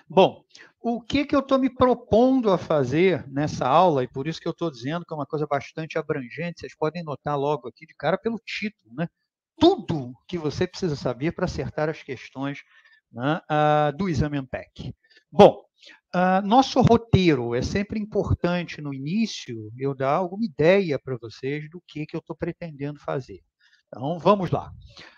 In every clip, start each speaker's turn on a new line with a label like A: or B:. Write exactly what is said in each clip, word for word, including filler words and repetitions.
A: Bom, o que, que eu estou me propondo a fazer nessa aula, e por isso que eu estou dizendo que é uma coisa bastante abrangente, vocês podem notar logo aqui de cara pelo título, né? Tudo que você precisa saber para acertar as questões, né, uh, do exame ANPEC. Bom, uh, nosso roteiro é sempre importante no início eu dar alguma ideia para vocês do que, que eu estou pretendendo fazer. Então, vamos lá.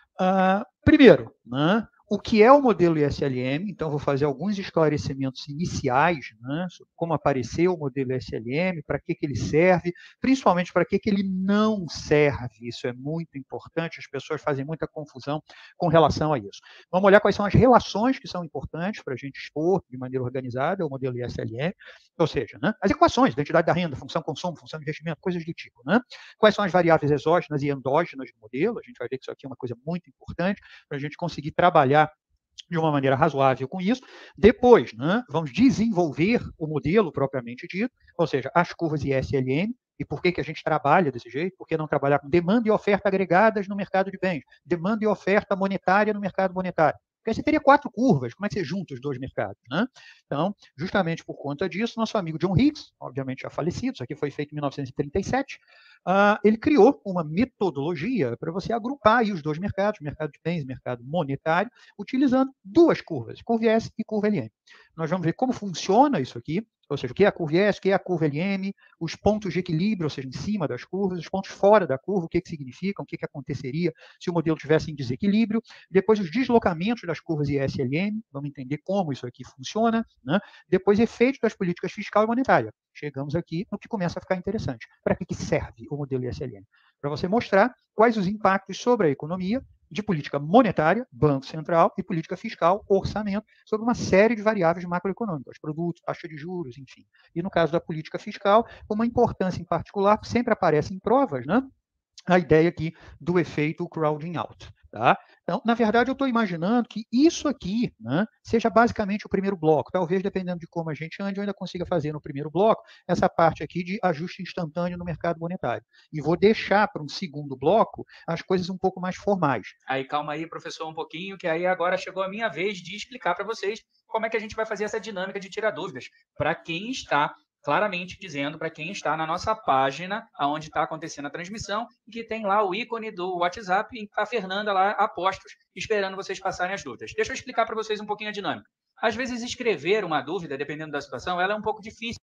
A: Uh, primeiro, né, o que é o modelo I S L M? Então, vou fazer alguns esclarecimentos iniciais, né, sobre como apareceu o modelo I S L M, para que, que ele serve, principalmente para que, que ele não serve. Isso é muito importante, as pessoas fazem muita confusão com relação a isso. Vamos olhar quais são as relações que são importantes para a gente expor de maneira organizada o modelo I S L M, ou seja, né, as equações, identidade da renda, função consumo, função de investimento, coisas do tipo. Né? Quais são as variáveis exógenas e endógenas do modelo? A gente vai ver que isso aqui é uma coisa muito importante para a gente conseguir trabalhar de uma maneira razoável com isso. Depois, né, vamos desenvolver o modelo propriamente dito, ou seja, as curvas I S L M, e por que, que a gente trabalha desse jeito? Por que não trabalhar com demanda e oferta agregadas no mercado de bens? Demanda e oferta monetária no mercado monetário. Porque aí você teria quatro curvas, como é que você junta os dois mercados? Né? Então, justamente por conta disso, nosso amigo John Hicks, obviamente já falecido, isso aqui foi feito em mil novecentos e trinta e sete, uh, ele criou uma metodologia para você agrupar aí os dois mercados, mercado de bens e mercado monetário, utilizando duas curvas, curva I S e curva L M. Nós vamos ver como funciona isso aqui, ou seja, o que é a curva I S, o que é a curva L M, os pontos de equilíbrio, ou seja, em cima das curvas, os pontos fora da curva, o que, que significam, o que, que aconteceria se o modelo tivesse em desequilíbrio, depois os deslocamentos das curvas I S e L M, vamos entender como isso aqui funciona, né? Depois efeitos das políticas fiscal e monetária. Chegamos aqui no que começa a ficar interessante. Para que, que serve o modelo I S L M? Para você mostrar quais os impactos sobre a economia de política monetária, Banco Central, e política fiscal, orçamento, sobre uma série de variáveis macroeconômicas, produtos, taxa de juros, enfim. E no caso da política fiscal, uma importância em particular, que sempre aparece em provas, né? A ideia aqui do efeito crowding out. Tá? Então, na verdade, eu estou imaginando que isso aqui, né, seja basicamente o primeiro bloco. Talvez, dependendo de como a gente ande, eu ainda consiga fazer no primeiro bloco essa parte aqui de ajuste instantâneo no mercado monetário. E vou deixar para um segundo bloco as coisas um pouco mais formais.
B: Aí, calma aí, professor, um pouquinho, que aí agora chegou a minha vez de explicar para vocês como é que a gente vai fazer essa dinâmica de tirar dúvidas. Para quem está claramente dizendo, para quem está na nossa página, onde está acontecendo a transmissão, e que tem lá o ícone do WhatsApp e a Fernanda lá a postos, esperando vocês passarem as dúvidas. Deixa eu explicar para vocês um pouquinho a dinâmica. Às vezes, escrever uma dúvida, dependendo da situação, ela é um pouco difícil.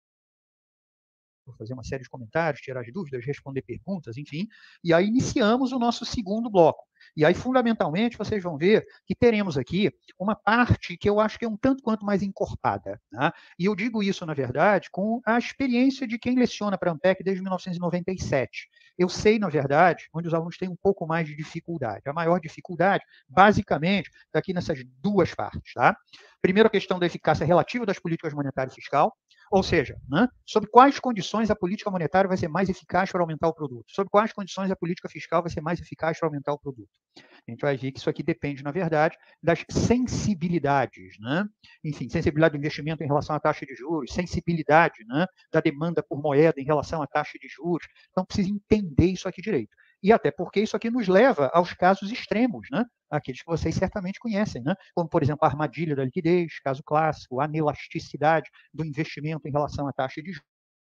A: Vou fazer uma série de comentários, tirar as dúvidas, responder perguntas, enfim. E aí iniciamos o nosso segundo bloco. E aí, fundamentalmente, vocês vão ver que teremos aqui uma parte que eu acho que é um tanto quanto mais encorpada. Né? E eu digo isso, na verdade, com a experiência de quem leciona para a ANPEC desde mil novecentos e noventa e sete. Eu sei, na verdade, onde os alunos têm um pouco mais de dificuldade. A maior dificuldade, basicamente, está aqui nessas duas partes. Tá? Primeiro, a questão da eficácia relativa das políticas monetária e fiscal. Ou seja, né, sob quais condições a política monetária vai ser mais eficaz para aumentar o produto? Sob quais condições a política fiscal vai ser mais eficaz para aumentar o produto? A gente vai ver que isso aqui depende, na verdade, das sensibilidades. Né? Enfim, sensibilidade do investimento em relação à taxa de juros, sensibilidade, né, da demanda por moeda em relação à taxa de juros. Então, precisa entender isso aqui direito. E até porque isso aqui nos leva aos casos extremos, né? Aqueles que vocês certamente conhecem, né? Como, por exemplo, a armadilha da liquidez, caso clássico, a anelasticidade do investimento em relação à taxa de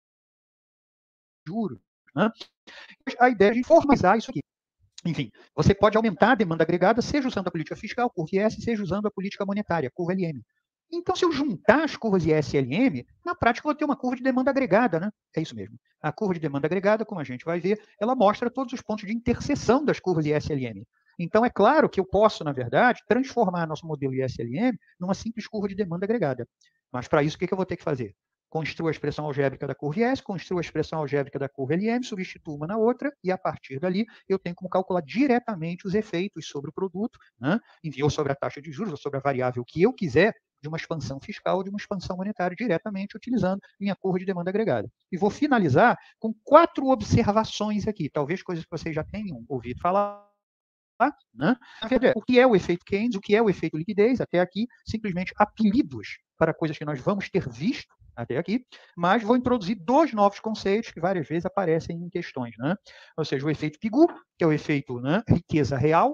A: juros. Né? A ideia é de formalizar isso aqui. Enfim, você pode aumentar a demanda agregada, seja usando a política fiscal, curva I S, seja usando a política monetária, curva L M. Então, se eu juntar as curvas I S e L M, na prática eu vou ter uma curva de demanda agregada, né? É isso mesmo. A curva de demanda agregada, como a gente vai ver, ela mostra todos os pontos de interseção das curvas I S e L M. Então, é claro que eu posso, na verdade, transformar nosso modelo I S L M numa simples curva de demanda agregada. Mas, para isso, o que eu vou ter que fazer? Construo a expressão algébrica da curva I S, construo a expressão algébrica da curva L M, substituo uma na outra, e a partir dali eu tenho como calcular diretamente os efeitos sobre o produto, né? Enfim, ou sobre a taxa de juros, ou sobre a variável que eu quiser, de uma expansão fiscal ou de uma expansão monetária, diretamente utilizando minha curva de demanda agregada. E vou finalizar com quatro observações aqui, talvez coisas que vocês já tenham ouvido falar. Né? O que é o efeito Keynes, o que é o efeito liquidez, até aqui, simplesmente apelidos para coisas que nós vamos ter visto até aqui, mas vou introduzir dois novos conceitos que várias vezes aparecem em questões. Né? Ou seja, o efeito Pigou, que é o efeito, né, riqueza real,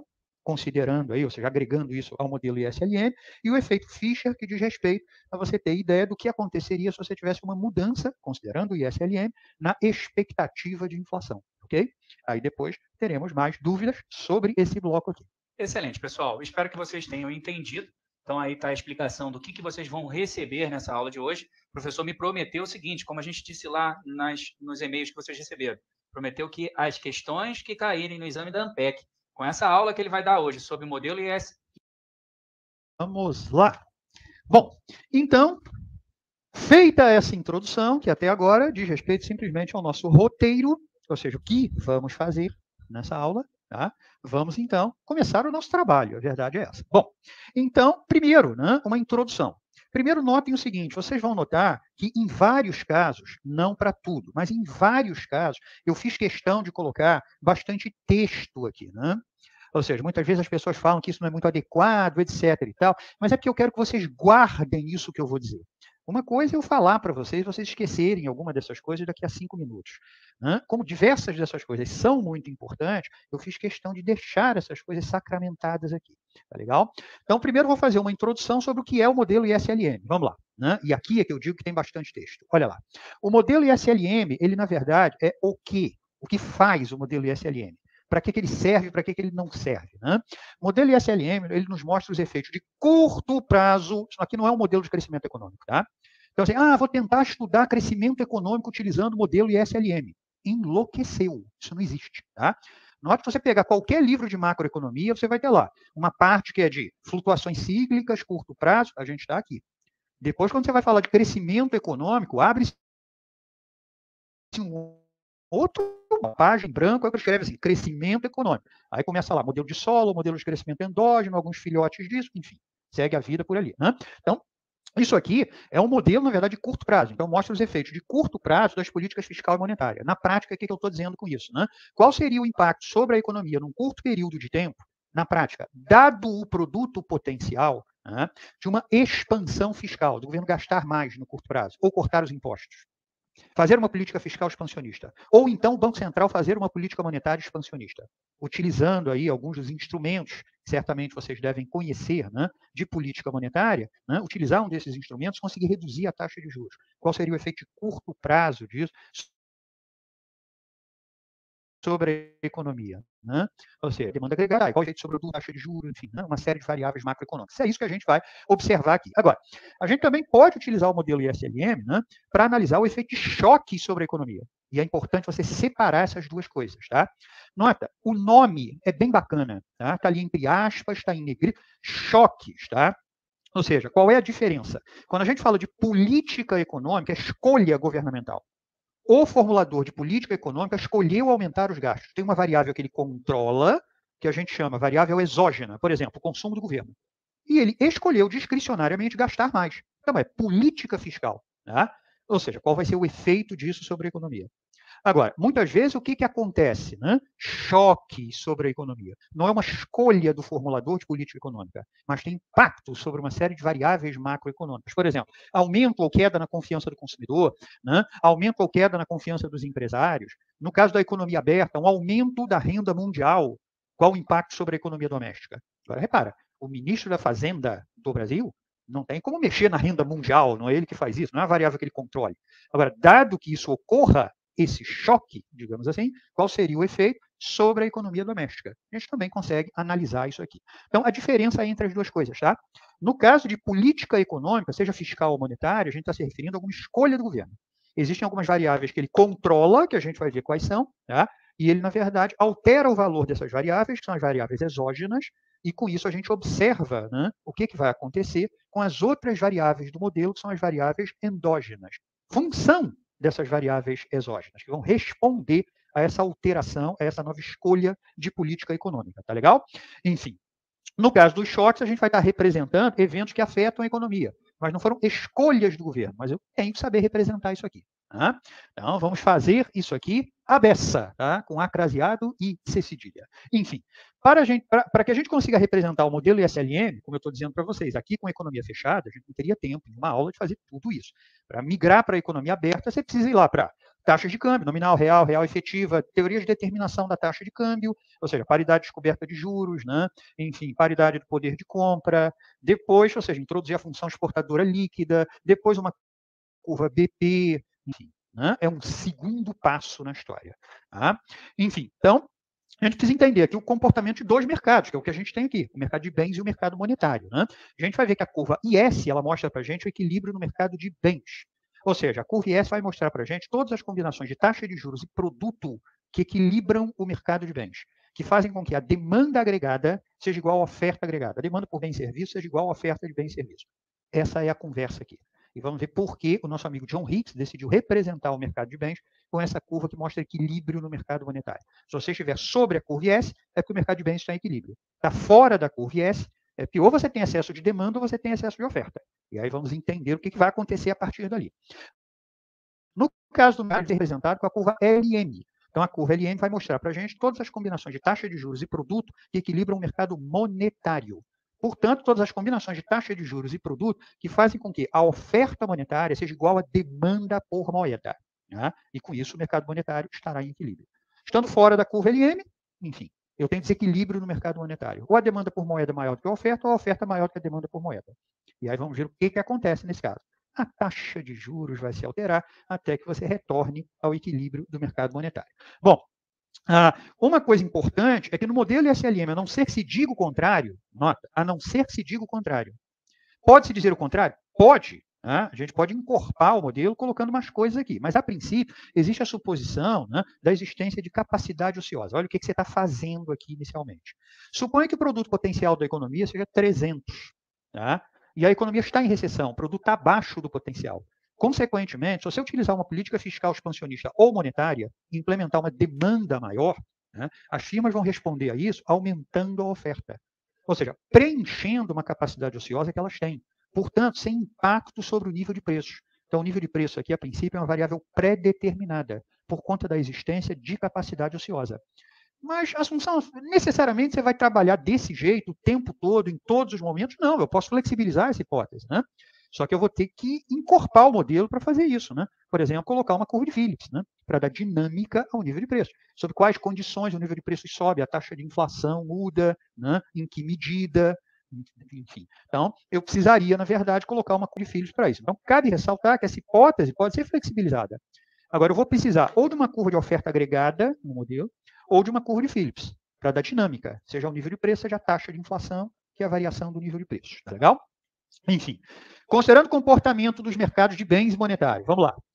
A: considerando aí, ou seja, agregando isso ao modelo I S L M, e o efeito Fischer, que diz respeito a você ter ideia do que aconteceria se você tivesse uma mudança, considerando o I S L M, na expectativa de inflação, ok? Aí depois teremos mais dúvidas sobre esse bloco aqui.
B: Excelente, pessoal. Espero que vocês tenham entendido. Então, aí está a explicação do que, que vocês vão receber nessa aula de hoje. O professor me prometeu o seguinte, como a gente disse lá nas, nos e-mails que vocês receberam, prometeu que as questões que caírem no exame da ANPEC, com essa aula que ele vai dar hoje sobre o modelo I S...
A: Vamos lá. Bom, então, feita essa introdução, que até agora diz respeito simplesmente ao nosso roteiro, ou seja, o que vamos fazer nessa aula, tá? Vamos, então, começar o nosso trabalho, a verdade é essa. Bom, então, primeiro, né, uma introdução. Primeiro, notem o seguinte, vocês vão notar que em vários casos, não para tudo, mas em vários casos, eu fiz questão de colocar bastante texto aqui, né? Ou seja, muitas vezes as pessoas falam que isso não é muito adequado, etcétera e tal, mas é porque eu quero que vocês guardem isso que eu vou dizer. Uma coisa é eu falar para vocês, vocês esquecerem alguma dessas coisas daqui a cinco minutos. Né? Como diversas dessas coisas são muito importantes, eu fiz questão de deixar essas coisas sacramentadas aqui. Tá legal? Então, primeiro vou fazer uma introdução sobre o que é o modelo I S L M. Vamos lá. Né? E aqui é que eu digo que tem bastante texto. Olha lá. O modelo I S L M, ele na verdade é o quê? O que faz o modelo I S L M? Para que, que ele serve, para que, que ele não serve. Né? O modelo I S L M, ele nos mostra os efeitos de curto prazo. Isso aqui não é um modelo de crescimento econômico. Tá? Então, assim, ah, vou tentar estudar crescimento econômico utilizando o modelo I S L M. Enlouqueceu. Isso não existe. Tá? Note que você pegar qualquer livro de macroeconomia, você vai ter lá uma parte que é de flutuações cíclicas, curto prazo, a gente está aqui. Depois, quando você vai falar de crescimento econômico, abre-se um outro uma página em branco, aí escreve assim, crescimento econômico. Aí começa lá, modelo de solo, modelo de crescimento endógeno, alguns filhotes disso, enfim, segue a vida por ali. Né? Então, isso aqui é um modelo, na verdade, de curto prazo. Então, mostra os efeitos de curto prazo das políticas fiscal e monetária. Na prática, o que eu estou dizendo com isso? Né? Qual seria o impacto sobre a economia num curto período de tempo, na prática, dado o produto potencial, né, de uma expansão fiscal, do governo gastar mais no curto prazo, ou cortar os impostos? Fazer uma política fiscal expansionista. Ou então o Banco Central fazer uma política monetária expansionista, utilizando aí alguns dos instrumentos que certamente vocês devem conhecer, né, de política monetária, né, utilizar um desses instrumentos, conseguir reduzir a taxa de juros. Qual seria o efeito de curto prazo disso sobre a economia? Né? Ou seja, demanda agregada, qual o efeito sobre a taxa de juros, enfim, né, uma série de variáveis macroeconômicas. É isso que a gente vai observar aqui. Agora, a gente também pode utilizar o modelo I S L M, né, para analisar o efeito de choque sobre a economia. E é importante você separar essas duas coisas. Tá? Nota, o nome é bem bacana. Está tá ali entre aspas, está em negrito, choques. Tá? Ou seja, qual é a diferença? Quando a gente fala de política econômica, é escolha governamental. O formulador de política econômica escolheu aumentar os gastos. Tem uma variável que ele controla, que a gente chama variável exógena, por exemplo, o consumo do governo. E ele escolheu discricionariamente gastar mais. Então, é política fiscal. Tá? Ou seja, qual vai ser o efeito disso sobre a economia? Agora, muitas vezes, o que, que acontece? Né? Choque sobre a economia. Não é uma escolha do formulador de política econômica, mas tem impacto sobre uma série de variáveis macroeconômicas. Por exemplo, aumento ou queda na confiança do consumidor, né? Aumento ou queda na confiança dos empresários. No caso da economia aberta, um aumento da renda mundial. Qual o impacto sobre a economia doméstica? Agora, repara, o ministro da Fazenda do Brasil não tem como mexer na renda mundial, não é ele que faz isso, não é a variável que ele controle. Agora, dado que isso ocorra, esse choque, digamos assim, qual seria o efeito sobre a economia doméstica? A gente também consegue analisar isso aqui. Então, a diferença entre as duas coisas, tá? No caso de política econômica, seja fiscal ou monetária, a gente está se referindo a alguma escolha do governo. Existem algumas variáveis que ele controla, que a gente vai ver quais são, tá? E ele, na verdade, altera o valor dessas variáveis, que são as variáveis exógenas, e com isso a gente observa, né, o que, que vai acontecer com as outras variáveis do modelo, que são as variáveis endógenas. Função dessas variáveis exógenas, que vão responder a essa alteração, a essa nova escolha de política econômica, tá legal? Enfim, no caso dos choques, a gente vai estar representando eventos que afetam a economia, mas não foram escolhas do governo, mas eu tenho que saber representar isso aqui. Tá? Então, vamos fazer isso aqui à beça, tá? Com A craseado e C cedilha. Enfim, para, gente, para, para que a gente consiga representar o modelo I S L M, como eu estou dizendo para vocês, aqui com a economia fechada, a gente não teria tempo em uma aula de fazer tudo isso. Para migrar para a economia aberta, você precisa ir lá para taxas de câmbio, nominal, real, real efetiva, teoria de determinação da taxa de câmbio, ou seja, paridade descoberta de juros, né? Enfim, paridade do poder de compra, depois, ou seja, introduzir a função exportadora líquida, depois uma curva B P, enfim, né? É um segundo passo na história. Tá? Enfim, então, a gente precisa entender aqui o comportamento de dois mercados, que é o que a gente tem aqui, o mercado de bens e o mercado monetário. Né? A gente vai ver que a curva I S ela mostra para a gente o equilíbrio no mercado de bens. Ou seja, a curva I S vai mostrar para a gente todas as combinações de taxa de juros e produto que equilibram o mercado de bens, que fazem com que a demanda agregada seja igual à oferta agregada, a demanda por bem e serviço seja igual à oferta de bem e serviço. Essa é a conversa aqui. E vamos ver por que o nosso amigo John Hicks decidiu representar o mercado de bens com essa curva que mostra equilíbrio no mercado monetário. Se você estiver sobre a curva I S, é porque o mercado de bens está em equilíbrio. Está fora da curva I S, é que ou você tem excesso de demanda ou você tem excesso de oferta. E aí vamos entender o que vai acontecer a partir dali. No caso do mercado, é representado com a curva L M. Então, a curva L M vai mostrar para a gente todas as combinações de taxa de juros e produto que equilibram o mercado monetário. Portanto, todas as combinações de taxa de juros e produto que fazem com que a oferta monetária seja igual à demanda por moeda. Né? E, com isso, o mercado monetário estará em equilíbrio. Estando fora da curva L M, enfim, eu tenho desequilíbrio no mercado monetário. Ou a demanda por moeda é maior do que a oferta, ou a oferta é maior do que a demanda por moeda. E aí vamos ver o que, que acontece nesse caso. A taxa de juros vai se alterar até que você retorne ao equilíbrio do mercado monetário. Bom, ah, uma coisa importante é que no modelo I S L M, a não ser que se diga o contrário, nota, a não ser que se diga o contrário. Pode-se dizer o contrário? Pode. Né? A gente pode encorpar o modelo colocando umas coisas aqui. Mas, a princípio, existe a suposição, né, da existência de capacidade ociosa. Olha o que, que você está fazendo aqui inicialmente. Suponha que o produto potencial da economia seja trezentos. Tá? E a economia está em recessão, o produto está abaixo do potencial. Consequentemente, se você utilizar uma política fiscal expansionista ou monetária e implementar uma demanda maior, né, as firmas vão responder a isso aumentando a oferta. Ou seja, preenchendo uma capacidade ociosa que elas têm. Portanto, sem impacto sobre o nível de preços. Então, o nível de preço aqui, a princípio, é uma variável pré-determinada, por conta da existência de capacidade ociosa. Mas, Assunção, necessariamente você vai trabalhar desse jeito o tempo todo, em todos os momentos? Não, eu posso flexibilizar essa hipótese, né? Só que eu vou ter que encorpar o modelo para fazer isso, né? Por exemplo, colocar uma curva de Phillips, né? Para dar dinâmica ao nível de preço. Sob quais condições o nível de preço sobe, a taxa de inflação muda, né? Em que medida, enfim. Então, eu precisaria, na verdade, colocar uma curva de Phillips para isso. Então, cabe ressaltar que essa hipótese pode ser flexibilizada. Agora, eu vou precisar ou de uma curva de oferta agregada no modelo, ou de uma curva de Phillips, para dar dinâmica, seja o nível de preço, seja a taxa de inflação, que é a variação do nível de preço. Tá legal? Enfim, considerando o comportamento dos mercados de bens monetários, vamos lá.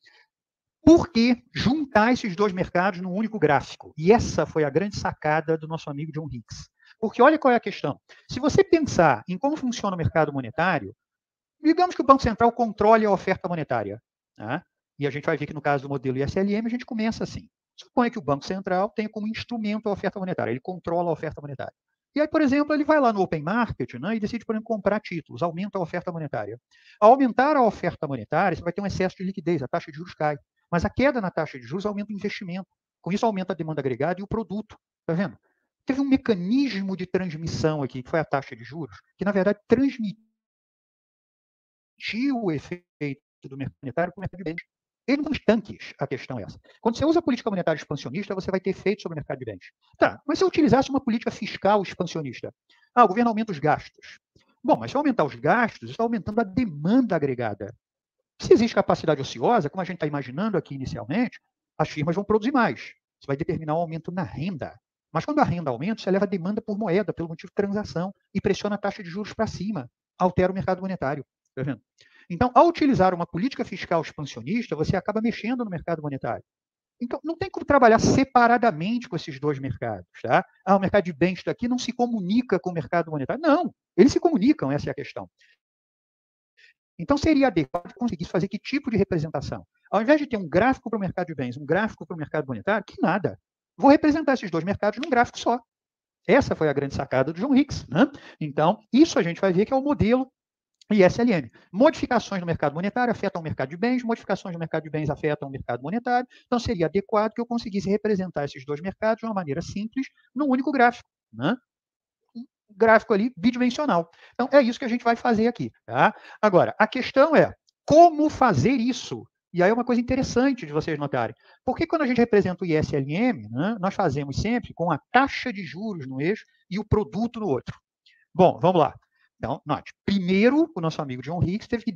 A: Por que juntar esses dois mercados num único gráfico? E essa foi a grande sacada do nosso amigo John Hicks. Porque olha qual é a questão. Se você pensar em como funciona o mercado monetário, digamos que o Banco Central controle a oferta monetária. Né? E a gente vai ver que no caso do modelo I S L M, a gente começa assim. Suponha que o Banco Central tenha como instrumento a oferta monetária, ele controla a oferta monetária. E aí, por exemplo, ele vai lá no open market, né, e decide, por exemplo, comprar títulos, aumenta a oferta monetária. Ao aumentar a oferta monetária, você vai ter um excesso de liquidez, a taxa de juros cai. Mas a queda na taxa de juros aumenta o investimento. Com isso, aumenta a demanda agregada e o produto. Está vendo? Teve um mecanismo de transmissão aqui, que foi a taxa de juros, que, na verdade, transmitiu o efeito do mercado monetário para o mercado de bens. Eles não são estanques, a questão é essa. Quando você usa a política monetária expansionista, você vai ter efeito sobre o mercado de bens. Tá, mas se eu utilizasse uma política fiscal expansionista? Ah, o governo aumenta os gastos. Bom, mas se eu aumentar os gastos, está aumentando a demanda agregada. Se existe capacidade ociosa, como a gente está imaginando aqui inicialmente, as firmas vão produzir mais. Isso vai determinar um aumento na renda. Mas quando a renda aumenta, você leva a demanda por moeda, pelo motivo de transação, e pressiona a taxa de juros para cima, altera o mercado monetário. Está vendo? Então, ao utilizar uma política fiscal expansionista, você acaba mexendo no mercado monetário. Então, não tem como trabalhar separadamente com esses dois mercados. Tá? Ah, o mercado de bens daqui não se comunica com o mercado monetário. Não, eles se comunicam, essa é a questão. Então, seria adequado conseguir fazer que tipo de representação? Ao invés de ter um gráfico para o mercado de bens, um gráfico para o mercado monetário, que nada. Vou representar esses dois mercados num gráfico só. Essa foi a grande sacada do John Hicks. Né? Então, isso a gente vai ver que é o modelo I S L M. Modificações no mercado monetário afetam o mercado de bens, modificações no mercado de bens afetam o mercado monetário, então seria adequado que eu conseguisse representar esses dois mercados de uma maneira simples, num único gráfico. Né? Um gráfico ali bidimensional. Então, é isso que a gente vai fazer aqui. Tá? Agora, a questão é como fazer isso? E aí é uma coisa interessante de vocês notarem. Porque quando a gente representa o I S L M, né, nós fazemos sempre com a taxa de juros no eixo e o produto no outro. Bom, vamos lá. Então, note. Primeiro, o nosso amigo John Hicks teve que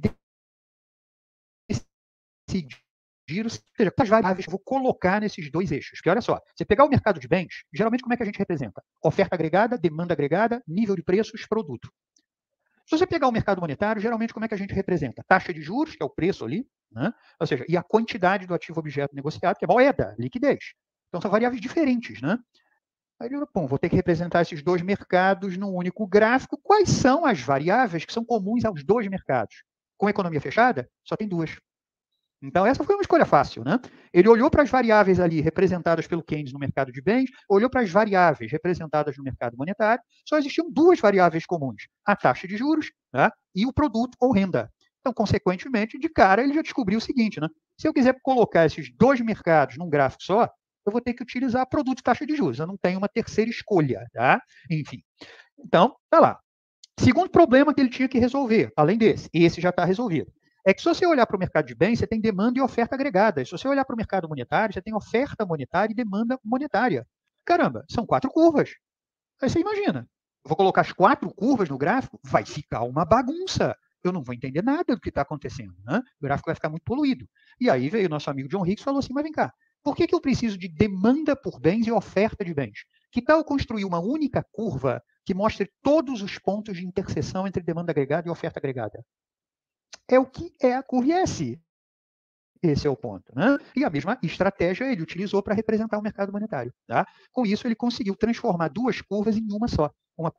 A: decidir, ou seja, quais variáveis eu vou colocar nesses dois eixos. Porque olha só, você pegar o mercado de bens, geralmente como é que a gente representa? Oferta agregada, demanda agregada, nível de preços, produto. Se você pegar o mercado monetário, geralmente como é que a gente representa? Taxa de juros, que é o preço ali, né? Ou seja, e a quantidade do ativo objeto negociado, que é moeda, liquidez. Então são variáveis diferentes, né? Aí eu bom, vou ter que representar esses dois mercados num único gráfico. Quais são as variáveis que são comuns aos dois mercados? Com economia fechada, só tem duas. Então, essa foi uma escolha fácil, né? Ele olhou para as variáveis ali representadas pelo Keynes no mercado de bens, olhou para as variáveis representadas no mercado monetário, só existiam duas variáveis comuns, a taxa de juros, né, e o produto ou renda. Então, consequentemente, de cara, ele já descobriu o seguinte, né? Se eu quiser colocar esses dois mercados num gráfico só, eu vou ter que utilizar produto e taxa de juros. Eu não tenho uma terceira escolha, tá? Enfim. Então, tá lá. Segundo problema que ele tinha que resolver, além desse, esse já está resolvido, é que se você olhar para o mercado de bens, você tem demanda e oferta agregada. Se você olhar para o mercado monetário, você tem oferta monetária e demanda monetária. Caramba, são quatro curvas. Aí você imagina, eu vou colocar as quatro curvas no gráfico, vai ficar uma bagunça. Eu não vou entender nada do que está acontecendo. Né? O gráfico vai ficar muito poluído. E aí veio o nosso amigo John Hicks e falou assim, mas vem cá, por que, que eu preciso de demanda por bens e oferta de bens? Que tal eu construir uma única curva que mostre todos os pontos de interseção entre demanda agregada e oferta agregada? É o que é a curva I S. Esse é o ponto. Né? E a mesma estratégia ele utilizou para representar o mercado monetário. Tá? Com isso, ele conseguiu transformar duas curvas em uma só. Uma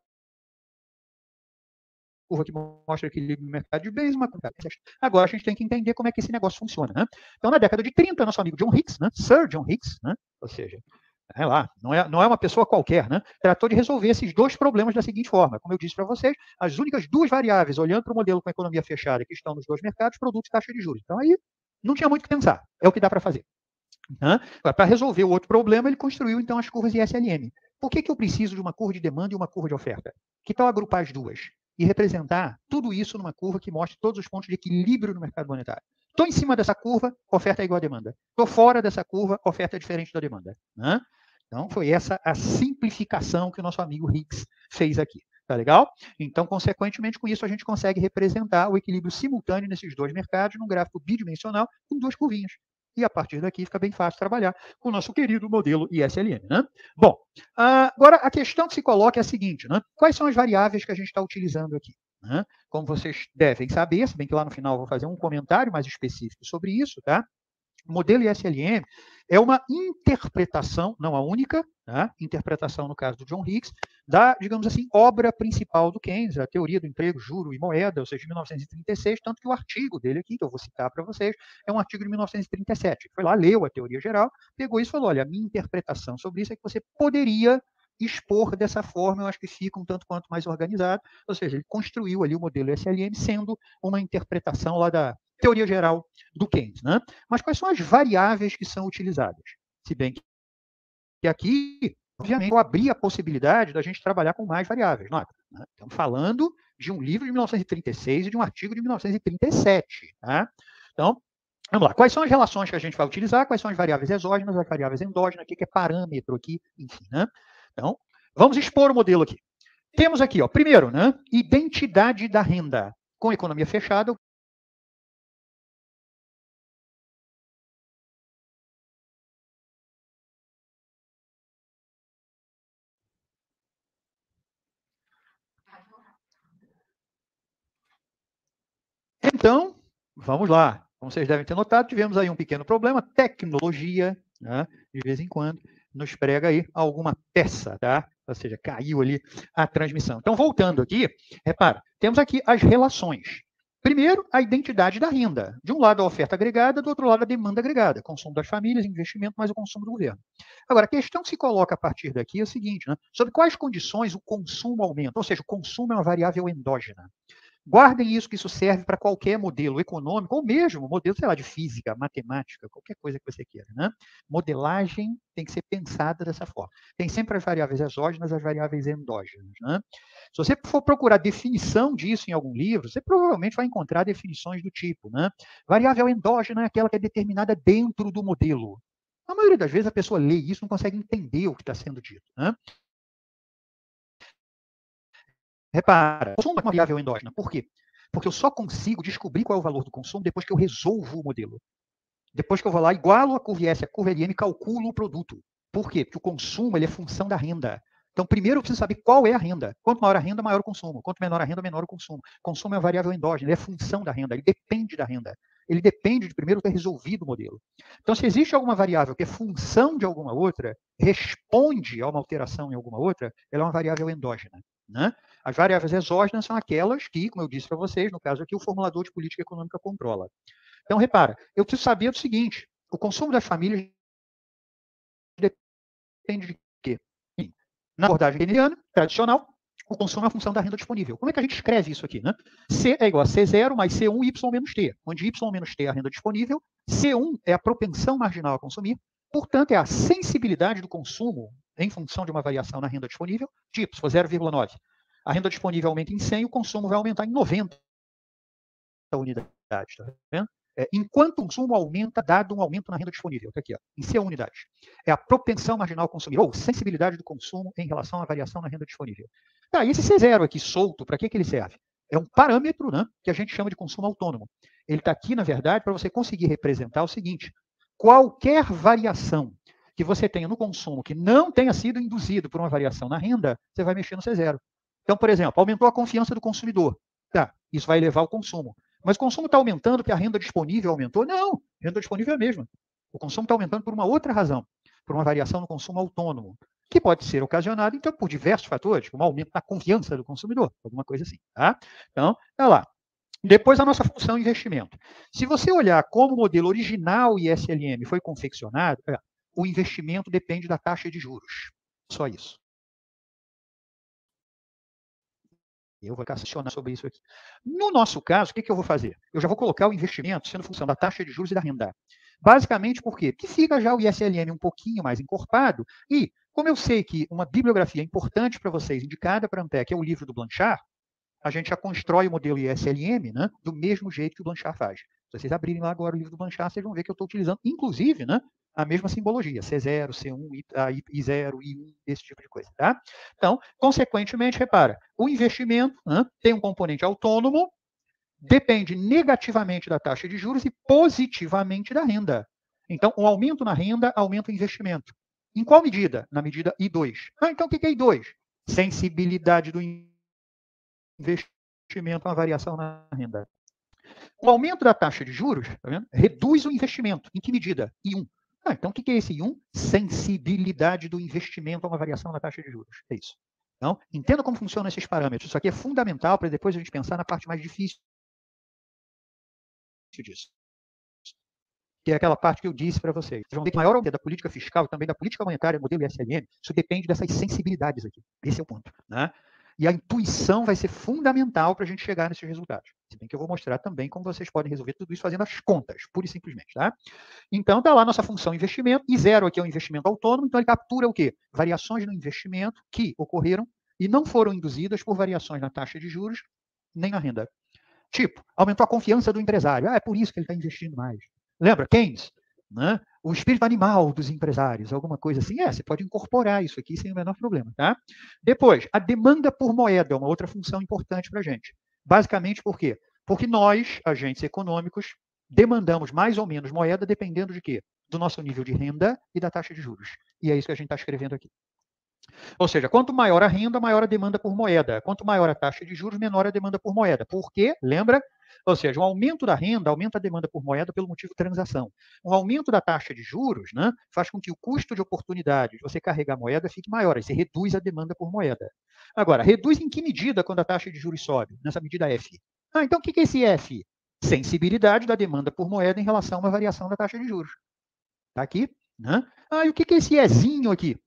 A: curva que mostra equilíbrio no mercado de bens, uma curva. Agora a gente tem que entender como é que esse negócio funciona. Né? Então, na década de trinta, nosso amigo John Hicks, né? Sir John Hicks, né? Ou seja, é lá, não é, não é uma pessoa qualquer, né? Tratou de resolver esses dois problemas da seguinte forma. Como eu disse para vocês, as únicas duas variáveis, olhando para o modelo com economia fechada, que estão nos dois mercados, produto e taxa de juros. Então, aí não tinha muito o que pensar. É o que dá para fazer. Né? Para resolver o outro problema, ele construiu, então, as curvas I S L M. Por que, que eu preciso de uma curva de demanda e uma curva de oferta? Que tal agrupar as duas? E representar tudo isso numa curva que mostre todos os pontos de equilíbrio no mercado monetário. Estou em cima dessa curva, oferta é igual a demanda. Estou fora dessa curva, oferta é diferente da demanda. Né? Então, foi essa a simplificação que o nosso amigo Hicks fez aqui. Tá legal? Então, consequentemente, com isso, a gente consegue representar o equilíbrio simultâneo nesses dois mercados num gráfico bidimensional com duas curvinhas. E a partir daqui fica bem fácil trabalhar com o nosso querido modelo I S L M. Né? Bom, agora a questão que se coloca é a seguinte, né? Quais são as variáveis que a gente está utilizando aqui? Né? Como vocês devem saber, se bem que lá no final eu vou fazer um comentário mais específico sobre isso, tá? O modelo I S L M é uma interpretação, não a única, tá? Interpretação, no caso do John Hicks, da, digamos assim, obra principal do Keynes, a teoria do emprego, juro e moeda, ou seja, de mil novecentos e trinta e seis, tanto que o artigo dele aqui, que eu vou citar para vocês, é um artigo de mil novecentos e trinta e sete. Foi lá, leu a teoria geral, pegou isso e falou, olha, a minha interpretação sobre isso é que você poderia expor dessa forma, eu acho que fica um tanto quanto mais organizado, ou seja, ele construiu ali o modelo I S L M sendo uma interpretação lá da teoria geral do Keynes. Né? Mas quais são as variáveis que são utilizadas? Se bem que aqui, obviamente, eu abri a possibilidade da gente trabalhar com mais variáveis. Nota, né? Estamos falando de um livro de mil novecentos e trinta e seis e de um artigo de mil novecentos e trinta e sete. Tá? Então, vamos lá. Quais são as relações que a gente vai utilizar? Quais são as variáveis exógenas, as variáveis endógenas? O que é parâmetro aqui? Enfim, né? Então, vamos expor o modelo aqui. Temos aqui, ó, primeiro, né, identidade da renda. Com economia fechada, então, vamos lá. Como vocês devem ter notado, tivemos aí um pequeno problema. Tecnologia, né, de vez em quando, nos prega aí alguma peça, tá? Ou seja, caiu ali a transmissão. Então, voltando aqui, repara, temos aqui as relações. Primeiro, a identidade da renda. De um lado, a oferta agregada, do outro lado, a demanda agregada. Consumo das famílias, investimento, mais o consumo do governo. Agora, a questão que se coloca a partir daqui é o seguinte, né? Sobre quais condições o consumo aumenta? Ou seja, o consumo é uma variável endógena. Guardem isso, que isso serve para qualquer modelo econômico, ou mesmo modelo, sei lá, de física, matemática, qualquer coisa que você queira, né? Modelagem tem que ser pensada dessa forma. Tem sempre as variáveis exógenas e as variáveis endógenas, né? Se você for procurar definição disso em algum livro, você provavelmente vai encontrar definições do tipo, né? Variável endógena é aquela que é determinada dentro do modelo. A maioria das vezes a pessoa lê isso e não consegue entender o que está sendo dito, né? Repara, consumo é uma variável endógena. Por quê? Porque eu só consigo descobrir qual é o valor do consumo depois que eu resolvo o modelo. Depois que eu vou lá, igualo a curva I S, a curva L M e calculo o produto. Por quê? Porque o consumo ele é função da renda. Então, primeiro eu preciso saber qual é a renda. Quanto maior a renda, maior o consumo. Quanto menor a renda, menor o consumo. O consumo é uma variável endógena, ele é função da renda, ele depende da renda. Ele depende de primeiro ter resolvido o modelo. Então, se existe alguma variável que é função de alguma outra, responde a uma alteração em alguma outra, ela é uma variável endógena, né? As variáveis exógenas são aquelas que, como eu disse para vocês, no caso aqui, o formulador de política econômica controla. Então, repara, eu preciso saber o seguinte, o consumo das famílias depende de quê? Na abordagem keynesiana, tradicional, o consumo é a função da renda disponível. Como é que a gente escreve isso aqui? Né? C é igual a C zero mais C um, Y menos T, onde Y menos T é a renda disponível, C um é a propensão marginal a consumir, portanto, é a sensibilidade do consumo em função de uma variação na renda disponível, tipo, se for zero vírgula nove. A renda disponível aumenta em cem, o consumo vai aumentar em noventa unidades. Tá vendo? É, enquanto o consumo aumenta, dado um aumento na renda disponível. Está aqui, ó, em C unidades. É a propensão marginal a consumir, ou sensibilidade do consumo em relação à variação na renda disponível. Tá, e esse C zero aqui solto, para que, que ele serve? É um parâmetro, né, que a gente chama de consumo autônomo. Ele está aqui, na verdade, para você conseguir representar o seguinte: qualquer variação que você tenha no consumo que não tenha sido induzido por uma variação na renda, você vai mexer no C zero. Então, por exemplo, aumentou a confiança do consumidor. Tá, isso vai elevar o consumo. Mas o consumo está aumentando porque a renda disponível aumentou? Não, a renda disponível é a mesma. O consumo está aumentando por uma outra razão, por uma variação no consumo autônomo, que pode ser ocasionada, então, por diversos fatores, como um aumento na confiança do consumidor, alguma coisa assim. Tá? Então, tá lá. Depois, a nossa função investimento. Se você olhar como o modelo original I S L M foi confeccionado, é, o investimento depende da taxa de juros. Só isso. Eu vou questionar sobre isso aqui. No nosso caso, o que, que eu vou fazer? Eu já vou colocar o investimento sendo função da taxa de juros e da renda. Basicamente por quê? Porque fica já o I S L M um pouquinho mais encorpado e, como eu sei que uma bibliografia importante para vocês, indicada para a Ampeg, é o livro do Blanchard, a gente já constrói o modelo I S L M, né, do mesmo jeito que o Blanchard faz. Se vocês abrirem lá agora o livro do Blanchard, vocês vão ver que eu estou utilizando, inclusive, né, a mesma simbologia, C zero, C um, I zero, I um, esse tipo de coisa. Tá? Então, consequentemente, repara, o investimento, né, tem um componente autônomo, depende negativamente da taxa de juros e positivamente da renda. Então, um aumento na renda aumenta o investimento. Em qual medida? Na medida I dois. Ah, então o que é I dois? Sensibilidade do investimento à variação na renda. O aumento da taxa de juros, tá vendo? Reduz o investimento. Em que medida? I um. Ah, então, o que é esse I um? Sensibilidade do investimento a uma variação na taxa de juros. É isso. Então, entenda como funcionam esses parâmetros. Isso aqui é fundamental para depois a gente pensar na parte mais difícil disso. Que é aquela parte que eu disse para vocês. Vocês vão ver que o maior aumento da política fiscal e também da política monetária, modelo I S L M, isso depende dessas sensibilidades aqui. Esse é o ponto. Né? E a intuição vai ser fundamental para a gente chegar nesses resultados. Se bem que eu vou mostrar também como vocês podem resolver tudo isso fazendo as contas, pura e simplesmente. Tá? Então, está lá a nossa função investimento, e zero aqui é o investimento autônomo, então ele captura o quê? Variações no investimento que ocorreram e não foram induzidas por variações na taxa de juros nem na renda. Tipo, aumentou a confiança do empresário. Ah, é por isso que ele está investindo mais. Lembra, Keynes? Né? O espírito animal dos empresários, alguma coisa assim. É, você pode incorporar isso aqui sem o menor problema. Tá? Depois, a demanda por moeda é uma outra função importante para a gente. Basicamente por quê? Porque nós, agentes econômicos, demandamos mais ou menos moeda dependendo de quê? Do nosso nível de renda e da taxa de juros. E é isso que a gente está escrevendo aqui. Ou seja, quanto maior a renda, maior a demanda por moeda. Quanto maior a taxa de juros, menor a demanda por moeda. Por quê? Lembra? Ou seja, um aumento da renda aumenta a demanda por moeda pelo motivo de transação. Um aumento da taxa de juros, né, faz com que o custo de oportunidade de você carregar moeda fique maior. Aí você reduz a demanda por moeda. Agora, reduz em que medida quando a taxa de juros sobe? Nessa medida F. Ah, então o que é esse F? Sensibilidade da demanda por moeda em relação a uma variação da taxa de juros. Está aqui? Né? Ah, e o que é esse Ezinho aqui?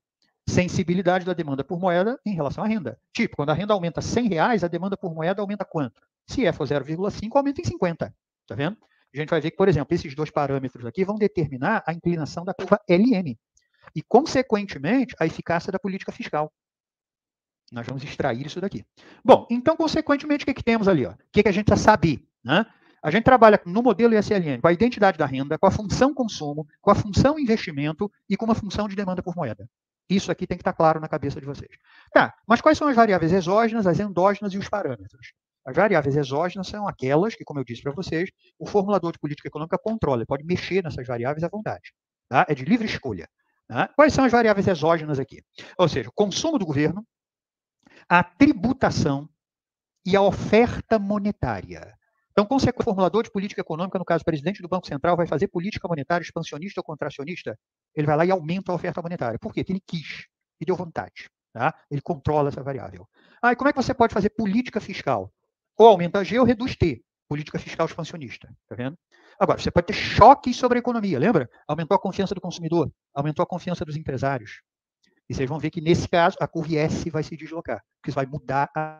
A: sensibilidade da demanda por moeda em relação à renda. Tipo, quando a renda aumenta cem reais, a demanda por moeda aumenta quanto? Se F for zero vírgula cinco, aumenta em cinquenta. Tá vendo? A gente vai ver que, por exemplo, esses dois parâmetros aqui vão determinar a inclinação da curva L M e, consequentemente, a eficácia da política fiscal. Nós vamos extrair isso daqui. Bom, então, consequentemente, o que, que temos ali? Ó? O que, que a gente precisa saber? Né? A gente trabalha no modelo I S L M com a identidade da renda, com a função consumo, com a função investimento e com uma função de demanda por moeda. Isso aqui tem que estar claro na cabeça de vocês. Tá, mas quais são as variáveis exógenas, as endógenas e os parâmetros? As variáveis exógenas são aquelas que, como eu disse para vocês, o formulador de política econômica controla, ele pode mexer nessas variáveis à vontade. Tá? É de livre escolha. Tá? Quais são as variáveis exógenas aqui? Ou seja, o consumo do governo, a tributação e a oferta monetária. Então, consequentemente, o formulador de política econômica, no caso, o presidente do Banco Central, vai fazer política monetária expansionista ou contracionista, ele vai lá e aumenta a oferta monetária. Por quê? Porque ele quis e deu vontade. Tá? Ele controla essa variável. Ah, e como é que você pode fazer política fiscal? Ou aumenta G ou reduz T. Política fiscal expansionista. Tá vendo? Agora, você pode ter choques sobre a economia, lembra? Aumentou a confiança do consumidor, aumentou a confiança dos empresários. E vocês vão ver que, nesse caso, a curva S vai se deslocar, porque isso vai mudar a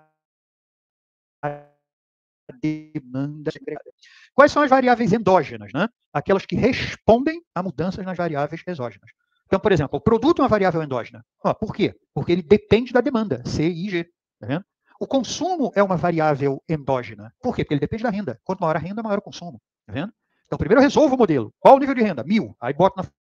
A: demanda segregada. Quais são as variáveis endógenas? Né? Aquelas que respondem a mudanças nas variáveis exógenas. Então, por exemplo, o produto é uma variável endógena. Oh, por quê? Porque ele depende da demanda, C I G. Tá vendo? O consumo é uma variável endógena. Por quê? Porque ele depende da renda. Quanto maior a renda, maior o consumo. Tá vendo? Então, primeiro eu resolvo o modelo. Qual o nível de renda? Mil. Aí boto na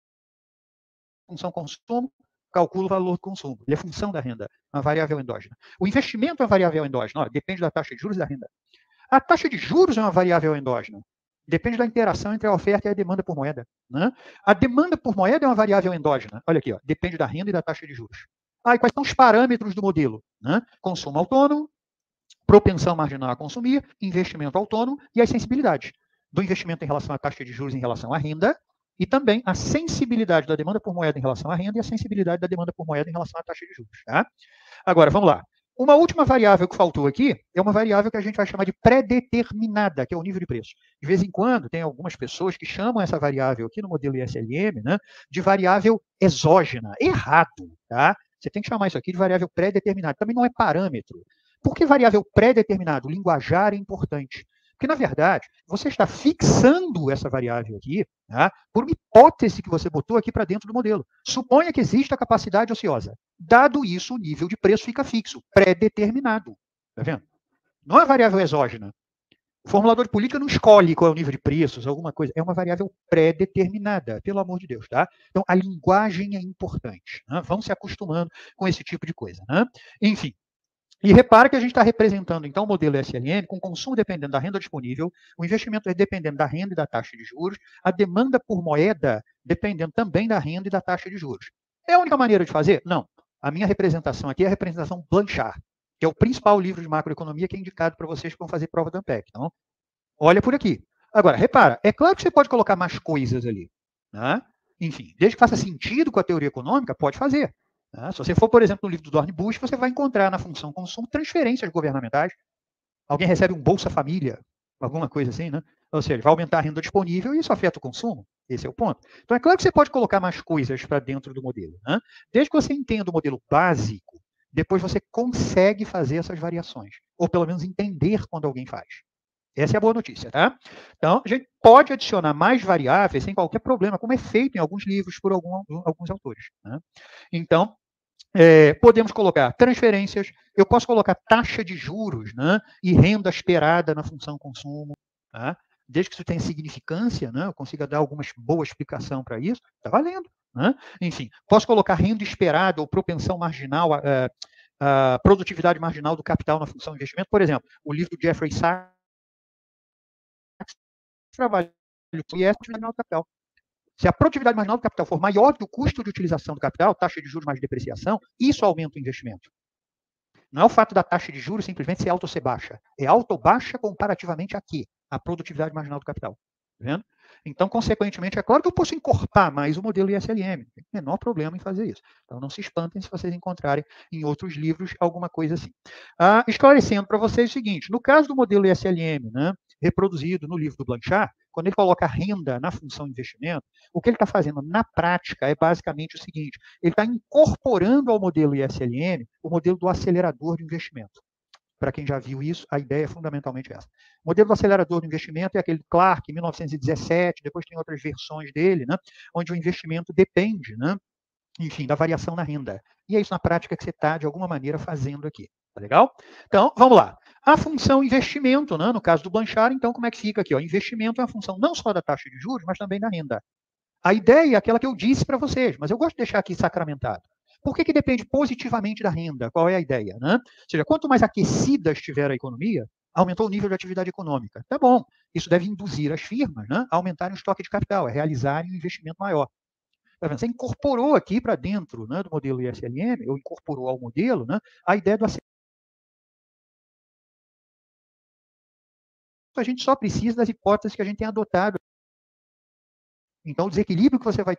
A: função consumo, calculo o valor do consumo. Ele é função da renda, uma variável endógena. O investimento é uma variável endógena. Ó, depende da taxa de juros e da renda. A taxa de juros é uma variável endógena. Depende da interação entre a oferta e a demanda por moeda. Né? A demanda por moeda é uma variável endógena. Olha aqui, ó, depende da renda e da taxa de juros. Ah, e quais são os parâmetros do modelo? Né? Consumo autônomo, propensão marginal a consumir, investimento autônomo e as sensibilidades. Do investimento em relação à taxa de juros em relação à renda e também a sensibilidade da demanda por moeda em relação à renda e a sensibilidade da demanda por moeda em relação à taxa de juros. Tá? Agora, vamos lá. Uma última variável que faltou aqui é uma variável que a gente vai chamar de pré-determinada, que é o nível de preço. De vez em quando, tem algumas pessoas que chamam essa variável aqui no modelo I S L M, né, de variável exógena. Errado, tá? Você tem que chamar isso aqui de variável pré-determinada. Também não é parâmetro. Por que variável pré-determinado? O linguajar é importante. Porque, na verdade, você está fixando essa variável aqui, tá, por uma hipótese que você botou aqui para dentro do modelo. Suponha que exista capacidade ociosa. Dado isso, o nível de preço fica fixo, pré-determinado. Está vendo? Não é variável exógena. O formulador de política não escolhe qual é o nível de preços, alguma coisa. É uma variável pré-determinada, pelo amor de Deus. Tá? Então, a linguagem é importante. Né? Vamos se acostumando com esse tipo de coisa. Né? Enfim. E repara que a gente está representando, então, o modelo S L M com consumo dependendo da renda disponível, o investimento dependendo da renda e da taxa de juros, a demanda por moeda dependendo também da renda e da taxa de juros. É a única maneira de fazer? Não. A minha representação aqui é a representação Blanchard, que é o principal livro de macroeconomia que é indicado para vocês que vão fazer prova da ANPEC. Então, olha por aqui. Agora, repara, é claro que você pode colocar mais coisas ali. Né? Enfim, desde que faça sentido com a teoria econômica, pode fazer. Se você for, por exemplo, no livro do Dornbusch, você vai encontrar na função consumo transferências governamentais. Alguém recebe um Bolsa Família, alguma coisa assim, né? Ou seja, vai aumentar a renda disponível e isso afeta o consumo. Esse é o ponto. Então, é claro que você pode colocar mais coisas para dentro do modelo. Né? Desde que você entenda o modelo básico, depois você consegue fazer essas variações. Ou pelo menos entender quando alguém faz. Essa é a boa notícia, tá? Então, a gente pode adicionar mais variáveis sem qualquer problema, como é feito em alguns livros por algum, alguns autores. Né? Então, É, podemos colocar transferências, eu posso colocar taxa de juros, né, e renda esperada na função consumo, tá? Desde que isso tenha significância, né, eu consiga dar alguma boa explicação para isso, está valendo. Né? Enfim, posso colocar renda esperada ou propensão marginal, a, a, a produtividade marginal do capital na função de investimento. Por exemplo, o livro do Jeffrey Sachs trabalha com a produtividade marginal do capital. Se a produtividade marginal do capital for maior do que o custo de utilização do capital, taxa de juros mais depreciação, isso aumenta o investimento. Não é o fato da taxa de juros simplesmente ser alta ou ser baixa. É alta ou baixa comparativamente a quê? A produtividade marginal do capital. Tá vendo? Então, consequentemente, é claro que eu posso encorpar mais o modelo I S L M. Não tem o menor problema em fazer isso. Então, não se espantem se vocês encontrarem em outros livros alguma coisa assim. Ah, esclarecendo para vocês o seguinte, no caso do modelo I S L M, né, reproduzido no livro do Blanchard, quando ele coloca renda na função investimento, o que ele está fazendo na prática é basicamente o seguinte, ele está incorporando ao modelo I S L M o modelo do acelerador de investimento. Para quem já viu isso, a ideia é fundamentalmente essa. O modelo do acelerador de investimento é aquele do Clark, em mil novecentos e dezessete, depois tem outras versões dele, né, onde o investimento depende, né, enfim, da variação na renda. E é isso na prática que você está, de alguma maneira, fazendo aqui. Tá legal? Então, vamos lá. A função investimento, né, no caso do Blanchard, então, como é que fica aqui? Ó? Investimento é a função não só da taxa de juros, mas também da renda. A ideia é aquela que eu disse para vocês, mas eu gosto de deixar aqui sacramentado. Por que que depende positivamente da renda? Qual é a ideia? Né? Ou seja, quanto mais aquecida estiver a economia, aumentou o nível de atividade econômica. Tá bom, isso deve induzir as firmas, né, a aumentarem o estoque de capital, a realizarem um investimento maior. Tá vendo? Você incorporou aqui para dentro, né, do modelo I S L M, ou incorporou ao modelo, né, a ideia do acelerador. A gente só precisa das hipóteses que a gente tem adotado. Então, o desequilíbrio que você vai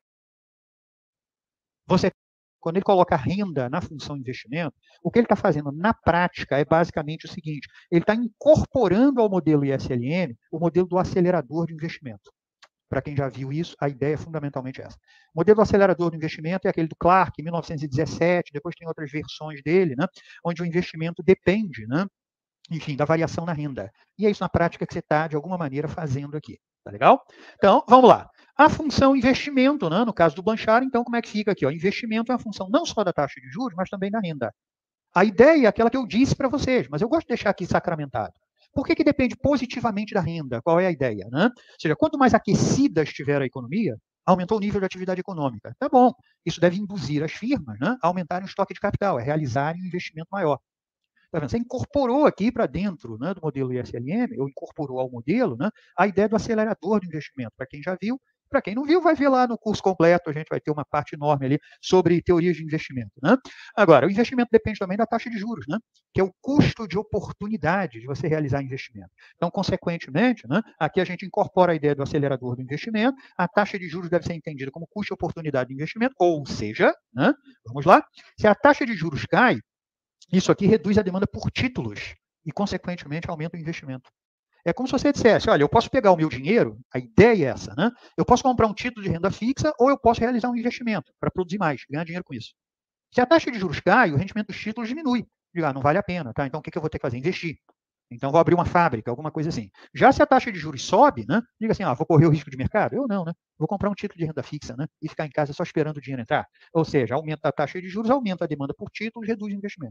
A: você quando ele coloca renda na função investimento, o que ele está fazendo na prática é basicamente o seguinte, ele está incorporando ao modelo I S L M o modelo do acelerador de investimento. Para quem já viu isso, a ideia é fundamentalmente essa. O modelo do acelerador de investimento é aquele do Clark, em mil novecentos e dezessete, depois tem outras versões dele, né, onde o investimento depende, né, enfim, da variação na renda. E é isso na prática que você está, de alguma maneira, fazendo aqui. Tá legal? Então, vamos lá. A função investimento, né, no caso do Blanchard, então, como é que fica aqui? Ó? Investimento é a função não só da taxa de juros, mas também da renda. A ideia é aquela que eu disse para vocês, mas eu gosto de deixar aqui sacramentado. Por que que depende positivamente da renda? Qual é a ideia? Né? Ou seja, quanto mais aquecida estiver a economia, aumentou o nível de atividade econômica. Tá bom, isso deve induzir as firmas, né, a aumentarem o estoque de capital, a realizarem um investimento maior. Tá vendo? Você incorporou aqui para dentro, né, do modelo I S L M, ou incorporou ao modelo, né, a ideia do acelerador de investimento. Para quem já viu, para quem não viu, vai ver lá no curso completo, a gente vai ter uma parte enorme ali sobre teorias de investimento. Né? Agora, o investimento depende também da taxa de juros, né, que é o custo de oportunidade de você realizar investimento. Então, consequentemente, né, aqui a gente incorpora a ideia do acelerador do investimento, a taxa de juros deve ser entendida como custo de oportunidade de investimento, ou seja, né, vamos lá, se a taxa de juros cai, isso aqui reduz a demanda por títulos e, consequentemente, aumenta o investimento. É como se você dissesse, olha, eu posso pegar o meu dinheiro, a ideia é essa, né? Eu posso comprar um título de renda fixa ou eu posso realizar um investimento para produzir mais, ganhar dinheiro com isso. Se a taxa de juros cai, o rendimento dos títulos diminui. Diga, ah, não vale a pena, tá? Então o que, que eu vou ter que fazer? Investir. Então vou abrir uma fábrica, alguma coisa assim. Já se a taxa de juros sobe, né? Diga assim, ah, vou correr o risco de mercado? Eu não, né? Vou comprar um título de renda fixa, né? E ficar em casa só esperando o dinheiro entrar. Ou seja, aumenta a taxa de juros, aumenta a demanda por títulos, reduz o investimento.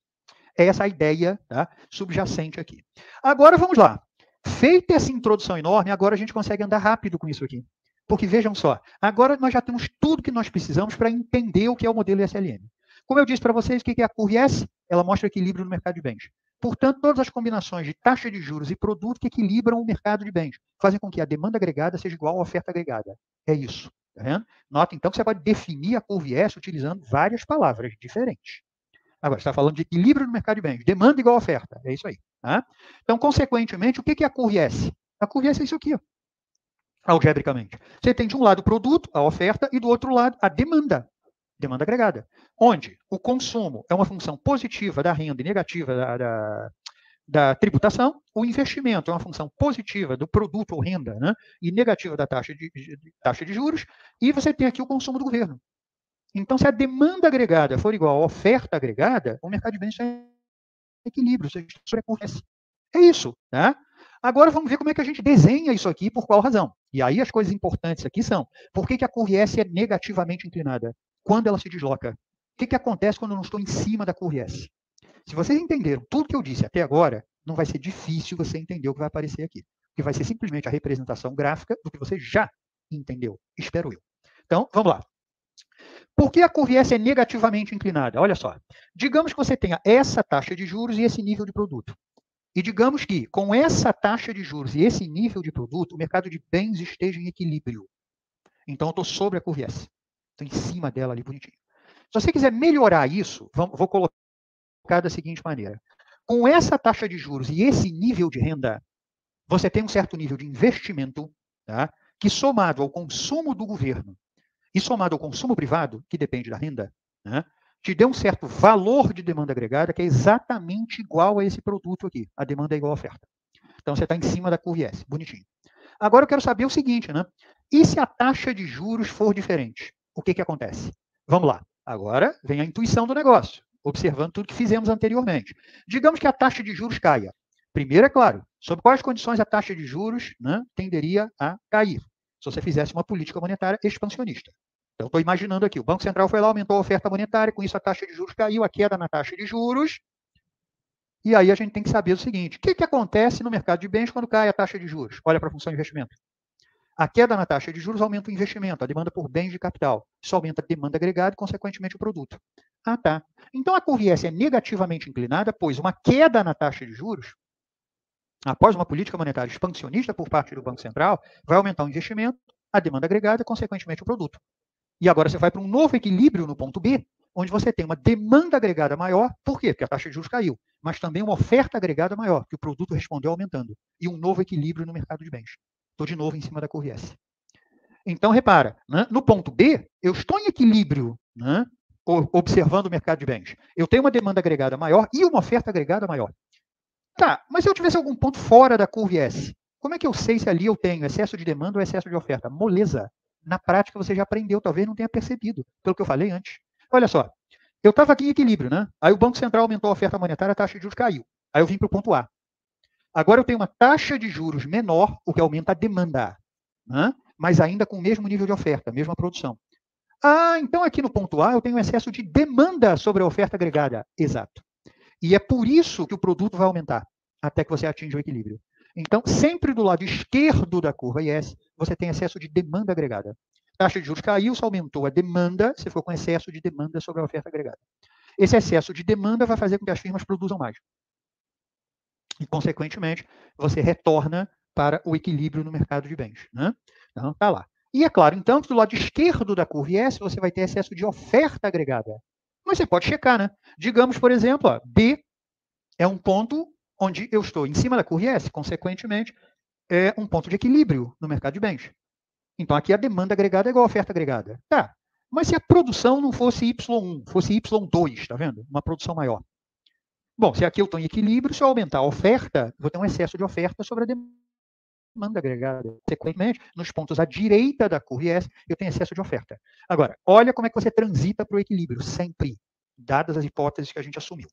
A: É essa a ideia, tá, subjacente aqui. Agora vamos lá. Feita essa introdução enorme, agora a gente consegue andar rápido com isso aqui. Porque vejam só, agora nós já temos tudo que nós precisamos para entender o que é o modelo I S L M. Como eu disse para vocês, o que é a curva S? Ela mostra equilíbrio no mercado de bens. Portanto, todas as combinações de taxa de juros e produto que equilibram o mercado de bens fazem com que a demanda agregada seja igual à oferta agregada. É isso. Tá vendo? Nota então que você pode definir a curva S utilizando várias palavras diferentes. Agora, você está falando de equilíbrio no mercado de bens, demanda igual a oferta, é isso aí. Tá? Então, consequentemente, o que é a curva S? A curva S é isso aqui, ó, algebricamente. Você tem de um lado o produto, a oferta, e do outro lado a demanda, demanda agregada. Onde o consumo é uma função positiva da renda e negativa da, da, da tributação, o investimento é uma função positiva do produto ou renda, né, e negativa da taxa de, de, taxa de juros, e você tem aqui o consumo do governo. Então, se a demanda agregada for igual à oferta agregada, o mercado de bens está em equilíbrio, isso acontece. É isso. Tá? Agora vamos ver como é que a gente desenha isso aqui, por qual razão. E aí as coisas importantes aqui são, por que, que a curva S é negativamente inclinada? Quando ela se desloca? O que, que acontece quando eu não estou em cima da curva S? Se vocês entenderam tudo que eu disse até agora, não vai ser difícil você entender o que vai aparecer aqui. Que vai ser simplesmente a representação gráfica do que você já entendeu, espero eu. Então, vamos lá. Por que a curva S é negativamente inclinada? Olha só, digamos que você tenha essa taxa de juros e esse nível de produto. E digamos que, com essa taxa de juros e esse nível de produto, o mercado de bens esteja em equilíbrio. Então, eu estou sobre a curva S. Estou em cima dela ali, bonitinho. Se você quiser melhorar isso, vou colocar da seguinte maneira. Com essa taxa de juros e esse nível de renda, você tem um certo nível de investimento, tá, que somado ao consumo do governo, e somado ao consumo privado, que depende da renda, né, te dê um certo valor de demanda agregada que é exatamente igual a esse produto aqui. A demanda é igual à oferta. Então, você está em cima da curva S. Bonitinho. Agora eu quero saber o seguinte, né? E se a taxa de juros for diferente? O que, que acontece? Vamos lá. Agora vem a intuição do negócio, observando tudo que fizemos anteriormente. Digamos que a taxa de juros caia. Primeiro, é claro, sob quais condições a taxa de juros, né, tenderia a cair? Se você fizesse uma política monetária expansionista. Então, estou imaginando aqui, o Banco Central foi lá, aumentou a oferta monetária, com isso a taxa de juros caiu, a queda na taxa de juros. E aí a gente tem que saber o seguinte, o que, que acontece no mercado de bens quando cai a taxa de juros? Olha para a função de investimento. A queda na taxa de juros aumenta o investimento, a demanda por bens de capital. Isso aumenta a demanda agregada e, consequentemente, o produto. Ah, tá. Então, a curva I S é negativamente inclinada, pois uma queda na taxa de juros, após uma política monetária expansionista por parte do Banco Central, vai aumentar o investimento, a demanda agregada e, consequentemente, o produto. E agora você vai para um novo equilíbrio no ponto B, onde você tem uma demanda agregada maior. Por quê? Porque a taxa de juros caiu. Mas também uma oferta agregada maior, que o produto respondeu aumentando. E um novo equilíbrio no mercado de bens. Estou de novo em cima da curva I S. Então, repara, né? No ponto B, eu estou em equilíbrio, né? Observando o mercado de bens. Eu tenho uma demanda agregada maior e uma oferta agregada maior. Tá, mas se eu tivesse algum ponto fora da curva I S, como é que eu sei se ali eu tenho excesso de demanda ou excesso de oferta? Moleza. Na prática, você já aprendeu, talvez não tenha percebido, pelo que eu falei antes. Olha só, eu estava aqui em equilíbrio, né? Aí o Banco Central aumentou a oferta monetária, a taxa de juros caiu. Aí eu vim para o ponto A. Agora eu tenho uma taxa de juros menor, o que aumenta a demanda, né? Mas ainda com o mesmo nível de oferta, mesma produção. Ah, então aqui no ponto A eu tenho excesso de demanda sobre a oferta agregada. Exato. E é por isso que o produto vai aumentar, até que você atinja o equilíbrio. Então, sempre do lado esquerdo da curva I S, você tem excesso de demanda agregada. A taxa de juros caiu, se aumentou a demanda, você ficou com excesso de demanda sobre a oferta agregada. Esse excesso de demanda vai fazer com que as firmas produzam mais. E, consequentemente, você retorna para o equilíbrio no mercado de bens. Né? Então, está lá. E é claro, então, que do lado esquerdo da curva I S, você vai ter excesso de oferta agregada. Mas você pode checar, né? Digamos, por exemplo, ó, B é um ponto onde eu estou em cima da curva I S, consequentemente, é um ponto de equilíbrio no mercado de bens. Então, aqui a demanda agregada é igual a oferta agregada. Tá, mas se a produção não fosse Y um, fosse Y dois, está vendo? Uma produção maior. Bom, se aqui eu estou em equilíbrio, se eu aumentar a oferta, vou ter um excesso de oferta sobre a demanda agregada. Consequentemente, nos pontos à direita da curva I S, eu tenho excesso de oferta. Agora, olha como é que você transita para o equilíbrio, sempre, dadas as hipóteses que a gente assumiu.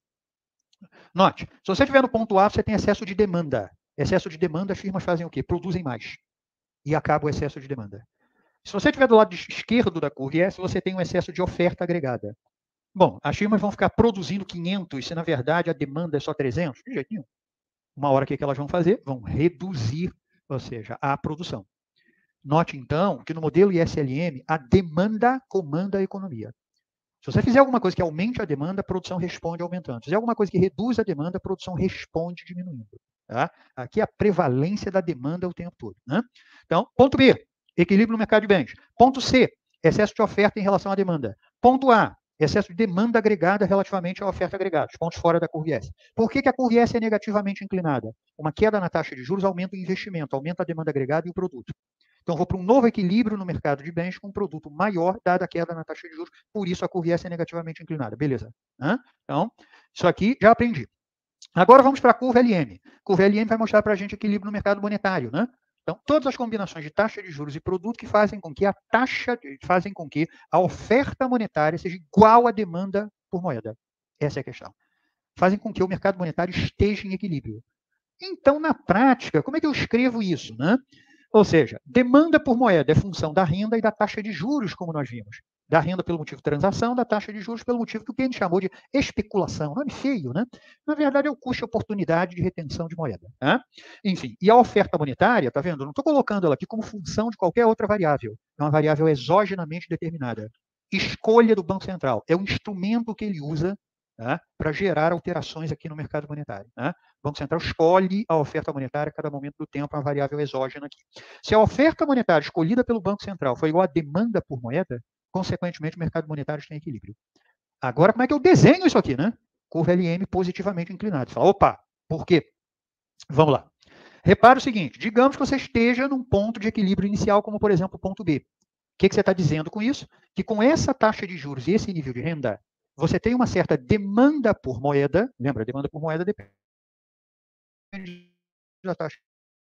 A: Note, se você estiver no ponto A, você tem excesso de demanda. Excesso de demanda, as firmas fazem o quê? Produzem mais. E acaba o excesso de demanda. Se você estiver do lado esquerdo da curva I S, você tem um excesso de oferta agregada. Bom, as firmas vão ficar produzindo quinhentos, se na verdade a demanda é só trezentos? De jeito nenhum. Uma hora, o que elas vão fazer? Vão reduzir, ou seja, a produção. Note, então, que no modelo I S L M, a demanda comanda a economia. Se você fizer alguma coisa que aumente a demanda, a produção responde aumentando. Se fizer alguma coisa que reduz a demanda, a produção responde diminuindo. Tá? Aqui é a prevalência da demanda o tempo todo. Né? Então, ponto B, equilíbrio no mercado de bens. Ponto C, excesso de oferta em relação à demanda. Ponto A, excesso de demanda agregada relativamente à oferta agregada, os pontos fora da curva I S. Por que, que a curva I S é negativamente inclinada? Uma queda na taxa de juros aumenta o investimento, aumenta a demanda agregada e o produto. Então, eu vou para um novo equilíbrio no mercado de bens com um produto maior, dada a queda na taxa de juros, por isso a curva I S é negativamente inclinada. Beleza? Hã? Então, isso aqui já aprendi. Agora vamos para a curva L M. A curva L M vai mostrar para a gente equilíbrio no mercado monetário. Né? Então, todas as combinações de taxa de juros e produto que fazem com que a taxa, fazem com que a oferta monetária seja igual à demanda por moeda. Essa é a questão. Fazem com que o mercado monetário esteja em equilíbrio. Então, na prática, como é que eu escrevo isso? Né? Ou seja, demanda por moeda é função da renda e da taxa de juros, como nós vimos. Da renda pelo motivo de transação, da taxa de juros pelo motivo que o cliente chamou de especulação. Nome feio, né? Na verdade, é o custo e oportunidade de retenção de moeda. Né? Enfim, e a oferta monetária, tá vendo? Eu não estou colocando ela aqui como função de qualquer outra variável. É uma variável exogenamente determinada. Escolha do Banco Central. É o instrumento que ele usa, tá, para gerar alterações aqui no mercado monetário. Né? O Banco Central escolhe a oferta monetária a cada momento do tempo, uma variável exógena aqui. Se a oferta monetária escolhida pelo Banco Central for igual à demanda por moeda, consequentemente o mercado monetário está em equilíbrio. Agora, como é que eu desenho isso aqui? Né? Curva L M positivamente inclinada. Você fala, opa, por quê? Vamos lá. Repara o seguinte, digamos que você esteja num ponto de equilíbrio inicial, como por exemplo o ponto B. O que, que você está dizendo com isso? Que com essa taxa de juros e esse nível de renda, você tem uma certa demanda por moeda, lembra, demanda por moeda depende da taxa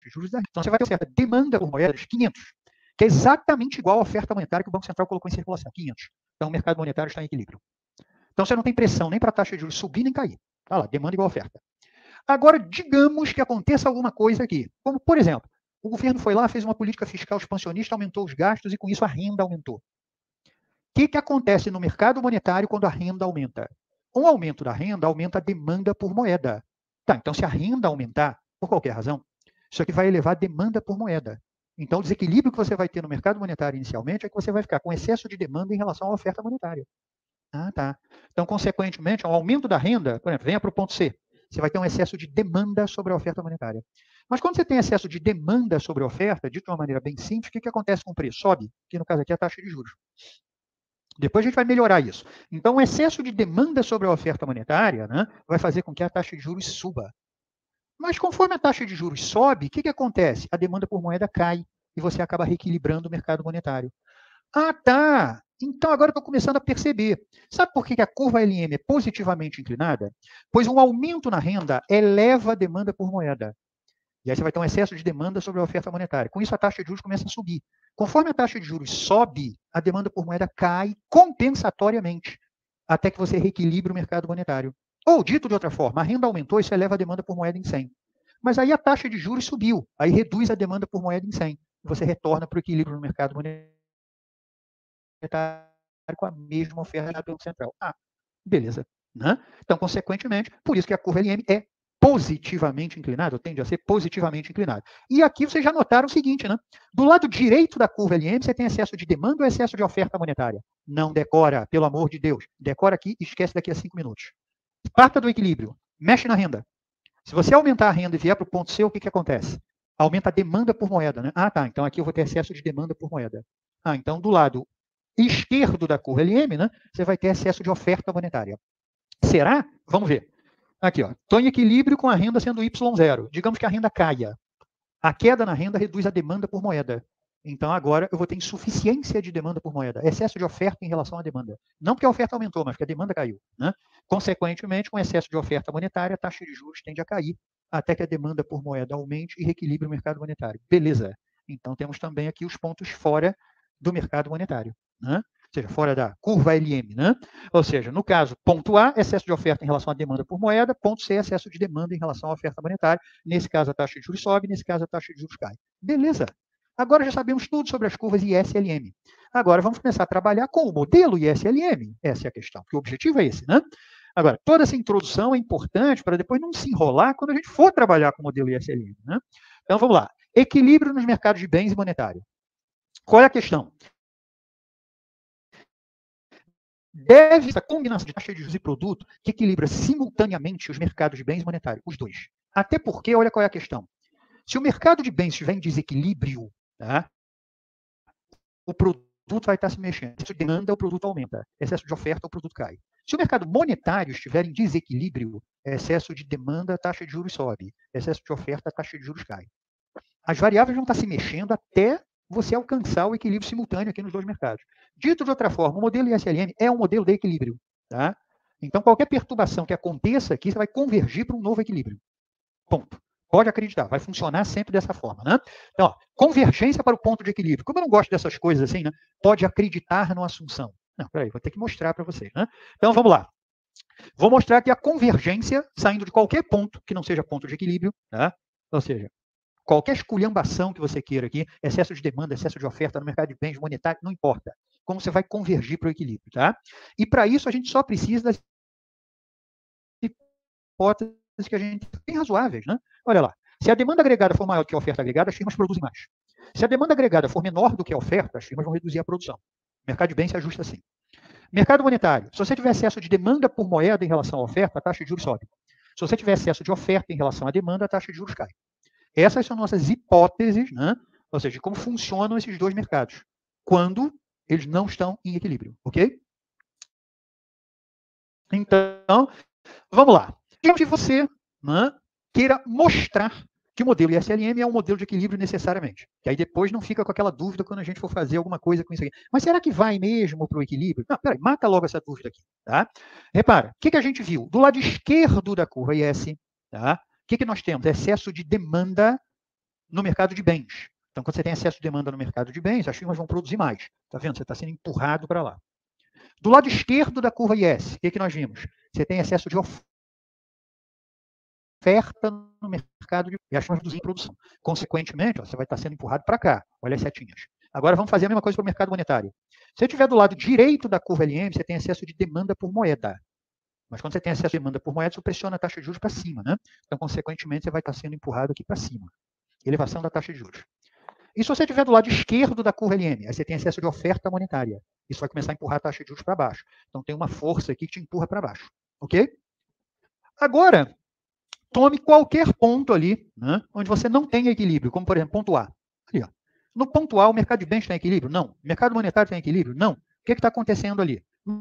A: de juros da renda. Então, você vai ter uma certa demanda por moedas, quinhentos, que é exatamente igual à oferta monetária que o Banco Central colocou em circulação, quinhentos. Então, o mercado monetário está em equilíbrio. Então, você não tem pressão nem para a taxa de juros subir nem cair. Está lá, demanda igual à oferta. Agora, digamos que aconteça alguma coisa aqui. Como, por exemplo, o governo foi lá, fez uma política fiscal expansionista, aumentou os gastos e, com isso, a renda aumentou. O que, que acontece no mercado monetário quando a renda aumenta? Um aumento da renda aumenta a demanda por moeda. Tá, então, se a renda aumentar, por qualquer razão, isso aqui vai elevar a demanda por moeda. Então, o desequilíbrio que você vai ter no mercado monetário inicialmente é que você vai ficar com excesso de demanda em relação à oferta monetária. Ah, tá. Então, consequentemente, o aumento da renda, por exemplo, venha para o ponto C, você vai ter um excesso de demanda sobre a oferta monetária. Mas quando você tem excesso de demanda sobre a oferta, dito de uma maneira bem simples, o que, que acontece com o preço? Sobe, que no caso aqui é a taxa de juros. Depois a gente vai melhorar isso. Então, o excesso de demanda sobre a oferta monetária, né, vai fazer com que a taxa de juros suba. Mas conforme a taxa de juros sobe, o que, que acontece? A demanda por moeda cai e você acaba reequilibrando o mercado monetário. Ah, tá. Então agora estou começando a perceber. Sabe por que a curva L M é positivamente inclinada? Pois um aumento na renda eleva a demanda por moeda. E aí você vai ter um excesso de demanda sobre a oferta monetária. Com isso, a taxa de juros começa a subir. Conforme a taxa de juros sobe, a demanda por moeda cai compensatoriamente, até que você reequilibre o mercado monetário. Ou, dito de outra forma, a renda aumentou, isso eleva a demanda por moeda em cem. Mas aí a taxa de juros subiu, aí reduz a demanda por moeda em cem. E você retorna para o equilíbrio no mercado monetário com a mesma oferta do Banco Central. Ah, beleza. Né? Então, consequentemente, por isso que a curva L M é positivamente inclinada, ou tende a ser positivamente inclinada. E aqui vocês já notaram o seguinte, né? Do lado direito da curva L M, você tem excesso de demanda ou excesso de oferta monetária? Não decora, pelo amor de Deus. Decora aqui e esquece daqui a cinco minutos. Parta do equilíbrio. Mexe na renda. Se você aumentar a renda e vier para o ponto C, o que, que acontece? Aumenta a demanda por moeda, né? Ah, tá. Então aqui eu vou ter excesso de demanda por moeda. Ah, então do lado esquerdo da curva L M, né, você vai ter excesso de oferta monetária. Será? Vamos ver. Aqui, ó. Estou em equilíbrio com a renda sendo Y zero. Digamos que a renda caia. A queda na renda reduz a demanda por moeda. Então agora eu vou ter insuficiência de demanda por moeda. Excesso de oferta em relação à demanda. Não porque a oferta aumentou, mas porque a demanda caiu. Né? Consequentemente, com excesso de oferta monetária, a taxa de juros tende a cair, até que a demanda por moeda aumente e reequilibre o mercado monetário. Beleza. Então temos também aqui os pontos fora do mercado monetário. Né? Ou seja, fora da curva L M. Né? Ou seja, no caso, ponto A, excesso de oferta em relação à demanda por moeda, ponto C, excesso de demanda em relação à oferta monetária. Nesse caso, a taxa de juros sobe, nesse caso, a taxa de juros cai. Beleza. Agora já sabemos tudo sobre as curvas I S L M. Agora vamos começar a trabalhar com o modelo I S L M. Essa é a questão, porque o objetivo é esse. Né? Agora, toda essa introdução é importante para depois não se enrolar quando a gente for trabalhar com o modelo I S L M. Né? Então, vamos lá. Equilíbrio nos mercados de bens e monetário. Qual é a questão? Deve essa combinação de taxa de juros e produto que equilibra simultaneamente os mercados de bens e monetário, os dois. Até porque, olha qual é a questão. Se o mercado de bens estiver em desequilíbrio, tá, o produto vai estar se mexendo. Excesso de demanda, o produto aumenta. Excesso de oferta, o produto cai. Se o mercado monetário estiver em desequilíbrio, excesso de demanda, a taxa de juros sobe. Excesso de oferta, a taxa de juros cai. As variáveis vão estar se mexendo até você alcançar o equilíbrio simultâneo aqui nos dois mercados. Dito de outra forma, o modelo I S L M é um modelo de equilíbrio. Tá? Então, qualquer perturbação que aconteça aqui, você vai convergir para um novo equilíbrio. Ponto. Pode acreditar, vai funcionar sempre dessa forma. Né? Então, ó, convergência para o ponto de equilíbrio. Como eu não gosto dessas coisas assim, né? Pode acreditar numa assunção. Não, peraí, vou ter que mostrar para vocês. Né? Então, vamos lá. Vou mostrar aqui a convergência saindo de qualquer ponto que não seja ponto de equilíbrio. Tá? Ou seja, qualquer esculhambação que você queira aqui, excesso de demanda, excesso de oferta no mercado de bens monetários, não importa. Como você vai convergir para o equilíbrio. Tá? E para isso a gente só precisa das hipóteses que a gente tem razoáveis. Né? Olha lá, se a demanda agregada for maior do que a oferta agregada, as firmas produzem mais. Se a demanda agregada for menor do que a oferta, as firmas vão reduzir a produção. O mercado de bens se ajusta assim. Mercado monetário, se você tiver excesso de demanda por moeda em relação à oferta, a taxa de juros sobe. Se você tiver excesso de oferta em relação à demanda, a taxa de juros cai. Essas são nossas hipóteses, né? Ou seja, de como funcionam esses dois mercados, quando eles não estão em equilíbrio, ok? Então, vamos lá. Que você, né, queira mostrar que o modelo I S L M é um modelo de equilíbrio necessariamente. Que aí depois não fica com aquela dúvida quando a gente for fazer alguma coisa com isso aqui. Mas será que vai mesmo para o equilíbrio? Não, peraí, mata logo essa dúvida aqui. Tá? Repara, o que, que a gente viu? Do lado esquerdo da curva I S, tá? O que, que nós temos? Excesso de demanda no mercado de bens. Então, quando você tem excesso de demanda no mercado de bens, as firmas vão produzir mais. Está vendo? Você está sendo empurrado para lá. Do lado esquerdo da curva I S, o que, que nós vimos? Você tem excesso de oferta no mercado de e as firmas reduzem produção. Consequentemente, ó, você vai estar sendo empurrado para cá. Olha as setinhas. Agora vamos fazer a mesma coisa para o mercado monetário. Se você estiver do lado direito da curva L M, você tem excesso de demanda por moeda. Mas quando você tem excesso de demanda por moeda, você pressiona a taxa de juros para cima, né? Então, consequentemente, você vai estar sendo empurrado aqui para cima. Elevação da taxa de juros. E se você estiver do lado esquerdo da curva L M, aí você tem excesso de oferta monetária. Isso vai começar a empurrar a taxa de juros para baixo. Então, tem uma força aqui que te empurra para baixo. Ok? Agora, tome qualquer ponto ali, né, onde você não tem equilíbrio, como, por exemplo, ponto A. Ali, ó. No ponto A, o mercado de bens está em equilíbrio? Não. O mercado monetário está em equilíbrio? Não. O que está acontecendo ali?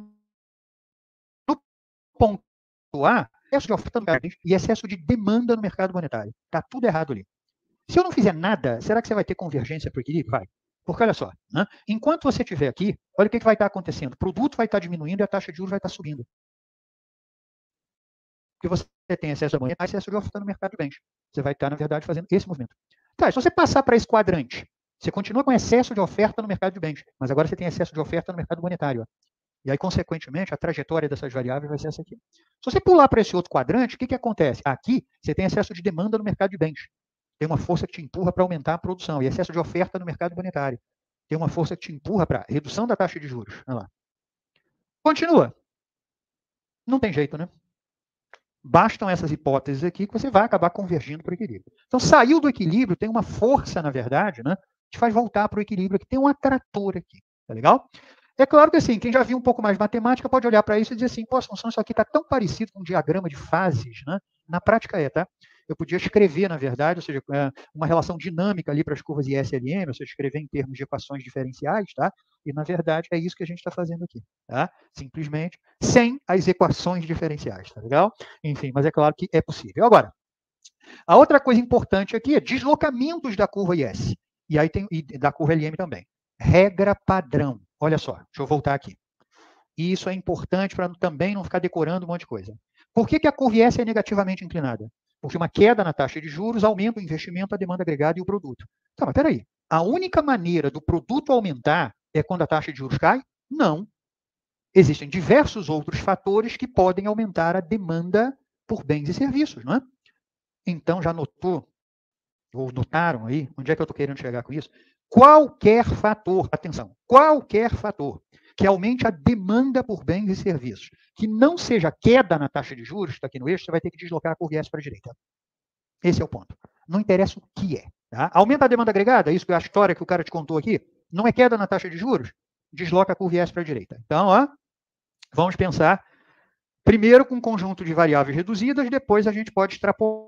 A: No ponto A, excesso de oferta no mercado de bens e excesso de demanda no mercado monetário. Está tudo errado ali. Se eu não fizer nada, será que você vai ter convergência para o equilíbrio? Vai. Porque olha só, né, enquanto você estiver aqui, olha o que, que vai estar acontecendo. O produto vai estar diminuindo e a taxa de juros vai estar subindo. Porque você tem excesso de demanda e excesso de oferta no mercado de bens. Você vai estar, na verdade, fazendo esse movimento. Tá, se você passar para esse quadrante, você continua com excesso de oferta no mercado de bens, mas agora você tem excesso de oferta no mercado monetário. Ó. E aí, consequentemente, a trajetória dessas variáveis vai ser essa aqui. Se você pular para esse outro quadrante, o que, que acontece? Aqui, você tem excesso de demanda no mercado de bens. Tem uma força que te empurra para aumentar a produção. E excesso de oferta no mercado monetário. Tem uma força que te empurra para redução da taxa de juros. Olha lá. Continua. Não tem jeito, né? Bastam essas hipóteses aqui que você vai acabar convergindo para o equilíbrio. Então, saiu do equilíbrio, tem uma força, na verdade, né, que te faz voltar para o equilíbrio aqui. Tem um atrator aqui. Tá legal? É claro que, assim, quem já viu um pouco mais de matemática pode olhar para isso e dizer assim, pô, Assunção, isso aqui está tão parecido com um diagrama de fases, né? Na prática é, tá? Eu podia escrever, na verdade, ou seja, uma relação dinâmica ali para as curvas I S L M, ou seja, escrever em termos de equações diferenciais, tá? E, na verdade, é isso que a gente está fazendo aqui, tá? Simplesmente sem as equações diferenciais, tá legal? Enfim, mas é claro que é possível. Agora, a outra coisa importante aqui é deslocamentos da curva I S. E aí tem e da curva L M também. Regra padrão. Olha só, deixa eu voltar aqui. E isso é importante para também não ficar decorando um monte de coisa. Por que, que a curva I S é negativamente inclinada? Porque uma queda na taxa de juros aumenta o investimento, a demanda agregada e o produto. Tá, mas peraí. A única maneira do produto aumentar é quando a taxa de juros cai? Não. Existem diversos outros fatores que podem aumentar a demanda por bens e serviços, não é? Então, já notou, ou notaram aí, onde é que eu estou querendo chegar com isso? Qualquer fator, atenção, qualquer fator que aumente a demanda por bens e serviços, que não seja queda na taxa de juros, está aqui no eixo, você vai ter que deslocar a curva I S para a direita. Esse é o ponto. Não interessa o que é. Tá? Aumenta a demanda agregada, isso que é a história que o cara te contou aqui, não é queda na taxa de juros? Desloca a curva I S para a direita. Então, ó, vamos pensar primeiro com um conjunto de variáveis reduzidas, depois a gente pode extrapolar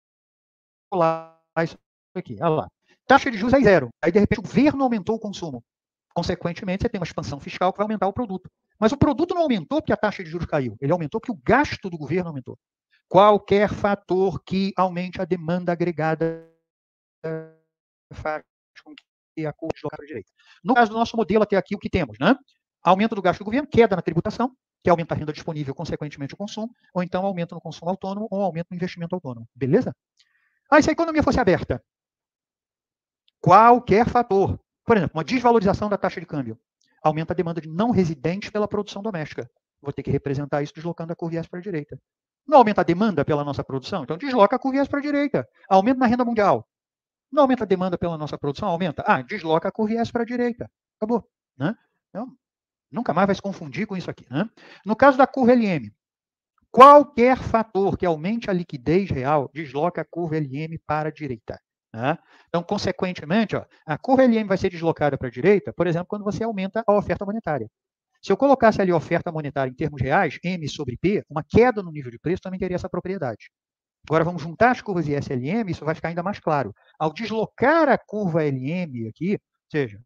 A: isso aqui. Olha lá. Taxa de juros é zero. Aí, de repente, o governo aumentou o consumo. Consequentemente, você tem uma expansão fiscal que vai aumentar o produto. Mas o produto não aumentou porque a taxa de juros caiu. Ele aumentou porque o gasto do governo aumentou. Qualquer fator que aumente a demanda agregada faz com que a curva desloque para a direita. No caso do nosso modelo, até aqui, o que temos? Né? Aumento do gasto do governo, queda na tributação, que aumenta a renda disponível, consequentemente o consumo, ou então aumento no consumo autônomo ou aumento no investimento autônomo. Beleza? Ah, e se a economia fosse aberta? Qualquer fator. Por exemplo, uma desvalorização da taxa de câmbio. Aumenta a demanda de não residentes pela produção doméstica. Vou ter que representar isso deslocando a curva I S para a direita. Não aumenta a demanda pela nossa produção? Então desloca a curva I S para a direita. Aumento na renda mundial. Não aumenta a demanda pela nossa produção? Aumenta. Ah, desloca a curva I S para a direita. Acabou. Né? Então, nunca mais vai se confundir com isso aqui. Né? No caso da curva L M, qualquer fator que aumente a liquidez real desloca a curva L M para a direita. Né? Então, consequentemente, ó, a curva L M vai ser deslocada para a direita, por exemplo, quando você aumenta a oferta monetária. Se eu colocasse ali a oferta monetária em termos reais, M sobre P, uma queda no nível de preço também teria essa propriedade. Agora, vamos juntar as curvas I S L M, isso vai ficar ainda mais claro. Ao deslocar a curva L M aqui, ou seja,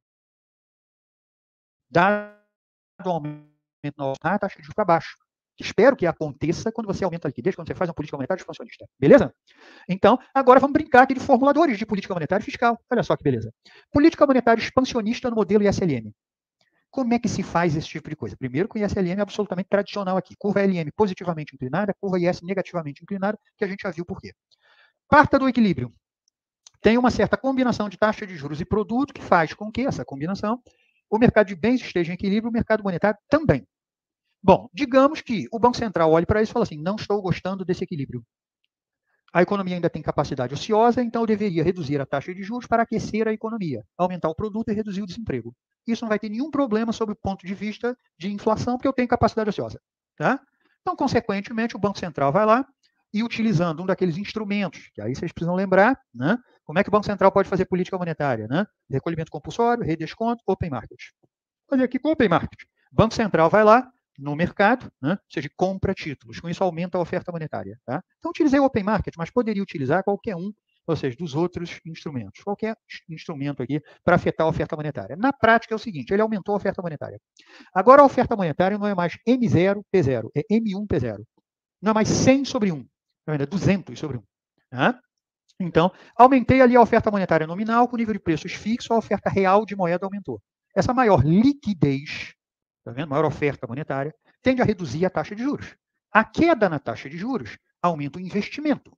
A: dado o aumento na taxa de juros para baixo. Espero que aconteça quando você aumenta a liquidez, quando você faz uma política monetária expansionista. Beleza? Então, agora vamos brincar aqui de formuladores de política monetária e fiscal. Olha só que beleza. Política monetária expansionista no modelo I S L M. Como é que se faz esse tipo de coisa? Primeiro, com o I S L M é absolutamente tradicional aqui. Curva L M positivamente inclinada, curva I S negativamente inclinada, que a gente já viu por quê. Parta do equilíbrio. tem uma certa combinação de taxa de juros e produto que faz com que essa combinação, o mercado de bens esteja em equilíbrio, o mercado monetário também. Bom, digamos que o Banco Central olhe para isso e fala assim, não estou gostando desse equilíbrio. A economia ainda tem capacidade ociosa, então eu deveria reduzir a taxa de juros para aquecer a economia, aumentar o produto e reduzir o desemprego. Isso não vai ter nenhum problema sob o ponto de vista de inflação, porque eu tenho capacidade ociosa. Tá? Então, consequentemente, o Banco Central vai lá e, utilizando um daqueles instrumentos, que aí vocês precisam lembrar, né? Como é que o Banco Central pode fazer política monetária? Né? Recolhimento compulsório, redesconto, open market. Olha aqui com o open market. O Banco Central vai lá no mercado, né? Ou seja, compra títulos. Com isso, aumenta a oferta monetária. Tá? Então, utilizei o open market, mas poderia utilizar qualquer um, ou seja, dos outros instrumentos. Qualquer instrumento aqui para afetar a oferta monetária. Na prática, é o seguinte, ele aumentou a oferta monetária. Agora, a oferta monetária não é mais M zero, P zero, é M um, P zero. Não é mais cem sobre um, é duzentos sobre um. Tá? Então, aumentei ali a oferta monetária nominal, com o nível de preços fixo, a oferta real de moeda aumentou. Essa maior liquidez, tá vendo? Maior oferta monetária, tende a reduzir a taxa de juros. A queda na taxa de juros aumenta o investimento.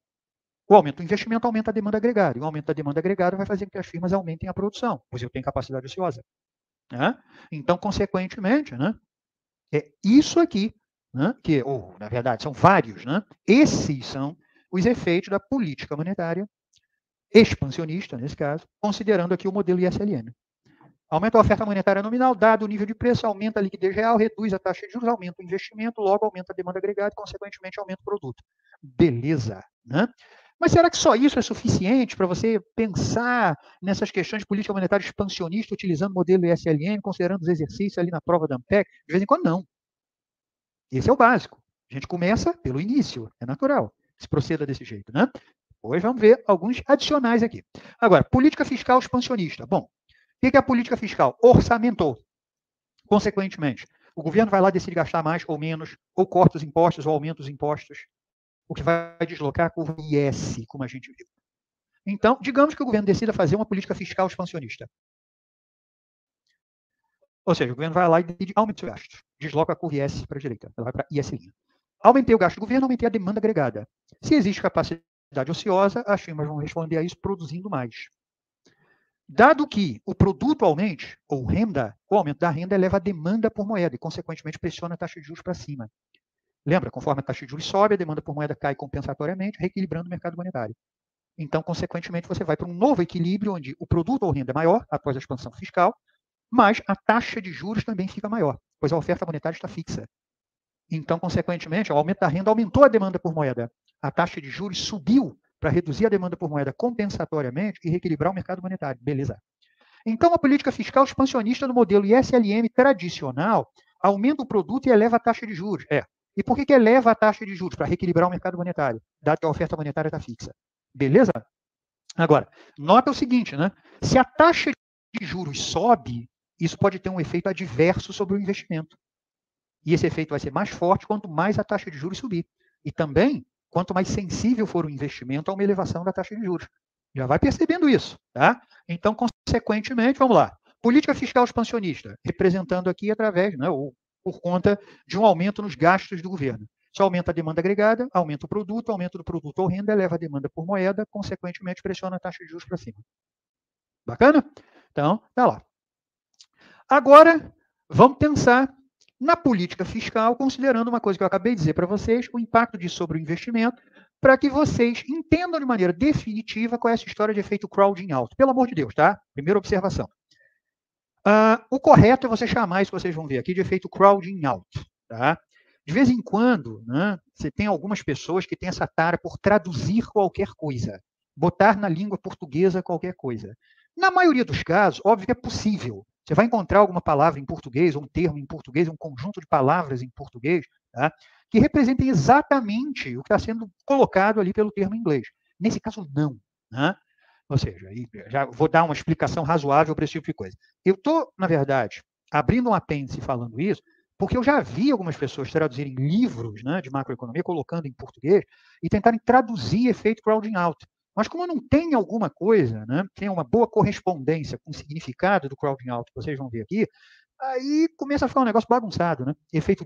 A: O aumento do investimento aumenta a demanda agregada. E o aumento da demanda agregada vai fazer com que as firmas aumentem a produção, pois eu tenho capacidade ociosa. Né? Então, consequentemente, né, é isso aqui, né, que, ou, na verdade, são vários, né, esses são os efeitos da política monetária expansionista, nesse caso, considerando aqui o modelo I S L M. Aumenta a oferta monetária nominal, dado o nível de preço, aumenta a liquidez real, reduz a taxa de juros, aumenta o investimento, logo aumenta a demanda agregada e, consequentemente, aumenta o produto. Beleza, né? Mas será que só isso é suficiente para você pensar nessas questões de política monetária expansionista, utilizando o modelo I S L M, considerando os exercícios ali na prova da AMPEC? De vez em quando, não. Esse é o básico. A gente começa pelo início, é natural. Se proceda desse jeito, né? Depois vamos ver alguns adicionais aqui. Agora, política fiscal expansionista. Bom, o que é a política fiscal? Orçamentou. Consequentemente, o governo vai lá decidir gastar mais ou menos, ou corta os impostos ou aumenta os impostos, o que vai deslocar a curva I S, como a gente viu. Então, digamos que o governo decida fazer uma política fiscal expansionista. Ou seja, o governo vai lá e decide aumentar os gastos, desloca a curva I S para a direita, ela vai para I S linha. Aumentei o gasto do governo, aumentei a demanda agregada. Se existe capacidade ociosa, as firmas vão responder a isso produzindo mais. Dado que o produto aumente, ou renda, o aumento da renda eleva a demanda por moeda e, consequentemente, pressiona a taxa de juros para cima. Lembra, conforme a taxa de juros sobe, a demanda por moeda cai compensatoriamente, reequilibrando o mercado monetário. Então, consequentemente, você vai para um novo equilíbrio onde o produto ou renda é maior após a expansão fiscal, mas a taxa de juros também fica maior, pois a oferta monetária está fixa. Então, consequentemente, o aumento da renda aumentou a demanda por moeda. A taxa de juros subiu para reduzir a demanda por moeda compensatoriamente e reequilibrar o mercado monetário. Beleza. Então, a política fiscal expansionista no modelo I S L M tradicional aumenta o produto e eleva a taxa de juros. É. E por que, que eleva a taxa de juros? Para reequilibrar o mercado monetário, dado que a oferta monetária está fixa. Beleza? Agora, nota o seguinte, né? Se a taxa de juros sobe, isso pode ter um efeito adverso sobre o investimento. E esse efeito vai ser mais forte quanto mais a taxa de juros subir. E também, quanto mais sensível for o investimento a uma elevação da taxa de juros. Já vai percebendo isso, tá? Então, consequentemente, vamos lá. Política fiscal expansionista, representando aqui através, né, ou por conta de um aumento nos gastos do governo. Isso aumenta a demanda agregada, aumenta o produto, aumento do produto ou renda, eleva a demanda por moeda, consequentemente pressiona a taxa de juros para cima. Bacana? Então, tá lá. Agora, vamos pensar na política fiscal, considerando uma coisa que eu acabei de dizer para vocês, o impacto disso sobre o investimento, para que vocês entendam de maneira definitiva qual é essa história de efeito crowding out. Pelo amor de Deus, tá? Primeira observação. Uh, o correto é você chamar isso que vocês vão ver aqui de efeito crowding out. Tá? De vez em quando, né, você tem algumas pessoas que têm essa tara por traduzir qualquer coisa, botar na língua portuguesa qualquer coisa. Na maioria dos casos, óbvio que é possível. Você vai encontrar alguma palavra em português, ou um termo em português, um conjunto de palavras em português, tá, que representem exatamente o que está sendo colocado ali pelo termo em inglês. Nesse caso, não. Né? Ou seja, já vou dar uma explicação razoável para esse tipo de coisa. Eu estou, na verdade, abrindo um apêndice falando isso, porque eu já vi algumas pessoas traduzirem livros, né, de macroeconomia, colocando em português, e tentarem traduzir efeito crowding out. Mas como não tem alguma coisa, né, tem uma boa correspondência com o significado do crowding out, que vocês vão ver aqui, aí começa a ficar um negócio bagunçado, né? Efeito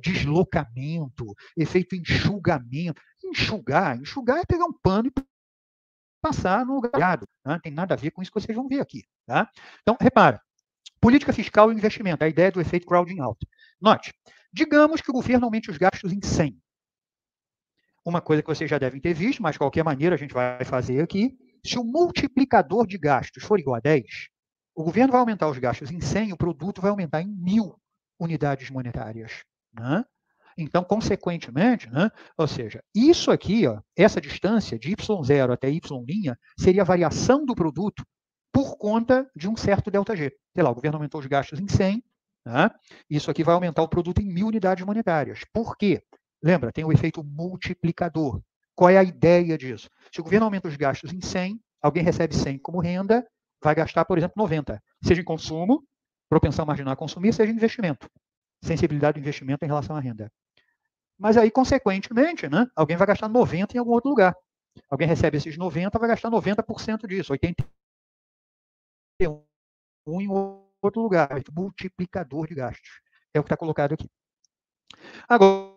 A: deslocamento, efeito enxugamento. Enxugar, enxugar é pegar um pano e passar no lugar. Não tem nada a ver com isso que vocês vão ver aqui. Tá? Então, repara, política fiscal e investimento, a ideia do efeito crowding out. Note, digamos que o governo aumente os gastos em cem. Uma coisa que vocês já devem ter visto, mas de qualquer maneira a gente vai fazer aqui, se o multiplicador de gastos for igual a dez, o governo vai aumentar os gastos em cem, o produto vai aumentar em mil unidades monetárias. Né? Então, consequentemente, né, ou seja, isso aqui, ó, essa distância de Y zero até Y' seria a variação do produto por conta de um certo ΔG. Sei lá, o governo aumentou os gastos em cem, né, isso aqui vai aumentar o produto em mil unidades monetárias. Por quê? Lembra, tem o efeito multiplicador. Qual é a ideia disso? Se o governo aumenta os gastos em cem, alguém recebe cem como renda, vai gastar, por exemplo, noventa. Seja em consumo, propensão marginal a consumir, seja em investimento. Sensibilidade do investimento em relação à renda. Mas aí, consequentemente, né, alguém vai gastar noventa em algum outro lugar. Alguém recebe esses noventa, vai gastar noventa por cento disso, oitenta e um em outro lugar. Multiplicador de gastos. É o que está colocado aqui. Agora,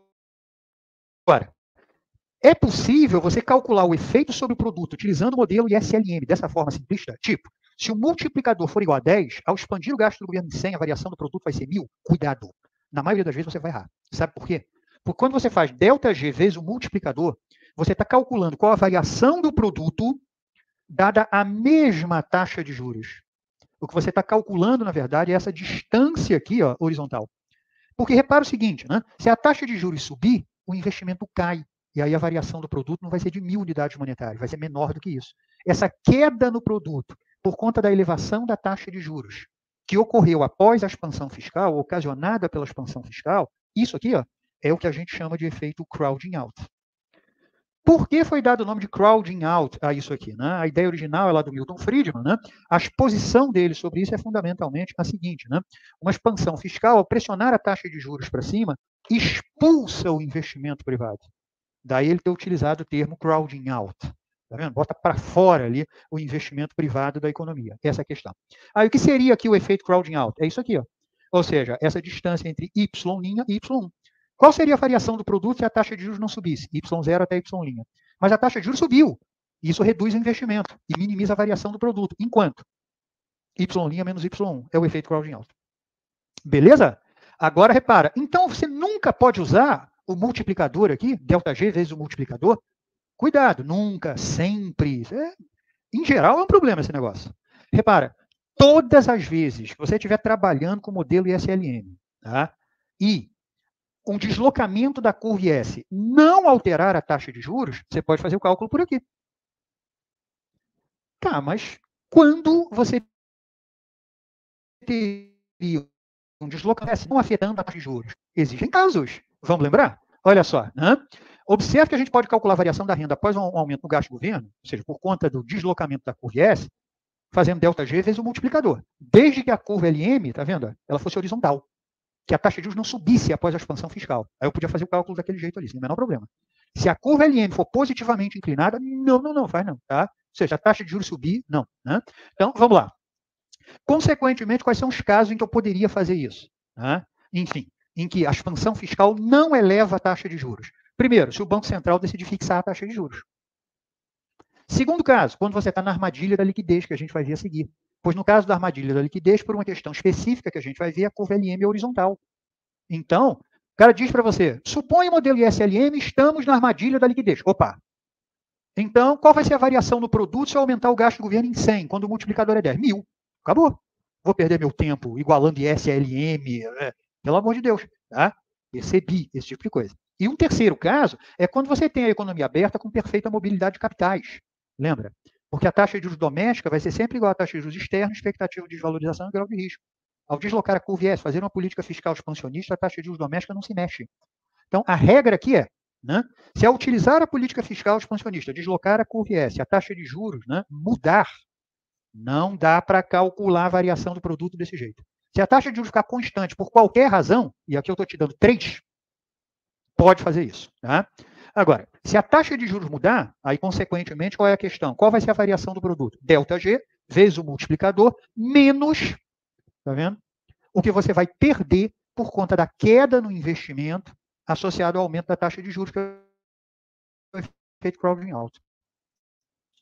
A: é possível você calcular o efeito sobre o produto utilizando o modelo I S L M dessa forma simplista? Tipo, se o multiplicador for igual a dez, ao expandir o gasto do governo em cem, a variação do produto vai ser mil? Cuidado. Na maioria das vezes você vai errar. Sabe por quê? Porque quando você faz ΔG vezes o multiplicador, você está calculando qual a variação do produto dada a mesma taxa de juros. O que você está calculando, na verdade, é essa distância aqui, ó, horizontal. Porque repara o seguinte, né? Se a taxa de juros subir, o investimento cai. E aí a variação do produto não vai ser de mil unidades monetárias, vai ser menor do que isso. Essa queda no produto, por conta da elevação da taxa de juros, que ocorreu após a expansão fiscal, ocasionada pela expansão fiscal, isso aqui, ó, é o que a gente chama de efeito crowding out. Por que foi dado o nome de crowding out a isso aqui? Né? A ideia original é lá do Milton Friedman. Né? A exposição dele sobre isso é fundamentalmente a seguinte. Né? Uma expansão fiscal, ao pressionar a taxa de juros para cima, expulsa o investimento privado. Daí ele ter utilizado o termo crowding out. Tá vendo? Bota para fora ali o investimento privado da economia. Essa é a questão. Aí o que seria aqui o efeito crowding out? É isso aqui. Ó. Ou seja, essa distância entre Y' e Y'. Qual seria a variação do produto se a taxa de juros não subisse? Y zero até Y'. Mas a taxa de juros subiu. Isso reduz o investimento e minimiza a variação do produto. Enquanto Y' menos Y' é o efeito crowding out. Beleza? Agora repara. Então você nunca pode usar o multiplicador aqui, ΔG vezes o multiplicador. Cuidado, nunca, sempre. É, em geral é um problema esse negócio. Repara, todas as vezes que você estiver trabalhando com o modelo I S L M, tá? E um deslocamento da curva I S não alterar a taxa de juros, você pode fazer o cálculo por aqui. Tá, mas quando você teria um deslocamento não afetando a taxa de juros? Existem casos. Vamos lembrar? Olha só. Né? Observe que a gente pode calcular a variação da renda após um aumento no gasto do governo, ou seja, por conta do deslocamento da curva I S, fazendo ΔG vezes o multiplicador. Desde que a curva L M, tá vendo? Ela fosse horizontal. Que a taxa de juros não subisse após a expansão fiscal. Aí eu podia fazer o cálculo daquele jeito ali, sem o menor problema. Se a curva L M for positivamente inclinada, não, não, não, faz não, tá? Ou seja, a taxa de juros subir, não. Né? Então, vamos lá. Consequentemente, quais são os casos em que eu poderia fazer isso? Né? Enfim, em que a expansão fiscal não eleva a taxa de juros. Primeiro, se o Banco Central decidir fixar a taxa de juros. Segundo caso, quando você está na armadilha da liquidez, que a gente vai ver a seguir. Pois no caso da armadilha da liquidez, por uma questão específica que a gente vai ver, a curva L M é horizontal. Então, o cara diz para você, suponha o modelo I S L M, estamos na armadilha da liquidez. Opa! Então, qual vai ser a variação no produto se eu aumentar o gasto do governo em cem, quando o multiplicador é dez? Mil. Acabou. Vou perder meu tempo igualando I S L M, é, pelo amor de Deus. Tá? Percebi esse tipo de coisa. E um terceiro caso é quando você tem a economia aberta com perfeita mobilidade de capitais. Lembra? Porque a taxa de juros doméstica vai ser sempre igual à taxa de juros externa, expectativa de desvalorização e grau de risco. Ao deslocar a curva I S, fazer uma política fiscal expansionista, a taxa de juros doméstica não se mexe. Então, a regra aqui é, né, se ao utilizar a política fiscal expansionista, deslocar a curva I S, a taxa de juros, né, mudar, não dá para calcular a variação do produto desse jeito. Se a taxa de juros ficar constante por qualquer razão, e aqui eu estou te dando três, pode fazer isso. Tá? Agora, se a taxa de juros mudar, aí, consequentemente, qual é a questão? Qual vai ser a variação do produto? ΔG vezes o multiplicador, menos, tá vendo? O que você vai perder por conta da queda no investimento associado ao aumento da taxa de juros, que é o efeito crowding out.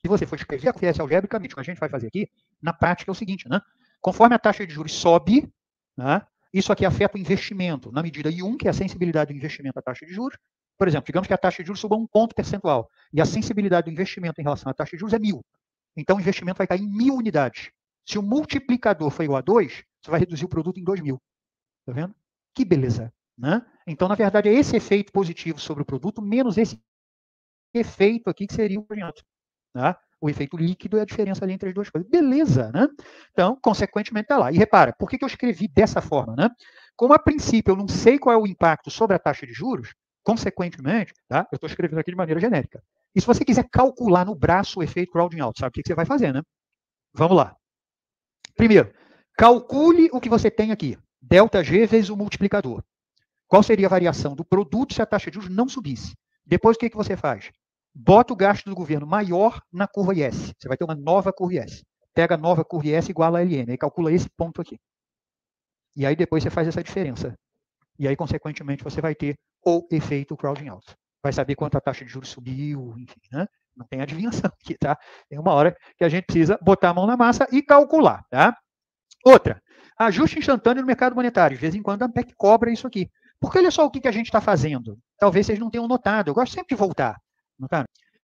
A: se você for escrever a confiança algebricamente, o que a gente vai fazer aqui, na prática é o seguinte, né? Conforme a taxa de juros sobe, né, isso aqui afeta o investimento, na medida I um, que é a sensibilidade do investimento à taxa de juros. Por exemplo, digamos que a taxa de juros suba um ponto percentual, e a sensibilidade do investimento em relação à taxa de juros é mil. Então, o investimento vai cair em mil unidades. Se o multiplicador for igual a dois, você vai reduzir o produto em dois mil. Tá vendo? Que beleza. Né? Então, na verdade, é esse efeito positivo sobre o produto, menos esse efeito aqui, que seria o projeto. Tá? O efeito líquido é a diferença ali entre as duas coisas. Beleza, né? Então, consequentemente, está lá. E repara, por que, que eu escrevi dessa forma? Né? Como, a princípio, eu não sei qual é o impacto sobre a taxa de juros, consequentemente, tá? Eu estou escrevendo aqui de maneira genérica. E se você quiser calcular no braço o efeito crowding out, sabe o que, que você vai fazer, né? Vamos lá. Primeiro, calcule o que você tem aqui. Delta G vezes o multiplicador. Qual seria a variação do produto se a taxa de juros não subisse? Depois, o que, que você faz? Bota o gasto do governo maior na curva I S. Você vai ter uma nova curva I S. Pega a nova curva I S igual a L N. Aí calcula esse ponto aqui. E aí depois você faz essa diferença. E aí, consequentemente, você vai ter o efeito crowding out. Vai saber quanto a taxa de juros subiu, enfim, né? Não tem adivinhação aqui, tá? Tem uma hora que a gente precisa botar a mão na massa e calcular, tá? Outra, ajuste instantâneo no mercado monetário. De vez em quando a ANPEC cobra isso aqui. Porque olha só o que a gente está fazendo. Talvez vocês não tenham notado. Eu gosto sempre de voltar. Notaram?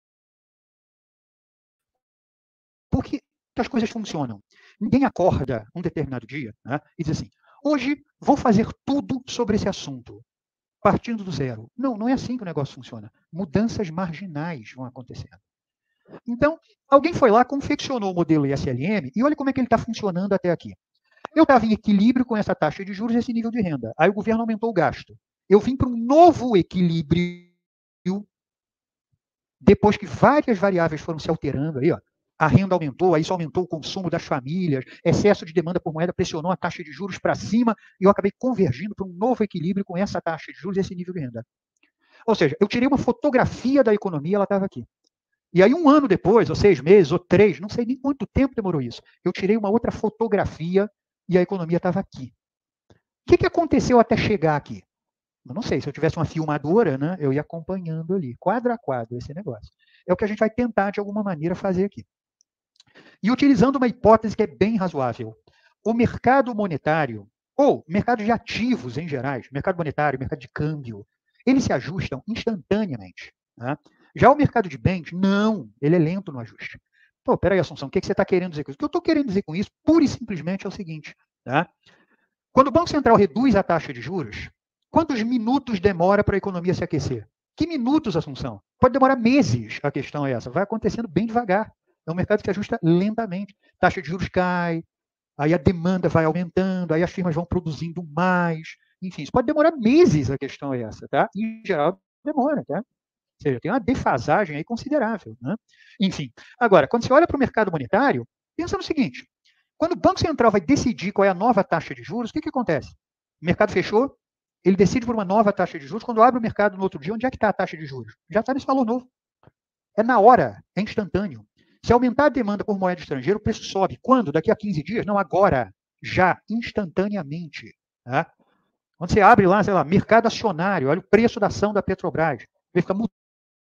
A: Porque as coisas funcionam. Ninguém acorda um determinado dia, né, e diz assim, hoje vou fazer tudo sobre esse assunto, partindo do zero. Não, não é assim que o negócio funciona. Mudanças marginais vão acontecendo. Então, alguém foi lá, confeccionou o modelo I S L M e olha como é que ele está funcionando até aqui. Eu estava em equilíbrio com essa taxa de juros e esse nível de renda. Aí o governo aumentou o gasto. Eu vim para um novo equilíbrio depois que várias variáveis foram se alterando aí, ó. A renda aumentou, aí isso aumentou o consumo das famílias, excesso de demanda por moeda pressionou a taxa de juros para cima e eu acabei convergindo para um novo equilíbrio com essa taxa de juros e esse nível de renda. Ou seja, eu tirei uma fotografia da economia, ela estava aqui. E aí um ano depois, ou seis meses, ou três, não sei nem quanto tempo demorou isso, eu tirei uma outra fotografia e a economia estava aqui. O que, que aconteceu até chegar aqui? Eu não sei, se eu tivesse uma filmadora, né, eu ia acompanhando ali, quadro a quadro, esse negócio. É o que a gente vai tentar, de alguma maneira, fazer aqui. E utilizando uma hipótese que é bem razoável, o mercado monetário, ou mercado de ativos em geral, mercado monetário, mercado de câmbio, eles se ajustam instantaneamente. Né? Já o mercado de bens, não, ele é lento no ajuste. Pô, peraí, Assunção, o que você está querendo dizer com isso? O que eu estou querendo dizer com isso, pura e simplesmente, é o seguinte. Tá? Quando o Banco Central reduz a taxa de juros, quantos minutos demora para a economia se aquecer? Que minutos, Assunção? Pode demorar meses, a questão é essa. Vai acontecendo bem devagar. É um mercado que se ajusta lentamente. Taxa de juros cai, aí a demanda vai aumentando, aí as firmas vão produzindo mais. Enfim, isso pode demorar meses, a questão é essa. Tá? Em geral, demora. Tá? Ou seja, tem uma defasagem aí considerável. Né? Enfim, agora, quando você olha para o mercado monetário, pensa no seguinte. Quando o Banco Central vai decidir qual é a nova taxa de juros, o que, que acontece? O mercado fechou, ele decide por uma nova taxa de juros. Quando abre o mercado no outro dia, onde é que está a taxa de juros? Já está nesse valor novo. É na hora, é instantâneo. Se aumentar a demanda por moeda estrangeira, o preço sobe. Quando? Daqui a quinze dias? Não, agora. Já, instantaneamente. Tá? Quando você abre lá, sei lá, mercado acionário, olha o preço da ação da Petrobras. Ele fica mudando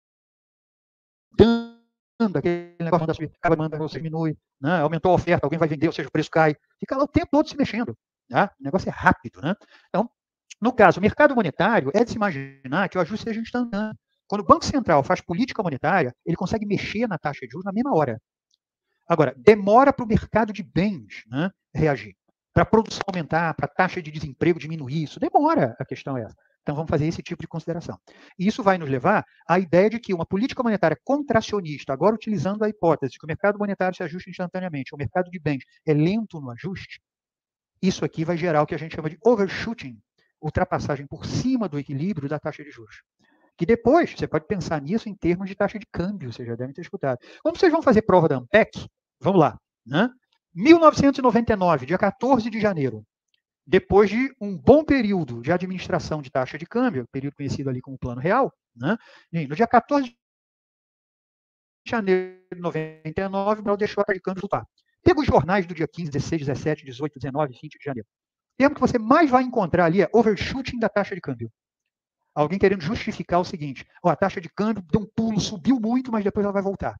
A: aquele negócio, manda subir, acaba mandando, você diminui, né? Aumentou a oferta, alguém vai vender, ou seja, o preço cai. Fica lá o tempo todo se mexendo. Tá? O negócio é rápido. Né? Então, no caso, o mercado monetário é de se imaginar que o ajuste seja instantâneo. Quando o Banco Central faz política monetária, ele consegue mexer na taxa de juros na mesma hora. Agora, demora para o mercado de bens, né, reagir. Para a produção aumentar, para a taxa de desemprego diminuir, isso demora, a questão é essa. Então, vamos fazer esse tipo de consideração. E isso vai nos levar à ideia de que uma política monetária contracionista, agora utilizando a hipótese de que o mercado monetário se ajusta instantaneamente, o mercado de bens é lento no ajuste, isso aqui vai gerar o que a gente chama de overshooting, ultrapassagem por cima do equilíbrio da taxa de juros. Que depois, você pode pensar nisso em termos de taxa de câmbio, vocês já devem ter escutado. Quando vocês vão fazer prova da ANPEC, vamos lá, né? mil novecentos e noventa e nove, dia quatorze de janeiro, depois de um bom período de administração de taxa de câmbio, período conhecido ali como Plano Real, né? No dia quatorze de janeiro de noventa e nove, o Brasil deixou a taxa de câmbio voltar. Pega os jornais do dia quinze, dezesseis, dezessete, dezoito, dezenove, vinte de janeiro. O termo que você mais vai encontrar ali é overshooting da taxa de câmbio. Alguém querendo justificar o seguinte, ó, a taxa de câmbio deu um pulo, subiu muito, mas depois ela vai voltar.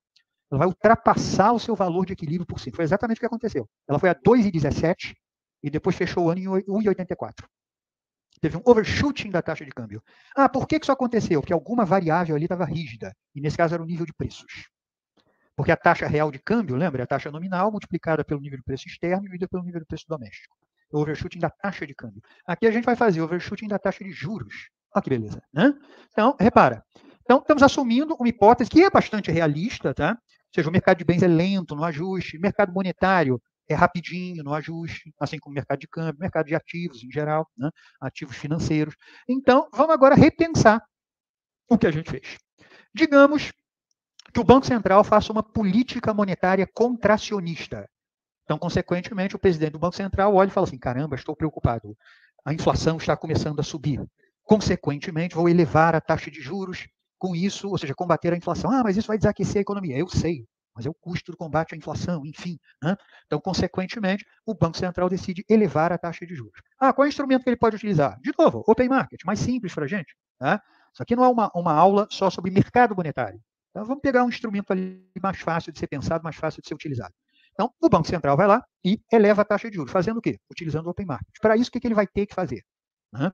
A: ela vai ultrapassar o seu valor de equilíbrio por cima. Foi exatamente o que aconteceu. Ela foi a dois vírgula dezessete e depois fechou o ano em um vírgula oitenta e quatro. Teve um overshooting da taxa de câmbio. Ah, por que isso aconteceu? Porque alguma variável ali estava rígida, e nesse caso era o nível de preços. Porque a taxa real de câmbio, lembra, é a taxa nominal multiplicada pelo nível de preço externo e dividida pelo nível de preço doméstico. O overshooting da taxa de câmbio. Aqui a gente vai fazer o overshooting da taxa de juros. Olha que beleza, né? Então, repara. Então, estamos assumindo uma hipótese que é bastante realista, tá? Ou seja, o mercado de bens é lento no ajuste, o mercado monetário é rapidinho no ajuste, assim como o mercado de câmbio, mercado de ativos em geral, né? Ativos financeiros. Então, vamos agora repensar o que a gente fez. Digamos que o Banco Central faça uma política monetária contracionista. Então, consequentemente, o presidente do Banco Central olha e fala assim, caramba, estou preocupado, a inflação está começando a subir. Consequentemente, vou elevar a taxa de juros, com isso, ou seja, combater a inflação. Ah, mas isso vai desaquecer a economia. Eu sei, mas é o custo do combate à inflação, enfim. Né? Então, consequentemente, o Banco Central decide elevar a taxa de juros. Ah, qual é o instrumento que ele pode utilizar? De novo, open market, mais simples para a gente. Tá? Isso aqui não é uma, uma aula só sobre mercado monetário. Então, vamos pegar um instrumento ali mais fácil de ser pensado, mais fácil de ser utilizado. Então, o Banco Central vai lá e eleva a taxa de juros. Fazendo o quê? Utilizando o open market. Para isso, o que ele vai ter que fazer? Né?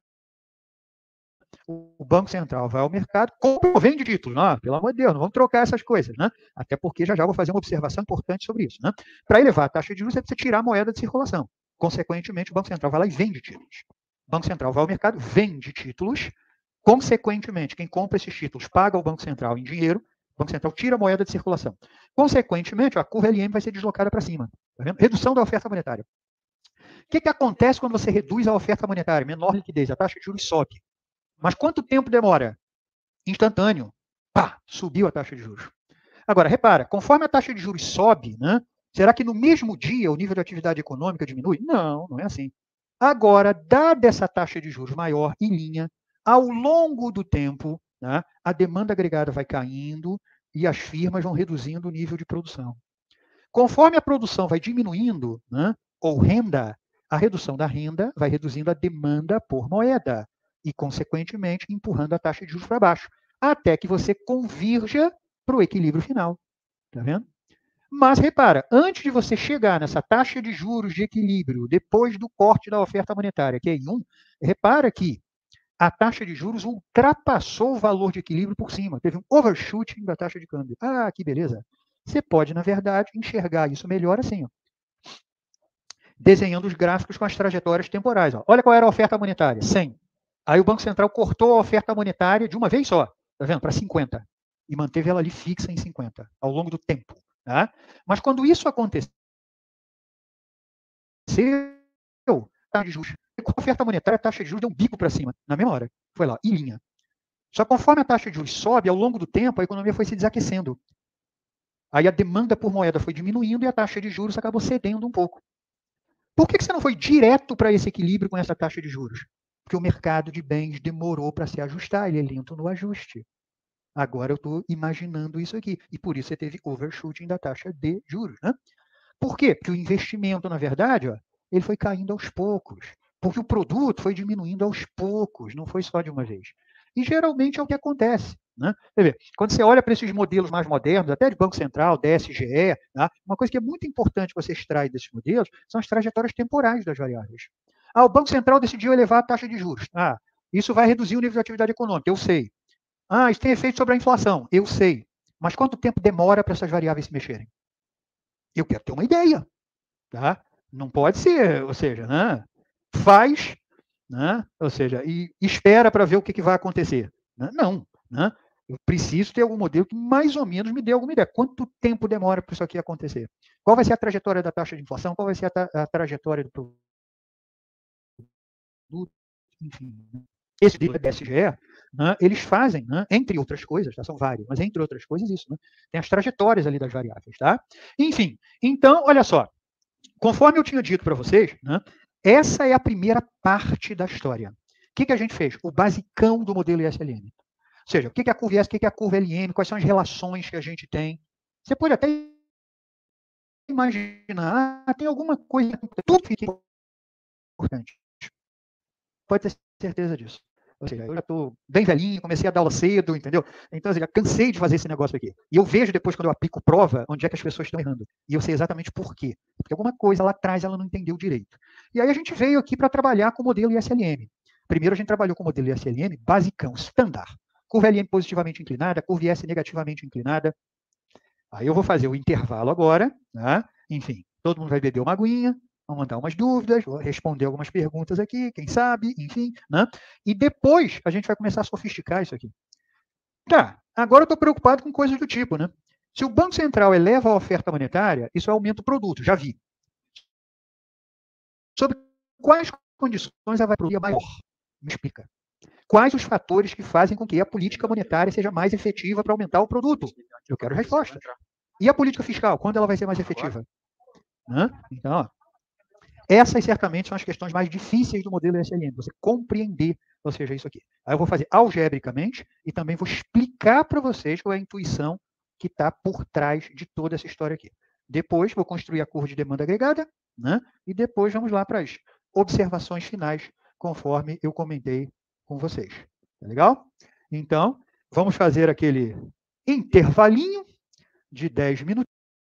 A: O Banco Central vai ao mercado, compra ou vende títulos. Não, pelo amor de Deus, não vamos trocar essas coisas. Né? Até porque já já vou fazer uma observação importante sobre isso. Né? Para elevar a taxa de juros, você precisa tirar a moeda de circulação. Consequentemente, o Banco Central vai lá e vende títulos. O Banco Central vai ao mercado, vende títulos. Consequentemente, quem compra esses títulos paga ao Banco Central em dinheiro. O Banco Central tira a moeda de circulação. Consequentemente, a curva L M vai ser deslocada para cima. Tá vendo? Redução da oferta monetária. O que, que acontece quando você reduz a oferta monetária? Menor liquidez, a taxa de juros sobe. Mas quanto tempo demora? Instantâneo. Pá, subiu a taxa de juros. Agora, repara, conforme a taxa de juros sobe, né, será que no mesmo dia o nível de atividade econômica diminui? Não, não é assim. Agora, dada essa taxa de juros maior em linha, ao longo do tempo, né, a demanda agregada vai caindo e as firmas vão reduzindo o nível de produção. Conforme a produção vai diminuindo, né, ou renda, a redução da renda vai reduzindo a demanda por moeda e, consequentemente, empurrando a taxa de juros para baixo, até que você convirja para o equilíbrio final. Tá vendo? Mas repara, antes de você chegar nessa taxa de juros de equilíbrio, depois do corte da oferta monetária, que é em um, repara que a taxa de juros ultrapassou o valor de equilíbrio por cima. Teve um overshooting da taxa de câmbio. Ah, que beleza. Você pode, na verdade, enxergar isso melhor assim, ó, desenhando os gráficos com as trajetórias temporais. Ó. Olha qual era a oferta monetária, cem. Aí o Banco Central cortou a oferta monetária de uma vez só, tá vendo? Para cinquenta. E manteve ela ali fixa em cinquenta, ao longo do tempo. Tá? Mas quando isso aconteceu, a taxa de juros, com a oferta monetária, a taxa de juros deu um bico para cima, na mesma hora. Foi lá, em linha. Só que conforme a taxa de juros sobe, ao longo do tempo, a economia foi se desaquecendo. Aí a demanda por moeda foi diminuindo e a taxa de juros acabou cedendo um pouco. Por que você não foi direto para esse equilíbrio com essa taxa de juros? Porque o mercado de bens demorou para se ajustar, ele é lento no ajuste. Agora eu estou imaginando isso aqui. E por isso você teve overshooting da taxa de juros. Né? Por quê? Porque o investimento, na verdade, ó, ele foi caindo aos poucos. Porque o produto foi diminuindo aos poucos, não foi só de uma vez. E geralmente é o que acontece. Né? Quando você olha para esses modelos mais modernos, até de Banco Central, D S G E, tá? Uma coisa que é muito importante que você extrai desses modelos são as trajetórias temporais das variáveis. Ah, o Banco Central decidiu elevar a taxa de juros. Ah, isso vai reduzir o nível de atividade econômica, eu sei. Ah, isso tem efeito sobre a inflação, eu sei. Mas quanto tempo demora para essas variáveis se mexerem? Eu quero ter uma ideia. Tá? Não pode ser, ou seja, né? Faz, né? Ou seja, e espera para ver o que, que vai acontecer. Né? Não, né? Eu preciso ter algum modelo que mais ou menos me dê alguma ideia. Quanto tempo demora para isso aqui acontecer? Qual vai ser a trajetória da taxa de inflação? Qual vai ser a, tra a trajetória do produto? Enfim, esse D S G E, né, eles fazem, né, entre outras coisas, tá, são vários, mas entre outras coisas isso, né, tem as trajetórias ali das variáveis. Tá? Enfim, então, olha só, conforme eu tinha dito para vocês, né, essa é a primeira parte da história. O que, que a gente fez? O basicão do modelo I S L M. Ou seja, o que é a curva I S, o que é a curva L M, quais são as relações que a gente tem. Você pode até imaginar, ah, tem alguma coisa, tudo que é importante. Pode ter certeza disso. Ou seja, eu já estou bem velhinho, comecei a dar aula cedo, entendeu? Então, eu já cansei de fazer esse negócio aqui. E eu vejo depois, quando eu aplico prova, onde é que as pessoas estão errando. E eu sei exatamente por quê. Porque alguma coisa lá atrás ela não entendeu direito. E aí a gente veio aqui para trabalhar com o modelo I S L M. Primeiro a gente trabalhou com o modelo I S L M basicão, standard. Curva L M positivamente inclinada, curva I S negativamente inclinada. Aí eu vou fazer o intervalo agora, né? Enfim, todo mundo vai beber uma aguinha, vão mandar umas dúvidas, vou responder algumas perguntas aqui, quem sabe, enfim, né? E depois a gente vai começar a sofisticar isso aqui. Tá, agora eu estou preocupado com coisas do tipo, né? Se o Banco Central eleva a oferta monetária, isso aumenta o produto, já vi. Sobre quais condições ela vai produzir maior? Me explica. Quais os fatores que fazem com que a política monetária seja mais efetiva para aumentar o produto? Eu quero resposta. E a política fiscal, quando ela vai ser mais efetiva? Né? Então, ó, essas certamente são as questões mais difíceis do modelo I S L M, você compreender, ou seja, isso aqui. Aí eu vou fazer algebricamente e também vou explicar para vocês qual é a intuição que está por trás de toda essa história aqui. Depois vou construir a curva de demanda agregada, né? E depois vamos lá para as observações finais, conforme eu comentei com vocês. Tá legal? Então, vamos fazer aquele intervalinho de dez minutos.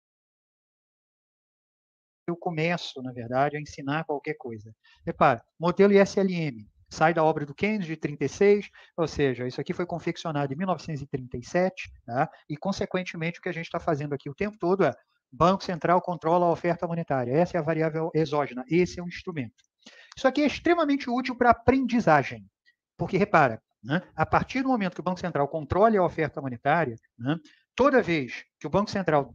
A: Eu começo, na verdade, a ensinar qualquer coisa. Repara, modelo I S L M, sai da obra do Keynes de trinta e seis, ou seja, isso aqui foi confeccionado em mil novecentos e trinta e sete, tá? E, consequentemente, o que a gente está fazendo aqui o tempo todo é Banco Central controla a oferta monetária. Essa é a variável exógena, esse é o instrumento. Isso aqui é extremamente útil para aprendizagem, porque, repara, né, a partir do momento que o Banco Central controle a oferta monetária, né, toda vez que o Banco Central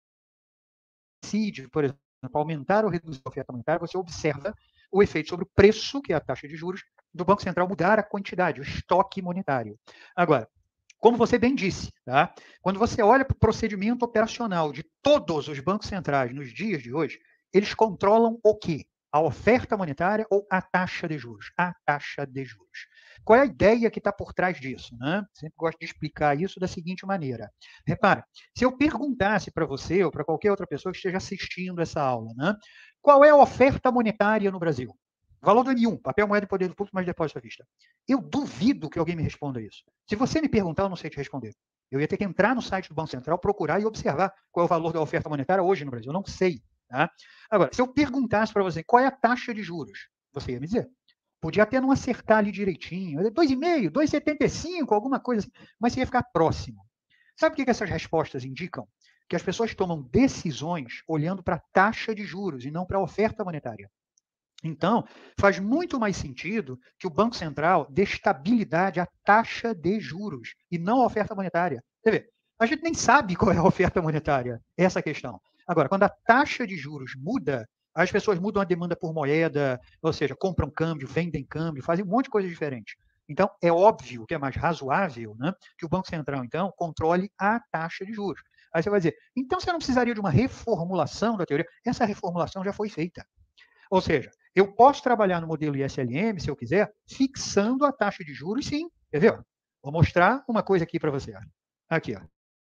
A: decide, por exemplo, aumentar ou reduzir a oferta monetária, você observa o efeito sobre o preço, que é a taxa de juros, do Banco Central mudar a quantidade, o estoque monetário. Agora, como você bem disse, tá? Quando você olha para o procedimento operacional de todos os bancos centrais nos dias de hoje, eles controlam o quê? A oferta monetária ou a taxa de juros? A taxa de juros. Qual é a ideia que está por trás disso? Né? Sempre gosto de explicar isso da seguinte maneira. Repara, se eu perguntasse para você ou para qualquer outra pessoa que esteja assistindo essa aula, né, qual é a oferta monetária no Brasil? Valor do M um, papel, moeda e poder do público, mais depósito à vista. Eu duvido que alguém me responda isso. Se você me perguntar, eu não sei te responder. Eu ia ter que entrar no site do Banco Central, procurar e observar qual é o valor da oferta monetária hoje no Brasil. Eu não sei. Tá? Agora, se eu perguntasse para você qual é a taxa de juros, você ia me dizer. Podia até não acertar ali direitinho, dois vírgula cinco, dois vírgula setenta e cinco, alguma coisa assim, mas você ia ficar próximo. Sabe o que essas respostas indicam? Que as pessoas tomam decisões olhando para a taxa de juros e não para a oferta monetária. Então, faz muito mais sentido que o Banco Central dê estabilidade à taxa de juros e não à oferta monetária. Quer ver? A gente nem sabe qual é a oferta monetária, essa é a questão. Agora, quando a taxa de juros muda, as pessoas mudam a demanda por moeda, ou seja, compram câmbio, vendem câmbio, fazem um monte de coisa diferente. Então, é óbvio que é mais razoável, né, que o Banco Central, então, controle a taxa de juros. Aí você vai dizer, então você não precisaria de uma reformulação da teoria? Essa reformulação já foi feita. Ou seja, eu posso trabalhar no modelo I S L M, se eu quiser, fixando a taxa de juros, sim. Quer ver? Vou mostrar uma coisa aqui para você. Aqui, ó.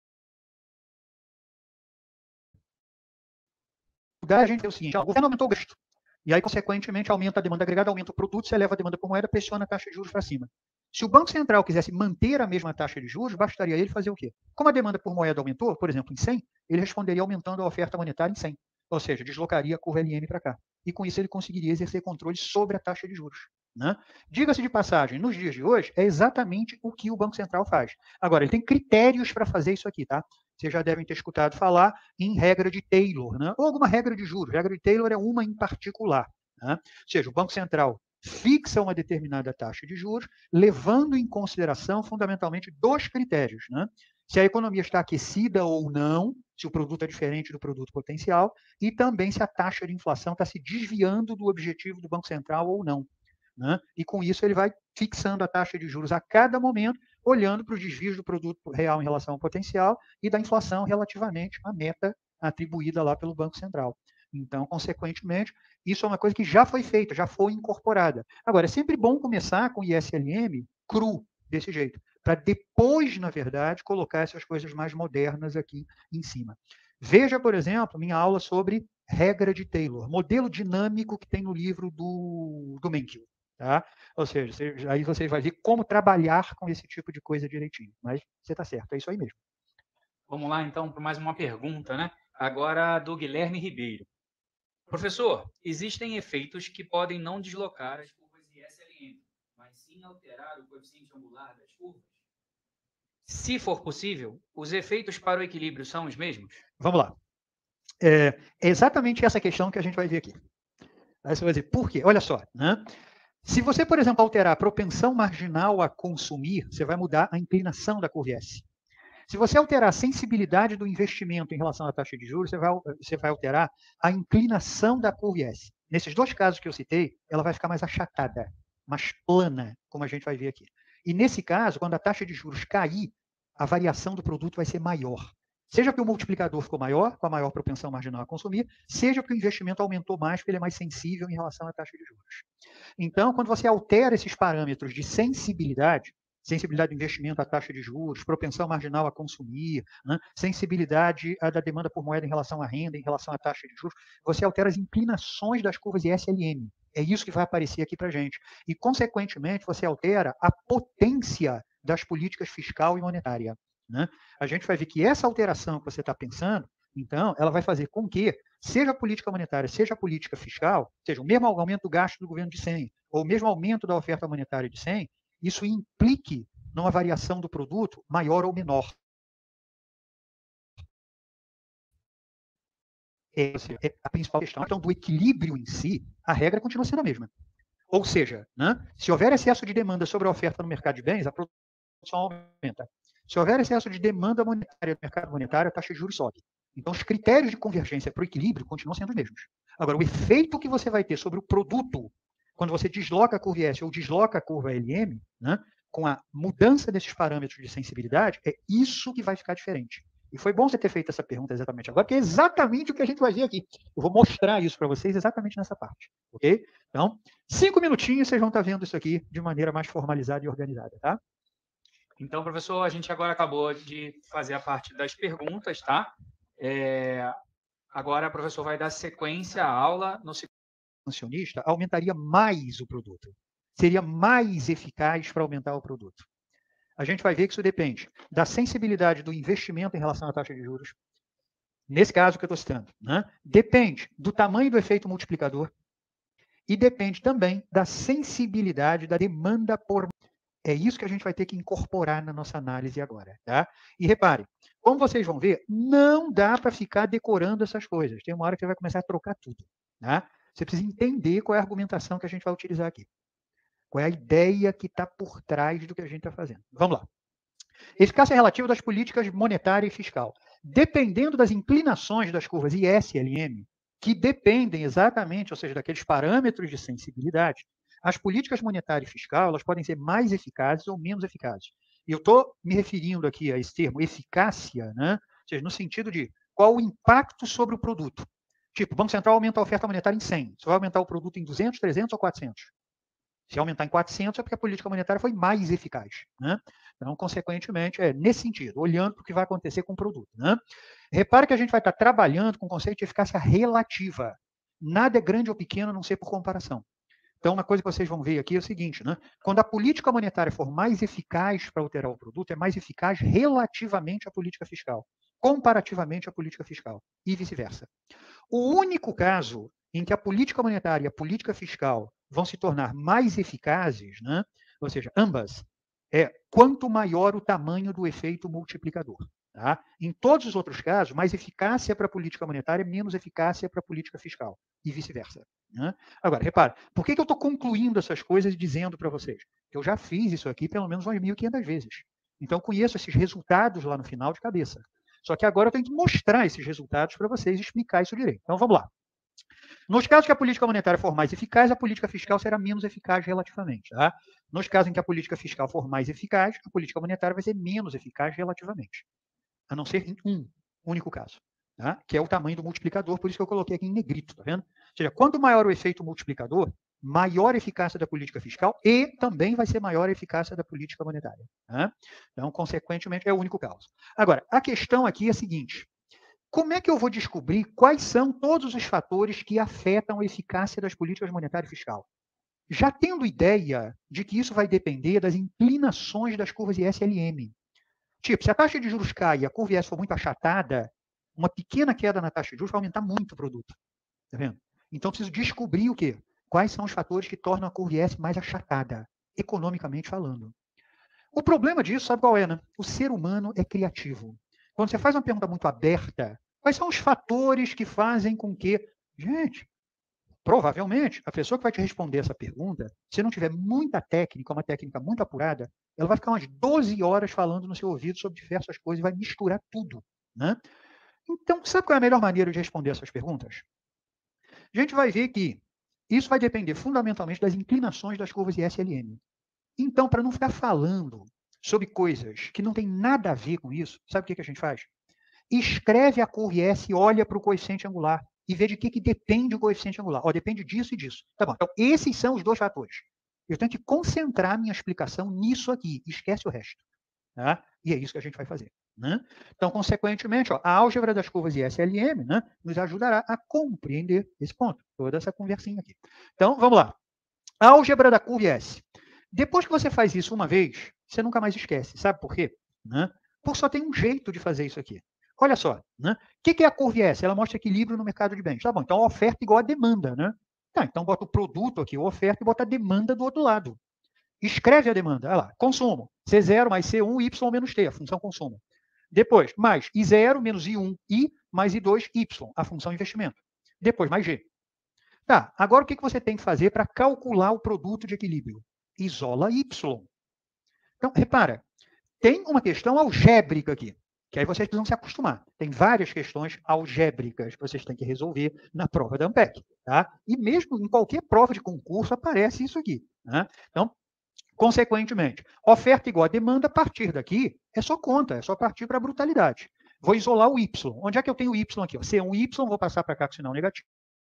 A: A gente tem o seguinte, ó, o governo aumentou o gasto. E aí, consequentemente, aumenta a demanda agregada, aumenta o produto, você eleva a demanda por moeda, pressiona a taxa de juros para cima. Se o Banco Central quisesse manter a mesma taxa de juros, bastaria ele fazer o quê? Como a demanda por moeda aumentou, por exemplo, em cem, ele responderia aumentando a oferta monetária em cem. Ou seja, deslocaria a curva L M para cá. E com isso ele conseguiria exercer controle sobre a taxa de juros. Né? Diga-se de passagem, nos dias de hoje, é exatamente o que o Banco Central faz. Agora, ele tem critérios para fazer isso aqui, tá? Vocês já devem ter escutado falar em regra de Taylor, né? Ou alguma regra de juros. A regra de Taylor é uma em particular. Né? Ou seja, o Banco Central fixa uma determinada taxa de juros, levando em consideração fundamentalmente dois critérios. Né? Se a economia está aquecida ou não, se o produto é diferente do produto potencial, e também se a taxa de inflação está se desviando do objetivo do Banco Central ou não. Né? E com isso ele vai fixando a taxa de juros a cada momento, olhando para os desvios do produto real em relação ao potencial e da inflação relativamente à meta atribuída lá pelo Banco Central. Então, consequentemente, isso é uma coisa que já foi feita, já foi incorporada. Agora, é sempre bom começar com I S L M cru, desse jeito, para depois, na verdade, colocar essas coisas mais modernas aqui em cima. Veja, por exemplo, minha aula sobre regra de Taylor, modelo dinâmico que tem no livro do, do Mencken. Tá? Ou seja, você, aí você vai ver como trabalhar com esse tipo de coisa direitinho. Mas você está certo, é isso aí mesmo.
B: Vamos lá, então, para mais uma pergunta, né? Agora do Guilherme Ribeiro. Professor, existem efeitos que podem não deslocar as curvas I S L M, mas sim alterar o coeficiente angular das curvas? Se for possível, os efeitos para o equilíbrio são os mesmos?
A: Vamos lá. É, é exatamente essa questão que a gente vai ver aqui. Aí você vai dizer, por quê? Olha só, né? Se você, por exemplo, alterar a propensão marginal a consumir, você vai mudar a inclinação da curva S. Se você alterar a sensibilidade do investimento em relação à taxa de juros, você vai, você vai alterar a inclinação da curva S. Nesses dois casos que eu citei, ela vai ficar mais achatada, mais plana, como a gente vai ver aqui. E nesse caso, quando a taxa de juros cair, a variação do produto vai ser maior. Seja porque o multiplicador ficou maior, com a maior propensão marginal a consumir, seja porque o investimento aumentou mais, porque ele é mais sensível em relação à taxa de juros. Então, quando você altera esses parâmetros de sensibilidade, sensibilidade do investimento à taxa de juros, propensão marginal a consumir, né, sensibilidade da demanda por moeda em relação à renda, em relação à taxa de juros, você altera as inclinações das curvas de S L M. É isso que vai aparecer aqui para a gente. E, consequentemente, você altera a potência das políticas fiscal e monetária. Né? A gente vai ver que essa alteração que você está pensando, então, ela vai fazer com que, seja a política monetária, seja a política fiscal, seja o mesmo aumento do gasto do governo de cem, ou o mesmo aumento da oferta monetária de cem, isso implique numa variação do produto maior ou menor. É a principal questão. Então, do equilíbrio em si, a regra continua sendo a mesma. Ou seja, né, se houver excesso de demanda sobre a oferta no mercado de bens, a produção aumenta. Se houver excesso de demanda monetária no mercado monetário, a taxa de juros sobe. Então, os critérios de convergência para o equilíbrio continuam sendo os mesmos. Agora, o efeito que você vai ter sobre o produto, quando você desloca a curva S ou desloca a curva L M, né, com a mudança desses parâmetros de sensibilidade, é isso que vai ficar diferente. E foi bom você ter feito essa pergunta exatamente agora, porque é exatamente o que a gente vai ver aqui. Eu vou mostrar isso para vocês exatamente nessa parte, ok? Então, cinco minutinhos, vocês vão estar vendo isso aqui de maneira mais formalizada e organizada, tá?
B: Então, professor, a gente agora acabou de fazer a parte das perguntas, tá? É... Agora, o professor vai dar sequência à aula no
A: funcionista, aumentaria mais o produto. Seria mais eficaz para aumentar o produto. A gente vai ver que isso depende da sensibilidade do investimento em relação à taxa de juros. Nesse caso que eu estou citando, né? Depende do tamanho do efeito multiplicador e depende também da sensibilidade da demanda por. É isso que a gente vai ter que incorporar na nossa análise agora, tá? E repare, como vocês vão ver, não dá para ficar decorando essas coisas. Tem uma hora que você vai começar a trocar tudo, tá? Você precisa entender qual é a argumentação que a gente vai utilizar aqui. Qual é a ideia que está por trás do que a gente está fazendo. Vamos lá. Eficácia relativa das políticas monetária e fiscal. Dependendo das inclinações das curvas I S e L M, que dependem exatamente, ou seja, daqueles parâmetros de sensibilidade, as políticas monetária e fiscal elas podem ser mais eficazes ou menos eficazes. E eu estou me referindo aqui a esse termo eficácia, né? Ou seja, no sentido de qual o impacto sobre o produto. Tipo, o Banco Central aumenta a oferta monetária em cem. Você vai aumentar o produto em duzentos, trezentos ou quatrocentos? Se aumentar em quatrocentos é porque a política monetária foi mais eficaz. Né? Então, consequentemente, é nesse sentido, olhando para o que vai acontecer com o produto. Né? Repare que a gente vai estar trabalhando com o conceito de eficácia relativa. Nada é grande ou pequeno a não ser por comparação. Então, uma coisa que vocês vão ver aqui é o seguinte, né? Quando a política monetária for mais eficaz para alterar o produto, é mais eficaz relativamente à política fiscal, comparativamente à política fiscal, e vice-versa. O único caso em que a política monetária e a política fiscal vão se tornar mais eficazes, né? Ou seja, ambas, é quanto maior o tamanho do efeito multiplicador. Tá? Em todos os outros casos, mais eficácia para a política monetária, menos eficácia para a política fiscal, e vice-versa. Né? Agora, repara, por que, que eu estou concluindo essas coisas e dizendo para vocês? Que eu já fiz isso aqui pelo menos umas mil e quinhentas vezes. Então, eu conheço esses resultados lá no final de cabeça. Só que agora eu tenho que mostrar esses resultados para vocês e explicar isso direito. Então, vamos lá. Nos casos que a política monetária for mais eficaz, a política fiscal será menos eficaz relativamente. Tá? Nos casos em que a política fiscal for mais eficaz, a política monetária vai ser menos eficaz relativamente. A não ser em um único caso, tá? Que é o tamanho do multiplicador, por isso que eu coloquei aqui em negrito, tá vendo? Ou seja, quanto maior o efeito multiplicador, maior a eficácia da política fiscal e também vai ser maior a eficácia da política monetária. Tá? Então, consequentemente, é o único caso. Agora, a questão aqui é a seguinte: como é que eu vou descobrir quais são todos os fatores que afetam a eficácia das políticas monetária e fiscal? já tendo ideia de que isso vai depender das inclinações das curvas I S e L M. Tipo, se a taxa de juros cai e a curva I S for muito achatada, uma pequena queda na taxa de juros vai aumentar muito o produto. Tá vendo? Então, eu preciso descobrir o quê? Quais são os fatores que tornam a curva I S mais achatada, economicamente falando. O problema disso, sabe qual é, né? O ser humano é criativo. Quando você faz uma pergunta muito aberta, quais são os fatores que fazem com que... Gente, provavelmente, a pessoa que vai te responder essa pergunta, se não tiver muita técnica, uma técnica muito apurada, ela vai ficar umas doze horas falando no seu ouvido sobre diversas coisas e vai misturar tudo, né? Então, sabe qual é a melhor maneira de responder essas perguntas? A gente vai ver que isso vai depender fundamentalmente das inclinações das curvas I S e L M. Então, para não ficar falando sobre coisas que não tem nada a ver com isso, sabe o que, que a gente faz? Escreve a curva I S e olha para o coeficiente angular e vê de que, que depende o coeficiente angular. Ó, depende disso e disso. Tá bom, então esses são os dois fatores. Eu tenho que concentrar minha explicação nisso aqui, esquece o resto. Tá? E é isso que a gente vai fazer. Né? Então, consequentemente, ó, a álgebra das curvas I S e L M, né, nos ajudará a compreender esse ponto, toda essa conversinha aqui. Então, vamos lá. Álgebra da curva I S. Depois que você faz isso uma vez, você nunca mais esquece. Sabe por quê? Né? Porque só tem um jeito de fazer isso aqui. Olha só, né? O que é a curva I S? Ela mostra equilíbrio no mercado de bens. Tá bom, então a oferta igual a demanda, né? Tá, então bota o produto aqui, a oferta, e bota a demanda do outro lado. Escreve a demanda, olha lá, consumo, C zero mais C um, Y menos T, a função consumo. Depois, mais I zero menos I um, I, mais I dois, Y, a função investimento. Depois, mais G. Tá, agora o que você tem que fazer para calcular o produto de equilíbrio? Isola Y. Então, repara, tem uma questão algébrica aqui, que aí vocês precisam se acostumar. Tem várias questões algébricas que vocês têm que resolver na prova da ANPEC. Tá? E mesmo em qualquer prova de concurso aparece isso aqui. Né? Então, consequentemente, oferta igual a demanda, a partir daqui é só conta, é só partir para a brutalidade. Vou isolar o Y. Onde é que eu tenho o Y aqui? Ó? C um Y, vou passar para cá com sinal negativo.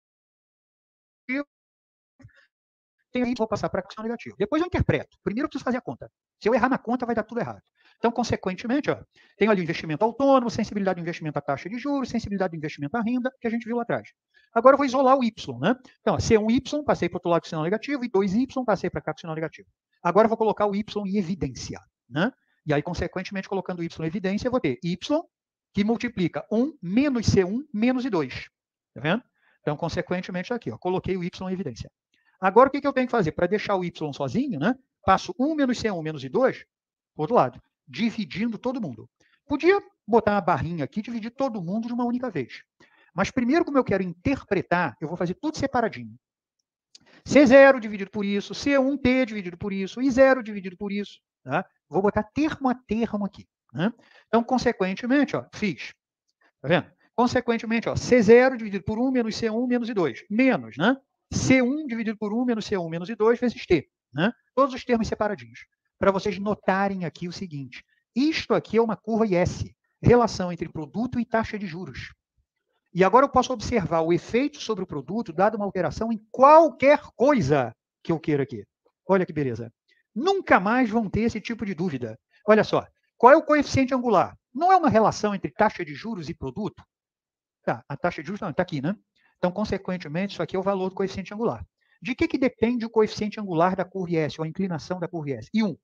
A: Tenho Y, vou passar para sinal negativo. Depois eu interpreto. Primeiro eu preciso fazer a conta. Se eu errar na conta, vai dar tudo errado. Então, consequentemente, ó, tenho ali o investimento autônomo, sensibilidade do investimento à taxa de juros, sensibilidade do investimento à renda, que a gente viu lá atrás. Agora eu vou isolar o Y, né? Então, C um Y, passei para o outro lado com sinal negativo, e dois Y, passei para cá com sinal negativo. Agora eu vou colocar o Y em evidência, né? E aí, consequentemente, colocando o Y em evidência, eu vou ter Y, que multiplica um menos C um menos I dois. Tá vendo? Então, consequentemente, aqui, ó, coloquei o Y em evidência. Agora, o que eu tenho que fazer? Para deixar o Y sozinho, né? Passo um menos C um menos I dois, para o outro lado, dividindo todo mundo. Podia botar uma barrinha aqui e dividir todo mundo de uma única vez. Mas primeiro, como eu quero interpretar, eu vou fazer tudo separadinho. C zero dividido por isso, C um T dividido por isso, I zero dividido por isso. Tá? Vou botar termo a termo aqui. Né? Então, consequentemente, ó, fiz. Tá vendo? Consequentemente, ó, C zero dividido por um menos C um menos I dois. Menos, né? C um dividido por um menos C um menos I dois vezes T. Né? Todos os termos separadinhos. Para vocês notarem aqui o seguinte. Isto aqui é uma curva I S. Relação entre produto e taxa de juros. E agora eu posso observar o efeito sobre o produto dado uma alteração em qualquer coisa que eu queira aqui. Olha que beleza. Nunca mais vão ter esse tipo de dúvida. Olha só. Qual é o coeficiente angular? Não é uma relação entre taxa de juros e produto? Tá, a taxa de juros não, está aqui, né? Então, consequentemente, isso aqui é o valor do coeficiente angular. De que, que depende o coeficiente angular da curva I S, ou a inclinação da curva I S? I um.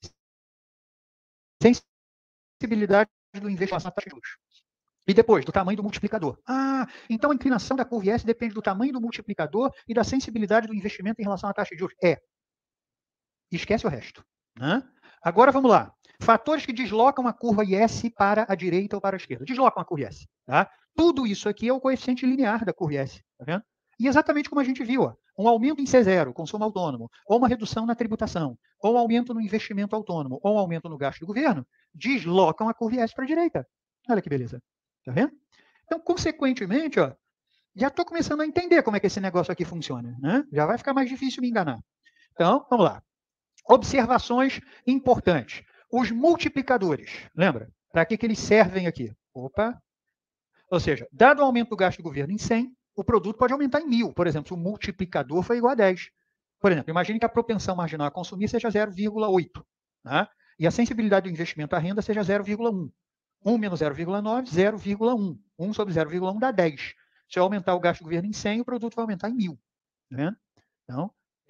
A: Sensibilidade do investimento na taxa de juros. E depois, do tamanho do multiplicador. Ah, então a inclinação da curva I S depende do tamanho do multiplicador e da sensibilidade do investimento em relação à taxa de juros. É. Esquece o resto. Né? Agora, vamos lá. Fatores que deslocam a curva I S para a direita ou para a esquerda. Deslocam a curva I S. Tá? Tudo isso aqui é o coeficiente linear da curva I S. Tá vendo? E exatamente como a gente viu, ó, um aumento em C zero, consumo autônomo, ou uma redução na tributação, ou um aumento no investimento autônomo, ou um aumento no gasto do governo, deslocam a curva I S para a direita. Olha que beleza. Tá vendo? Então, consequentemente, ó, já estou começando a entender como é que esse negócio aqui funciona. Né? Já vai ficar mais difícil me enganar. Então, vamos lá. Observações importantes. Os multiplicadores, lembra? Para que, que eles servem aqui? Opa! Ou seja, dado o aumento do gasto do governo em cem, o produto pode aumentar em mil. Por exemplo, se o multiplicador for igual a dez. Por exemplo, imagine que a propensão marginal a consumir seja zero vírgula oito. Né? E a sensibilidade do investimento à renda seja zero vírgula um. um menos zero vírgula nove, zero vírgula um. um sobre zero vírgula um dá dez. Se eu aumentar o gasto do governo em cem, o produto vai aumentar em mil. Tá vendo? Então,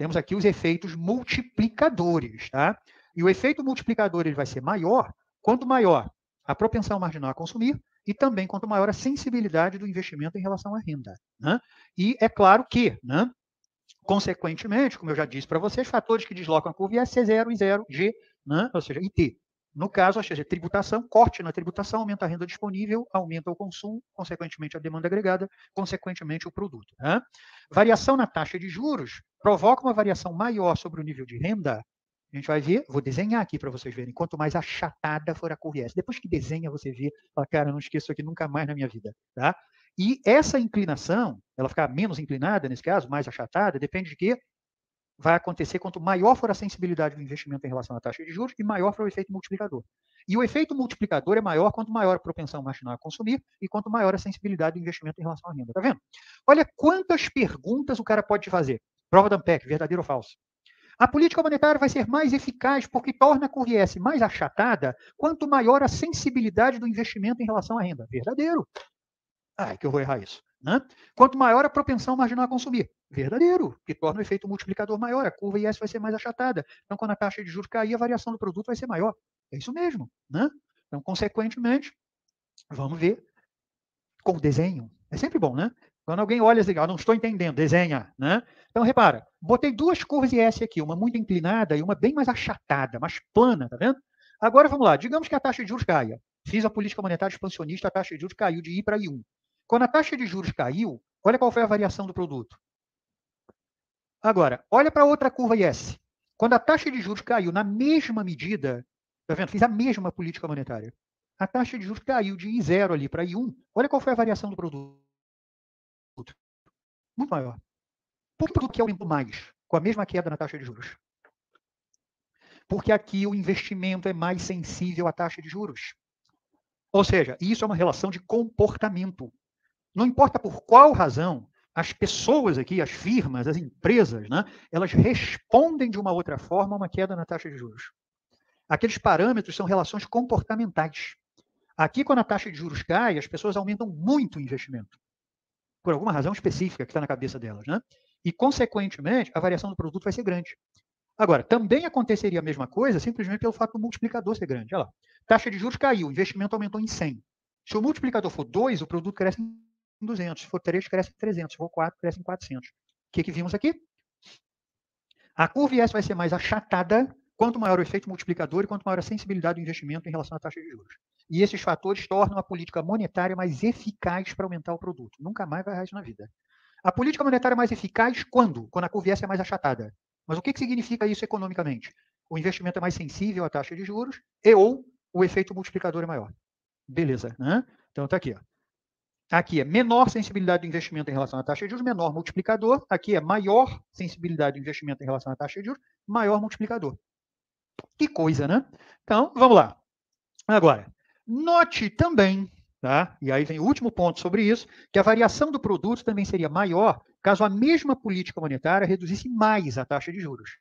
A: temos aqui os efeitos multiplicadores, tá? E o efeito multiplicador ele vai ser maior quanto maior a propensão marginal a consumir e também quanto maior a sensibilidade do investimento em relação à renda, né? E é claro que, né, consequentemente, como eu já disse para vocês, fatores que deslocam a curva I S C zero e zero, G, né, ou seja, I T. No caso, ou seja, tributação, corte na tributação, aumenta a renda disponível, aumenta o consumo, consequentemente a demanda agregada, consequentemente o produto. Né? Variação na taxa de juros provoca uma variação maior sobre o nível de renda. A gente vai ver, vou desenhar aqui para vocês verem, quanto mais achatada for a curva I S. Depois que desenha, você vê, fala, cara, não esqueço isso aqui nunca mais na minha vida. Tá? E essa inclinação, ela ficar menos inclinada, nesse caso, mais achatada, depende de quê? Vai acontecer quanto maior for a sensibilidade do investimento em relação à taxa de juros e maior for o efeito multiplicador. E o efeito multiplicador é maior quanto maior a propensão marginal a consumir e quanto maior a sensibilidade do investimento em relação à renda. Tá vendo? Olha quantas perguntas o cara pode te fazer. Prova da ANPEC, verdadeiro ou falso? A política monetária vai ser mais eficaz porque torna a curva I S mais achatada quanto maior a sensibilidade do investimento em relação à renda. Verdadeiro. Ah, é que eu vou errar isso. Né? Quanto maior a propensão marginal a consumir. Verdadeiro, que torna o efeito multiplicador maior, a curva I S vai ser mais achatada. Então, quando a taxa de juros cair, a variação do produto vai ser maior. É isso mesmo. Né? Então, consequentemente, vamos ver com o desenho. É sempre bom, né? Quando alguém olha assim, ah, não estou entendendo, desenha. Né? Então, repara, botei duas curvas I S aqui, uma muito inclinada e uma bem mais achatada, mais plana, tá vendo? Agora, vamos lá, digamos que a taxa de juros caia. Fiz a política monetária expansionista, a taxa de juros caiu de I para I um. Quando a taxa de juros caiu, olha qual foi a variação do produto. Agora, olha para outra curva I S. Quando a taxa de juros caiu na mesma medida, tá vendo? Fiz a mesma política monetária. A taxa de juros caiu de I zero ali para I um. Olha qual foi a variação do produto. Muito maior. Por que o produto que aumentou mais, com a mesma queda na taxa de juros? Porque aqui o investimento é mais sensível à taxa de juros. Ou seja, isso é uma relação de comportamento. Não importa por qual razão, as pessoas aqui, as firmas, as empresas, né, elas respondem de uma outra forma a uma queda na taxa de juros. Aqueles parâmetros são relações comportamentais. Aqui, quando a taxa de juros cai, as pessoas aumentam muito o investimento, por alguma razão específica que está na cabeça delas. Né? E, consequentemente, a variação do produto vai ser grande. Agora, também aconteceria a mesma coisa simplesmente pelo fato do multiplicador ser grande. Olha lá, taxa de juros caiu, o investimento aumentou em cem. Se o multiplicador for dois, o produto cresce em duzentos. Se for três, cresce em trezentos. Se for quatro, cresce em quatrocentos. O que, que vimos aqui? A curva I S vai ser mais achatada quanto maior o efeito multiplicador e quanto maior a sensibilidade do investimento em relação à taxa de juros. E esses fatores tornam a política monetária mais eficaz para aumentar o produto. Nunca mais vai errar isso na vida. A política monetária é mais eficaz quando? Quando a curva I S é mais achatada. Mas o que, que significa isso economicamente? O investimento é mais sensível à taxa de juros e ou o efeito multiplicador é maior. Beleza, né? Então está aqui. Ó. Aqui é menor sensibilidade do investimento em relação à taxa de juros, menor multiplicador. Aqui é maior sensibilidade do investimento em relação à taxa de juros, maior multiplicador. Que coisa, né? Então, vamos lá. Agora, note também, tá? E aí vem o último ponto sobre isso, que a variação do produto também seria maior caso a mesma política monetária reduzisse mais a taxa de juros.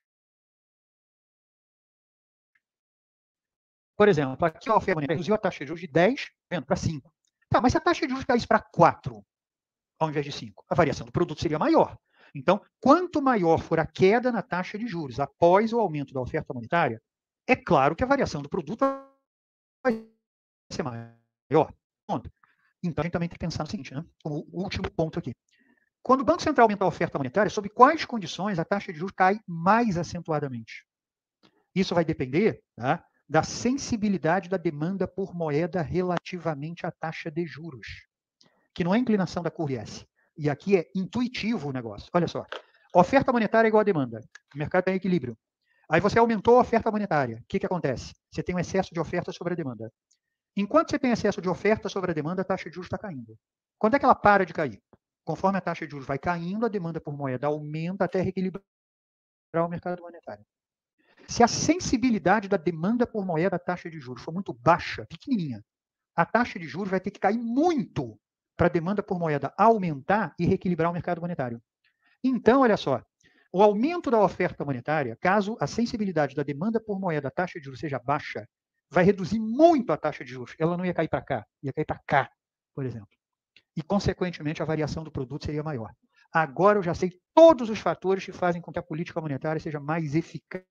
A: Por exemplo, aqui a oferta monetária reduziu a taxa de juros de dez para cinco. Tá, mas se a taxa de juros caísse para quatro, ao invés de cinco, a variação do produto seria maior. Então, quanto maior for a queda na taxa de juros após o aumento da oferta monetária, é claro que a variação do produto vai ser maior. Então, a gente também tem que pensar no seguinte, né? Como o último ponto aqui. Quando o Banco Central aumenta a oferta monetária, sob quais condições a taxa de juros cai mais acentuadamente? Isso vai depender, tá, da sensibilidade da demanda por moeda relativamente à taxa de juros, que não é inclinação da curva I S. E aqui é intuitivo o negócio. Olha só, oferta monetária é igual a demanda. O mercado está em equilíbrio. Aí você aumentou a oferta monetária. O que, que acontece? Você tem um excesso de oferta sobre a demanda. Enquanto você tem excesso de oferta sobre a demanda, a taxa de juros está caindo. Quando é que ela para de cair? Conforme a taxa de juros vai caindo, a demanda por moeda aumenta até reequilibrar o mercado monetário. Se a sensibilidade da demanda por moeda à taxa de juros for muito baixa, pequenininha, a taxa de juros vai ter que cair muito para a demanda por moeda aumentar e reequilibrar o mercado monetário. Então, olha só, o aumento da oferta monetária, caso a sensibilidade da demanda por moeda à taxa de juros seja baixa, vai reduzir muito a taxa de juros. Ela não ia cair para cá, ia cair para cá, por exemplo. E, consequentemente, a variação do produto seria maior. Agora eu já sei todos os fatores que fazem com que a política monetária seja mais eficaz.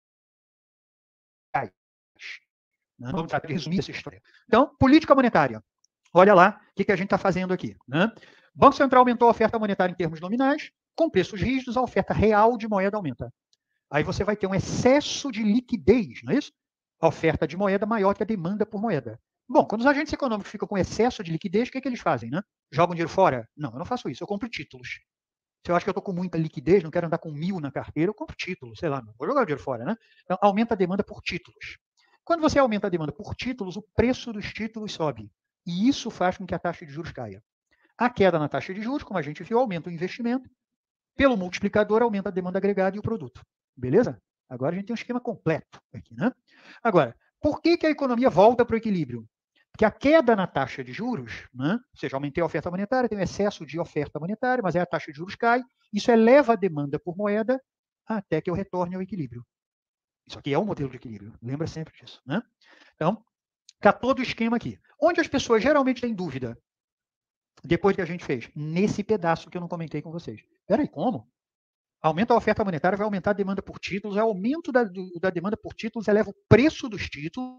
A: Né? Vamos tratar de resumir essa história. Então, política monetária. Olha lá o que, que a gente está fazendo aqui. Né? O Banco Central aumentou a oferta monetária em termos nominais, com preços rígidos, a oferta real de moeda aumenta. Aí você vai ter um excesso de liquidez, não é isso? A oferta de moeda maior que a demanda por moeda. Bom, quando os agentes econômicos ficam com excesso de liquidez, o que, que eles fazem? Né? Jogam dinheiro fora? Não, eu não faço isso, eu compro títulos. Se eu acho que eu estou com muita liquidez, não quero andar com mil na carteira, eu compro títulos, sei lá, não vou jogar o dinheiro fora. Né? Então, aumenta a demanda por títulos. Quando você aumenta a demanda por títulos, o preço dos títulos sobe. E isso faz com que a taxa de juros caia. A queda na taxa de juros, como a gente viu, aumenta o investimento. Pelo multiplicador, aumenta a demanda agregada e o produto. Beleza? Agora a gente tem um esquema completo aqui, né? Agora, por que, que a economia volta para o equilíbrio? Porque a queda na taxa de juros, né? Ou seja, aumentei a oferta monetária, tem um excesso de oferta monetária, mas aí a taxa de juros cai, isso eleva a demanda por moeda até que eu retorne ao equilíbrio. Isso aqui é um modelo de equilíbrio, lembra sempre disso, né? Então, está todo o esquema aqui. Onde as pessoas geralmente têm dúvida, depois que a gente fez, nesse pedaço que eu não comentei com vocês. Peraí, como? Aumenta a oferta monetária, vai aumentar a demanda por títulos, o aumento da, do, da demanda por títulos eleva o preço dos títulos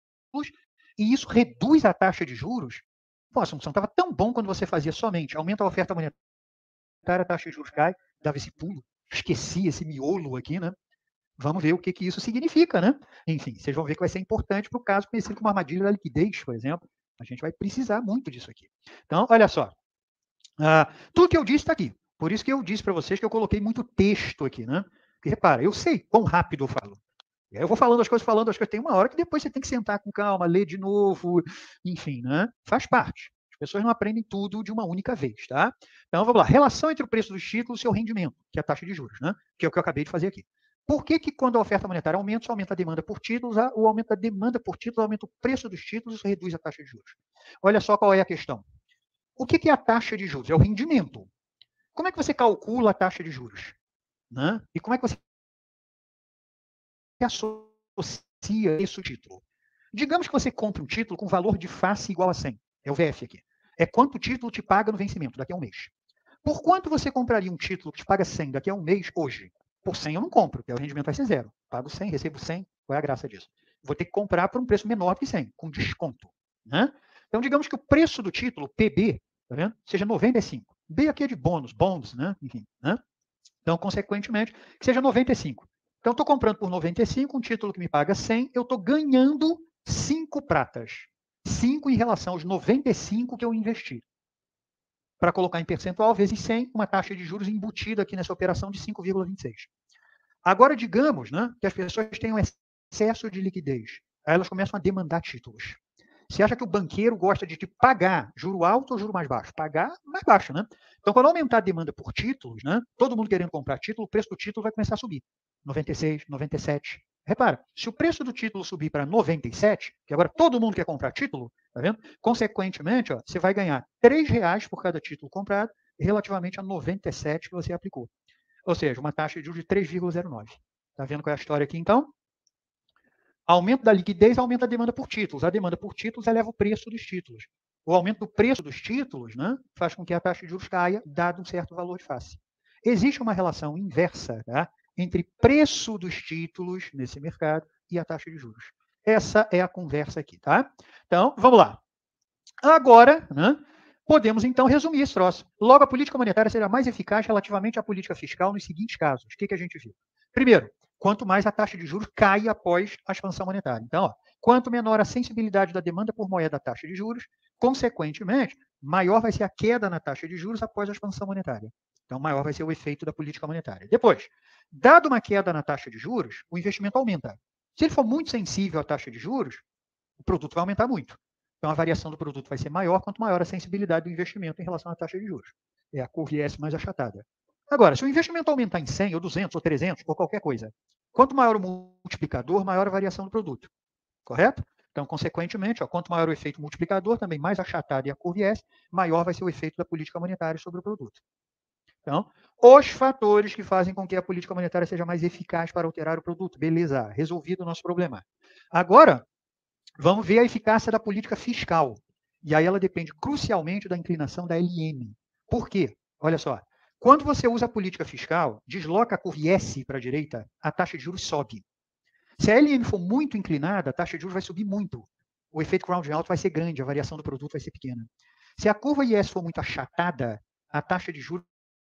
A: e isso reduz a taxa de juros. Pô, a Assunção estava tão bom quando você fazia somente aumenta a oferta monetária, a taxa de juros cai, dava esse pulo, esqueci esse miolo aqui, né? Vamos ver o que, que isso significa, né? Enfim, vocês vão ver que vai ser importante para o caso conhecido como armadilha da liquidez, por exemplo. A gente vai precisar muito disso aqui. Então, olha só. Uh, tudo que eu disse está aqui. Por isso que eu disse para vocês que eu coloquei muito texto aqui, né? Porque, repara, eu sei quão rápido eu falo. E aí eu vou falando as coisas, falando as coisas. Tem uma hora que depois você tem que sentar com calma, ler de novo, enfim, né? Faz parte. As pessoas não aprendem tudo de uma única vez, tá? Então, vamos lá. Relação entre o preço dos títulos e o seu rendimento, que é a taxa de juros, né? Que é o que eu acabei de fazer aqui. Por que, que quando a oferta monetária aumenta, isso aumenta a demanda por títulos, o aumento da demanda por títulos aumenta o preço dos títulos, isso reduz a taxa de juros. Olha só qual é a questão. O que, que é a taxa de juros? É o rendimento. Como é que você calcula a taxa de juros? Né? E como é que você associa esse título? Digamos que você compra um título com valor de face igual a cem. É o V F aqui. É quanto o título te paga no vencimento, daqui a um mês. Por quanto você compraria um título que te paga cem daqui a um mês hoje? Por cem eu não compro, porque o rendimento vai ser zero. Pago cem, recebo cem, qual é a graça disso? Vou ter que comprar por um preço menor que cem, com desconto. Né? Então, digamos que o preço do título, P B, tá vendo? Seja noventa e cinco. B aqui é de bônus, bonds, né? Enfim, né? Então, consequentemente, que seja noventa e cinco. Então, estou comprando por noventa e cinco um título que me paga cem, eu estou ganhando cinco pratas. cinco em relação aos noventa e cinco que eu investi. Para colocar em percentual, vezes cem, uma taxa de juros embutida aqui nessa operação de cinco vírgula vinte e seis. Agora, digamos, né, que as pessoas tenham excesso de liquidez. Aí elas começam a demandar títulos. Você acha que o banqueiro gosta de te pagar juro alto ou juro mais baixo? Pagar mais baixo, né? Então, quando aumentar a demanda por títulos, né, todo mundo querendo comprar título, o preço do título vai começar a subir. noventa e seis, noventa e sete. Repara, se o preço do título subir para noventa e sete, que agora todo mundo quer comprar título, tá vendo? Consequentemente, ó, você vai ganhar três reais por cada título comprado, relativamente a noventa e sete que você aplicou. Ou seja, uma taxa de juros de três vírgula zero nove. Tá vendo qual é a história aqui, então? Aumento da liquidez aumenta a demanda por títulos. A demanda por títulos eleva o preço dos títulos. O aumento do preço dos títulos, né, faz com que a taxa de juros caia, dado um certo valor de face. Existe uma relação inversa, tá, entre preço dos títulos nesse mercado e a taxa de juros. Essa é a conversa aqui, tá? Então, vamos lá. Agora, né, podemos então resumir esse troço. Logo, a política monetária será mais eficaz relativamente à política fiscal nos seguintes casos. O que, que a gente viu? Primeiro, quanto mais a taxa de juros cai após a expansão monetária. Então, ó, quanto menor a sensibilidade da demanda por moeda à taxa de juros, consequentemente, maior vai ser a queda na taxa de juros após a expansão monetária. Então, maior vai ser o efeito da política monetária. Depois, dado uma queda na taxa de juros, o investimento aumenta. Se ele for muito sensível à taxa de juros, o produto vai aumentar muito. Então, a variação do produto vai ser maior quanto maior a sensibilidade do investimento em relação à taxa de juros. É a curva I S mais achatada. Agora, se o investimento aumentar em cem, ou duzentos, ou trezentos, ou qualquer coisa, quanto maior o multiplicador, maior a variação do produto. Correto? Então, consequentemente, ó, quanto maior o efeito multiplicador, também mais achatada é a curva I S, maior vai ser o efeito da política monetária sobre o produto. Então, os fatores que fazem com que a política monetária seja mais eficaz para alterar o produto. Beleza, resolvido o nosso problema. Agora, vamos ver a eficácia da política fiscal. E aí ela depende crucialmente da inclinação da L M. Por quê? Olha só. Quando você usa a política fiscal, desloca a curva I S para a direita, a taxa de juros sobe. Se a L M for muito inclinada, a taxa de juros vai subir muito. O efeito crowding out vai ser grande, a variação do produto vai ser pequena. Se a curva I S for muito achatada, a taxa de juros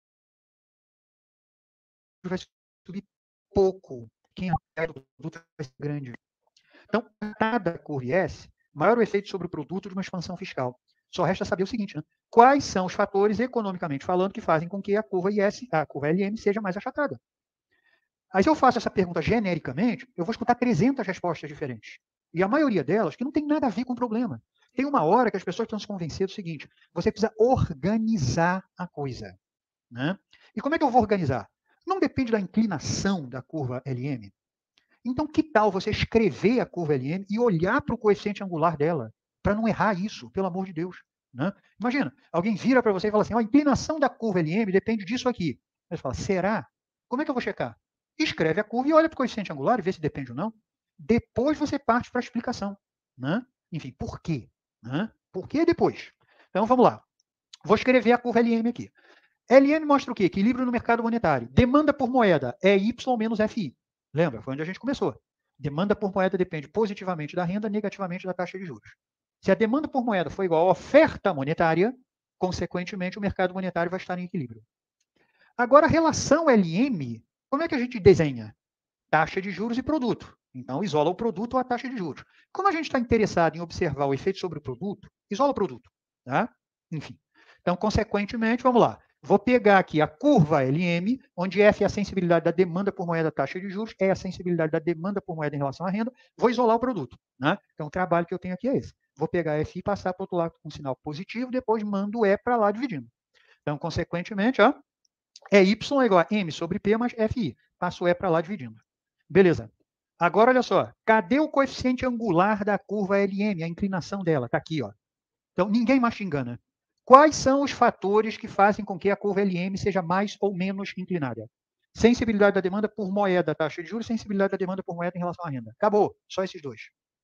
A: vai subir pouco. Quem é do produto vai ser grande. Então, cada curva I S, maior o efeito sobre o produto de uma expansão fiscal. Só resta saber o seguinte, né? Quais são os fatores, economicamente falando, que fazem com que a curva I S, a curva L M, seja mais achatada? Aí, se eu faço essa pergunta genericamente, eu vou escutar trezentas respostas diferentes. E a maioria delas que não tem nada a ver com o problema. Tem uma hora que as pessoas estão se convencendo do seguinte: você precisa organizar a coisa. Né? E como é que eu vou organizar? Não depende da inclinação da curva L M. Então, que tal você escrever a curva L M e olhar para o coeficiente angular dela, para não errar isso, pelo amor de Deus. Né? Imagina, alguém vira para você e fala assim, a inclinação da curva L M depende disso aqui. Aí você fala, será? Como é que eu vou checar? Escreve a curva e olha para o coeficiente angular e vê se depende ou não. Depois você parte para a explicação. Né? Enfim, por quê? Né? Por que depois? Então, vamos lá. Vou escrever a curva L M aqui. L M mostra o quê? Equilíbrio no mercado monetário. Demanda por moeda é Y menos F I. Lembra? Foi onde a gente começou. Demanda por moeda depende positivamente da renda, negativamente da taxa de juros. Se a demanda por moeda for igual à oferta monetária, consequentemente o mercado monetário vai estar em equilíbrio. Agora, a relação L M, como é que a gente desenha? Taxa de juros e produto. Então, isola o produto ou a taxa de juros. Como a gente está interessado em observar o efeito sobre o produto, isola o produto. Tá? Enfim. Então, consequentemente, vamos lá. Vou pegar aqui a curva L M, onde F é a sensibilidade da demanda por moeda taxa de juros, E é a sensibilidade da demanda por moeda em relação à renda. Vou isolar o produto. Né? Então, o trabalho que eu tenho aqui é esse. Vou pegar F e passar para o outro lado com um sinal positivo, depois mando o E para lá dividindo. Então, consequentemente, ó, é Y é igual a M sobre P mais F I. Passo o E para lá dividindo. Beleza. Agora, olha só. Cadê o coeficiente angular da curva L M? A inclinação dela. Está aqui. Ó. Então, ninguém mais te engana. Quais são os fatores que fazem com que a curva L M seja mais ou menos inclinada? Sensibilidade da demanda por moeda, taxa de juros, sensibilidade da demanda por moeda em relação à renda. Acabou. Só esses dois.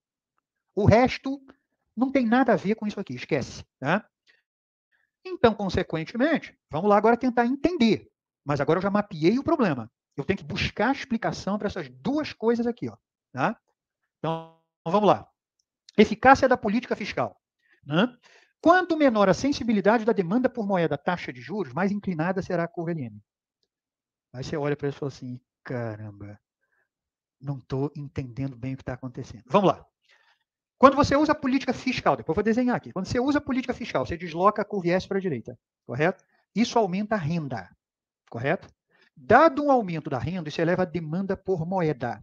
A: O resto não tem nada a ver com isso aqui. Esquece. Tá? Então, consequentemente, vamos lá agora tentar entender. Mas agora eu já mapeei o problema. Eu tenho que buscar explicação para essas duas coisas aqui. Ó, tá? Então, vamos lá. Eficácia da política fiscal. Né? Quanto menor a sensibilidade da demanda por moeda taxa de juros, mais inclinada será a curva L M. Aí você olha para isso e fala assim, caramba, não estou entendendo bem o que está acontecendo. Vamos lá. Quando você usa a política fiscal, depois eu vou desenhar aqui. Quando você usa a política fiscal, você desloca a curva I S para a direita, correto? Isso aumenta a renda, correto? Dado um aumento da renda, isso eleva a demanda por moeda.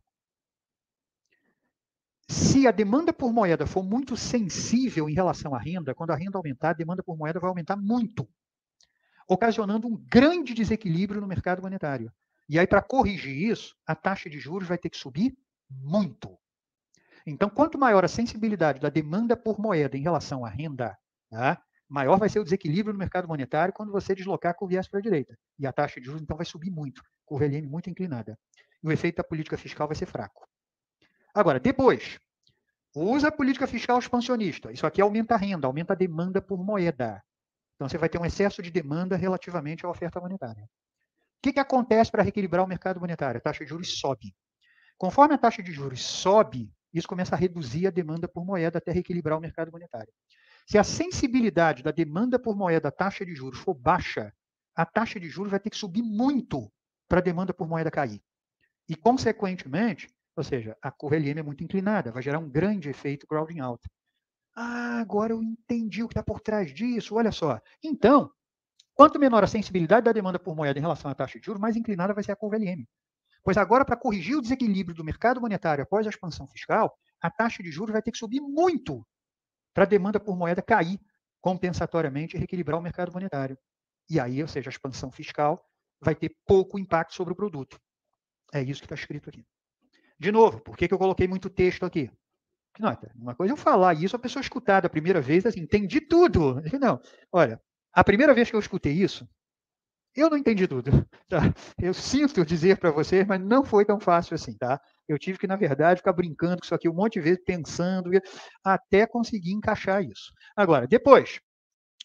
A: Se a demanda por moeda for muito sensível em relação à renda, quando a renda aumentar, a demanda por moeda vai aumentar muito, ocasionando um grande desequilíbrio no mercado monetário. E aí, para corrigir isso, a taxa de juros vai ter que subir muito. Então, quanto maior a sensibilidade da demanda por moeda em relação à renda, tá, maior vai ser o desequilíbrio no mercado monetário quando você deslocar a curva I S para a direita. E a taxa de juros, então, vai subir muito, curva L M muito inclinada. E o efeito da política fiscal vai ser fraco. Agora, depois, usa a política fiscal expansionista. Isso aqui aumenta a renda, aumenta a demanda por moeda. Então, você vai ter um excesso de demanda relativamente à oferta monetária. O que, que acontece para reequilibrar o mercado monetário? A taxa de juros sobe. Conforme a taxa de juros sobe, isso começa a reduzir a demanda por moeda até reequilibrar o mercado monetário. Se a sensibilidade da demanda por moeda à taxa de juros for baixa, a taxa de juros vai ter que subir muito para a demanda por moeda cair. E, consequentemente, ou seja, a curva L M é muito inclinada, vai gerar um grande efeito crowding out. Ah, agora eu entendi o que está por trás disso, olha só. Então, quanto menor a sensibilidade da demanda por moeda em relação à taxa de juros, mais inclinada vai ser a curva L M. Pois agora, para corrigir o desequilíbrio do mercado monetário após a expansão fiscal, a taxa de juros vai ter que subir muito para a demanda por moeda cair compensatoriamente e reequilibrar o mercado monetário. E aí, ou seja, a expansão fiscal vai ter pouco impacto sobre o produto. É isso que está escrito aqui. De novo, por que, que eu coloquei muito texto aqui? Não, uma coisa é eu falar isso, a pessoa escutar da primeira vez, assim, entendi tudo. Não, olha, a primeira vez que eu escutei isso, eu não entendi tudo. Tá? Eu sinto dizer para vocês, mas não foi tão fácil assim, tá? Eu tive que, na verdade, ficar brincando com isso aqui um monte de vezes, pensando, até conseguir encaixar isso. Agora, depois,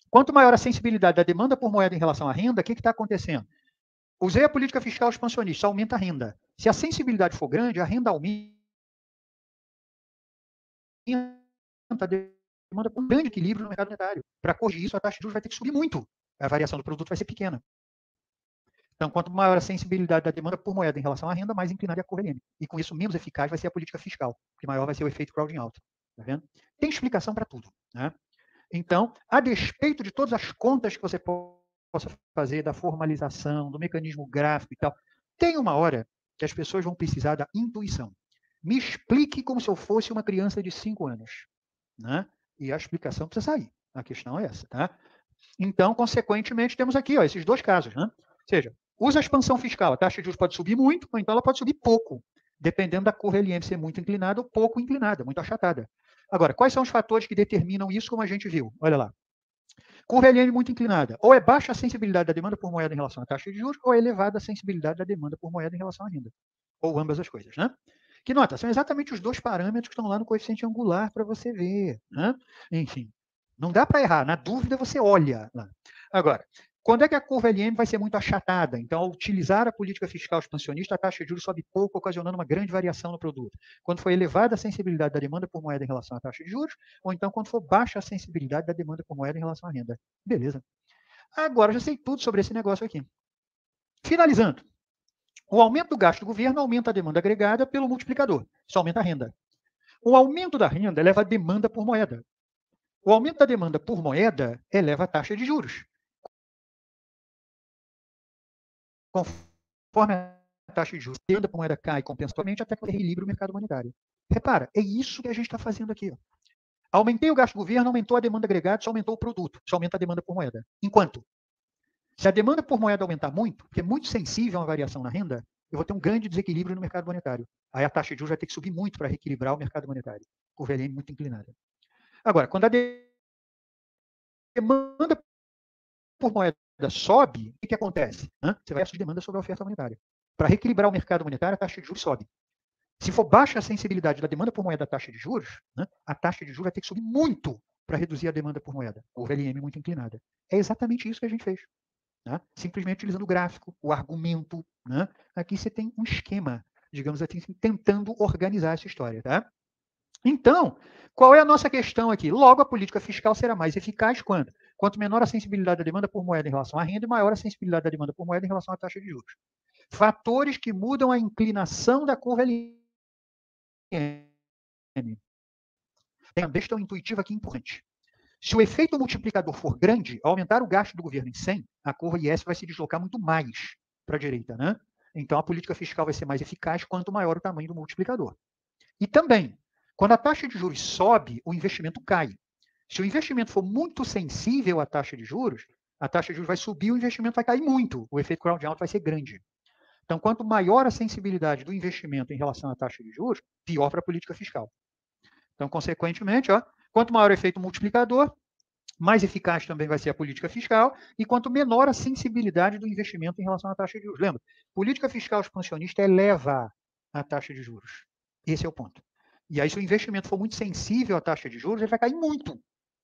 A: Quanto maior a sensibilidade da demanda por moeda em relação à renda, o que está acontecendo? Usei a política fiscal expansionista, aumenta a renda. Se a sensibilidade for grande, a renda aumenta, a demanda por um grande equilíbrio no mercado monetário. Para corrigir isso, a taxa de juros vai ter que subir muito. A variação do produto vai ser pequena. Então, quanto maior a sensibilidade da demanda por moeda em relação à renda, mais inclinada é a curva L M. E com isso, menos eficaz vai ser a política fiscal, porque maior vai ser o efeito crowding out. Tá vendo? Tem explicação para tudo. Né? Então, a despeito de todas as contas que você possa fazer, da formalização, do mecanismo gráfico e tal, tem uma hora que as pessoas vão precisar da intuição. Me explique como se eu fosse uma criança de cinco anos. Né? E a explicação precisa sair. A questão é essa. Tá? Então, consequentemente, temos aqui ó, esses dois casos. Né? Ou seja, usa a expansão fiscal, a taxa de juros pode subir muito, ou então ela pode subir pouco, dependendo da curva L M ser muito inclinada ou pouco inclinada, muito achatada. Agora, quais são os fatores que determinam isso, como a gente viu? Olha lá. Curva L M muito inclinada. Ou é baixa a sensibilidade da demanda por moeda em relação à taxa de juros, ou é elevada a sensibilidade da demanda por moeda em relação à renda. Ou ambas as coisas. Né? Que nota? São exatamente os dois parâmetros que estão lá no coeficiente angular para você ver. Né? Enfim, não dá para errar. Na dúvida, você olha lá. Agora, quando é que a curva L M vai ser muito achatada? Então, ao utilizar a política fiscal expansionista, a taxa de juros sobe pouco, ocasionando uma grande variação no produto. Quando for elevada a sensibilidade da demanda por moeda em relação à taxa de juros, ou então quando for baixa a sensibilidade da demanda por moeda em relação à renda. Beleza. Agora, já sei tudo sobre esse negócio aqui. Finalizando. O aumento do gasto do governo aumenta a demanda agregada pelo multiplicador. Isso aumenta a renda. O aumento da renda eleva a demanda por moeda. O aumento da demanda por moeda eleva a taxa de juros. Conforme a taxa de juros, a demanda por moeda cai compensatoriamente até que reequilibre o mercado monetário. Repara, é isso que a gente está fazendo aqui. Ó. Aumentei o gasto do governo, aumentou a demanda agregada, isso aumentou o produto, isso aumenta a demanda por moeda. Enquanto, se a demanda por moeda aumentar muito, porque é muito sensível a uma variação na renda, eu vou ter um grande desequilíbrio no mercado monetário. Aí a taxa de juros vai ter que subir muito para reequilibrar o mercado monetário. Curva L M muito inclinada. Agora, quando a demanda por moeda sobe, o que, que acontece? Você vai assumir demanda sobre a oferta monetária. Para reequilibrar o mercado monetário, a taxa de juros sobe. Se for baixa a sensibilidade da demanda por moeda da taxa de juros, né, a taxa de juros vai ter que subir muito para reduzir a demanda por moeda. Curva L M muito inclinada. É exatamente isso que a gente fez. Né? Simplesmente utilizando o gráfico, o argumento. Né? Aqui você tem um esquema, digamos assim, tentando organizar essa história. Tá? Então, qual é a nossa questão aqui? Logo, a política fiscal será mais eficaz quando? Quanto menor a sensibilidade da demanda por moeda em relação à renda, maior a sensibilidade da demanda por moeda em relação à taxa de juros. Fatores que mudam a inclinação da curva L M. Tem uma questão intuitiva aqui importante. Se o efeito multiplicador for grande, ao aumentar o gasto do governo em cem, a curva I S vai se deslocar muito mais para a direita. Né? Então, a política fiscal vai ser mais eficaz quanto maior o tamanho do multiplicador. E também, quando a taxa de juros sobe, o investimento cai. Se o investimento for muito sensível à taxa de juros, a taxa de juros vai subir, o investimento vai cair muito. O efeito crowding out vai ser grande. Então, quanto maior a sensibilidade do investimento em relação à taxa de juros, pior para a política fiscal. Então, consequentemente, ó, quanto maior o efeito multiplicador, mais eficaz também vai ser a política fiscal, e quanto menor a sensibilidade do investimento em relação à taxa de juros. Lembra, política fiscal expansionista eleva a taxa de juros. Esse é o ponto. E aí, se o investimento for muito sensível à taxa de juros, ele vai cair muito.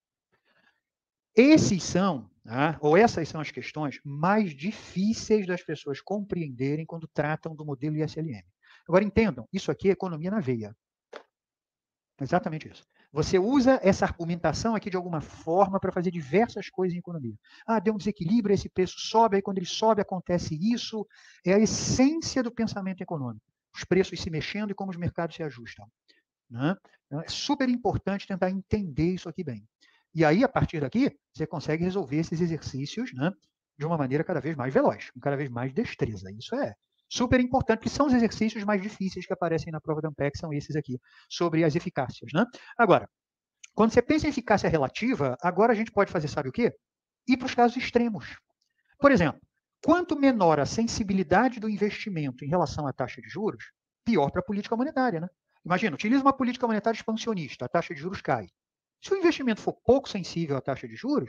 A: Esses são, né, ou essas são as questões mais difíceis das pessoas compreenderem quando tratam do modelo I S L M. Agora, entendam, isso aqui é economia na veia. Exatamente isso. Você usa essa argumentação aqui de alguma forma para fazer diversas coisas em economia. Ah, deu um desequilíbrio, esse preço sobe, aí quando ele sobe acontece isso. É a essência do pensamento econômico. Os preços se mexendo e como os mercados se ajustam. Né? Então, é super importante tentar entender isso aqui bem. E aí, a partir daqui, você consegue resolver esses exercícios, né, de uma maneira cada vez mais veloz, com cada vez mais destreza. Isso é super importante, que são os exercícios mais difíceis que aparecem na prova da ANPEC, são esses aqui, sobre as eficácias. Né? Agora, quando você pensa em eficácia relativa, agora a gente pode fazer, sabe o quê? Ir para os casos extremos. Por exemplo, quanto menor a sensibilidade do investimento em relação à taxa de juros, pior para a política monetária. Né? Imagina, utiliza uma política monetária expansionista, a taxa de juros cai. Se o investimento for pouco sensível à taxa de juros,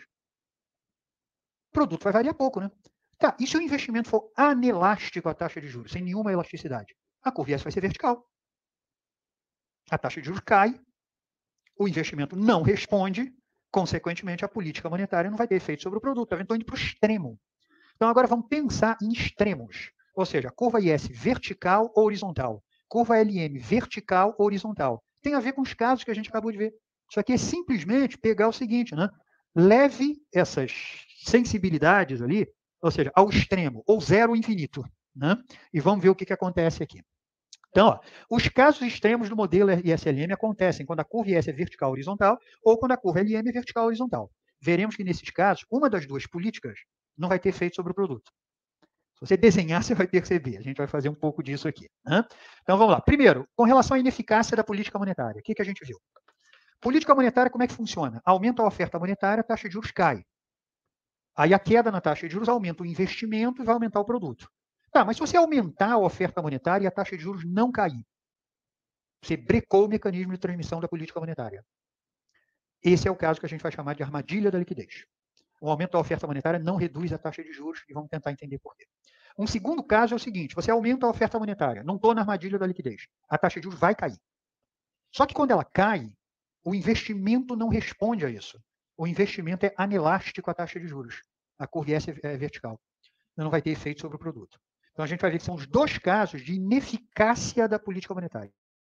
A: o produto vai variar pouco, né? Tá, e se o investimento for anelástico à taxa de juros, sem nenhuma elasticidade? A curva I S vai ser vertical. A taxa de juros cai, o investimento não responde, Consequentemente, a política monetária não vai ter efeito sobre o produto. Tá vendo? Estou indo para o extremo. Então, agora vamos pensar em extremos. Ou seja, curva I S vertical ou horizontal. Curva L M vertical ou horizontal. Tem a ver com os casos que a gente acabou de ver. Isso aqui é simplesmente pegar o seguinte, né? Leve essas sensibilidades ali, ou seja, ao extremo, ou zero ou infinito, né? E vamos ver o que, que acontece aqui. Então, ó, os casos extremos do modelo I S L M acontecem quando a curva I S é vertical ou horizontal ou quando a curva L M é vertical ou horizontal. Veremos que, nesses casos, uma das duas políticas não vai ter efeito sobre o produto. Se você desenhar, você vai perceber. A gente vai fazer um pouco disso aqui. Né? Então, vamos lá. Primeiro, com relação à ineficácia da política monetária. O que, que a gente viu? Política monetária, como é que funciona? Aumenta a oferta monetária, a taxa de juros cai. Aí a queda na taxa de juros aumenta o investimento e vai aumentar o produto. Tá, mas se você aumentar a oferta monetária e a taxa de juros não cair, você brecou o mecanismo de transmissão da política monetária. Esse é o caso que a gente vai chamar de armadilha da liquidez. O aumento da oferta monetária não reduz a taxa de juros e vamos tentar entender por quê. Um segundo caso é o seguinte, você aumenta a oferta monetária, não estou na armadilha da liquidez, a taxa de juros vai cair. Só que quando ela cai, o investimento não responde a isso. O investimento é anelástico à taxa de juros. A curva I S é vertical. Não vai ter efeito sobre o produto. Então a gente vai ver que são os dois casos de ineficácia da política monetária.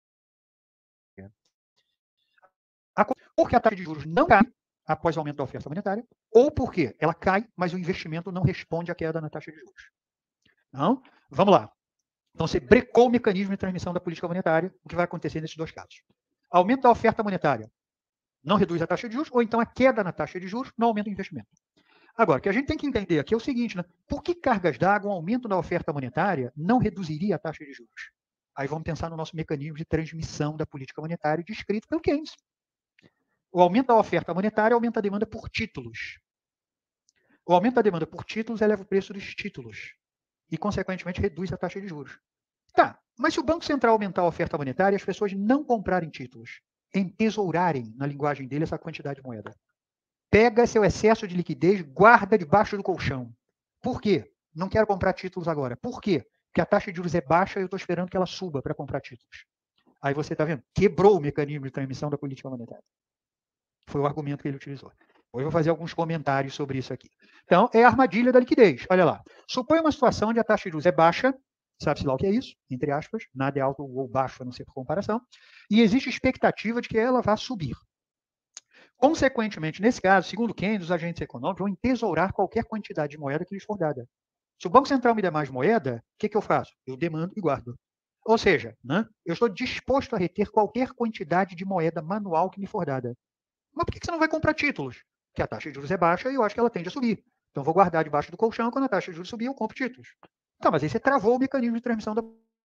A: Porque a taxa de juros não cai após o aumento da oferta monetária, ou porque ela cai, mas o investimento não responde à queda na taxa de juros. Não? Vamos lá. Então, você brecou o mecanismo de transmissão da política monetária, o que vai acontecer nesses dois casos. Aumento da oferta monetária não reduz a taxa de juros, ou então a queda na taxa de juros não aumenta o investimento. Agora, o que a gente tem que entender aqui é o seguinte, né? Por que cargas d'água, um aumento da oferta monetária não reduziria a taxa de juros? Aí vamos pensar no nosso mecanismo de transmissão da política monetária descrito pelo Keynes. O aumento da oferta monetária aumenta a demanda por títulos. O aumento da demanda por títulos eleva o preço dos títulos e, consequentemente, reduz a taxa de juros. Tá, mas se o Banco Central aumentar a oferta monetária, as pessoas não comprarem títulos, entesourarem, na linguagem dele, essa quantidade de moeda. Pega seu excesso de liquidez, guarda debaixo do colchão. Por quê? Não quero comprar títulos agora. Por quê? Porque a taxa de juros é baixa e eu estou esperando que ela suba para comprar títulos. Aí você está vendo? Quebrou o mecanismo de transmissão da política monetária. Foi o argumento que ele utilizou. Hoje eu vou fazer alguns comentários sobre isso aqui. Então, é a armadilha da liquidez. Olha lá. Suponha uma situação onde a taxa de juros é baixa, sabe-se lá o que é isso, entre aspas, nada é alto ou baixo, a não ser por comparação, e existe expectativa de que ela vá subir. Consequentemente, nesse caso, segundo Keynes, os agentes econômicos vão entesourar qualquer quantidade de moeda que lhes for dada. Se o Banco Central me der mais moeda, o que, que eu faço? Eu demando e guardo. Ou seja, né, eu estou disposto a reter qualquer quantidade de moeda manual que me for dada. Mas por que você não vai comprar títulos? Porque a taxa de juros é baixa e eu acho que ela tende a subir. Então, vou guardar debaixo do colchão, quando a taxa de juros subir, eu compro títulos. Tá, mas aí você travou o mecanismo de transmissão da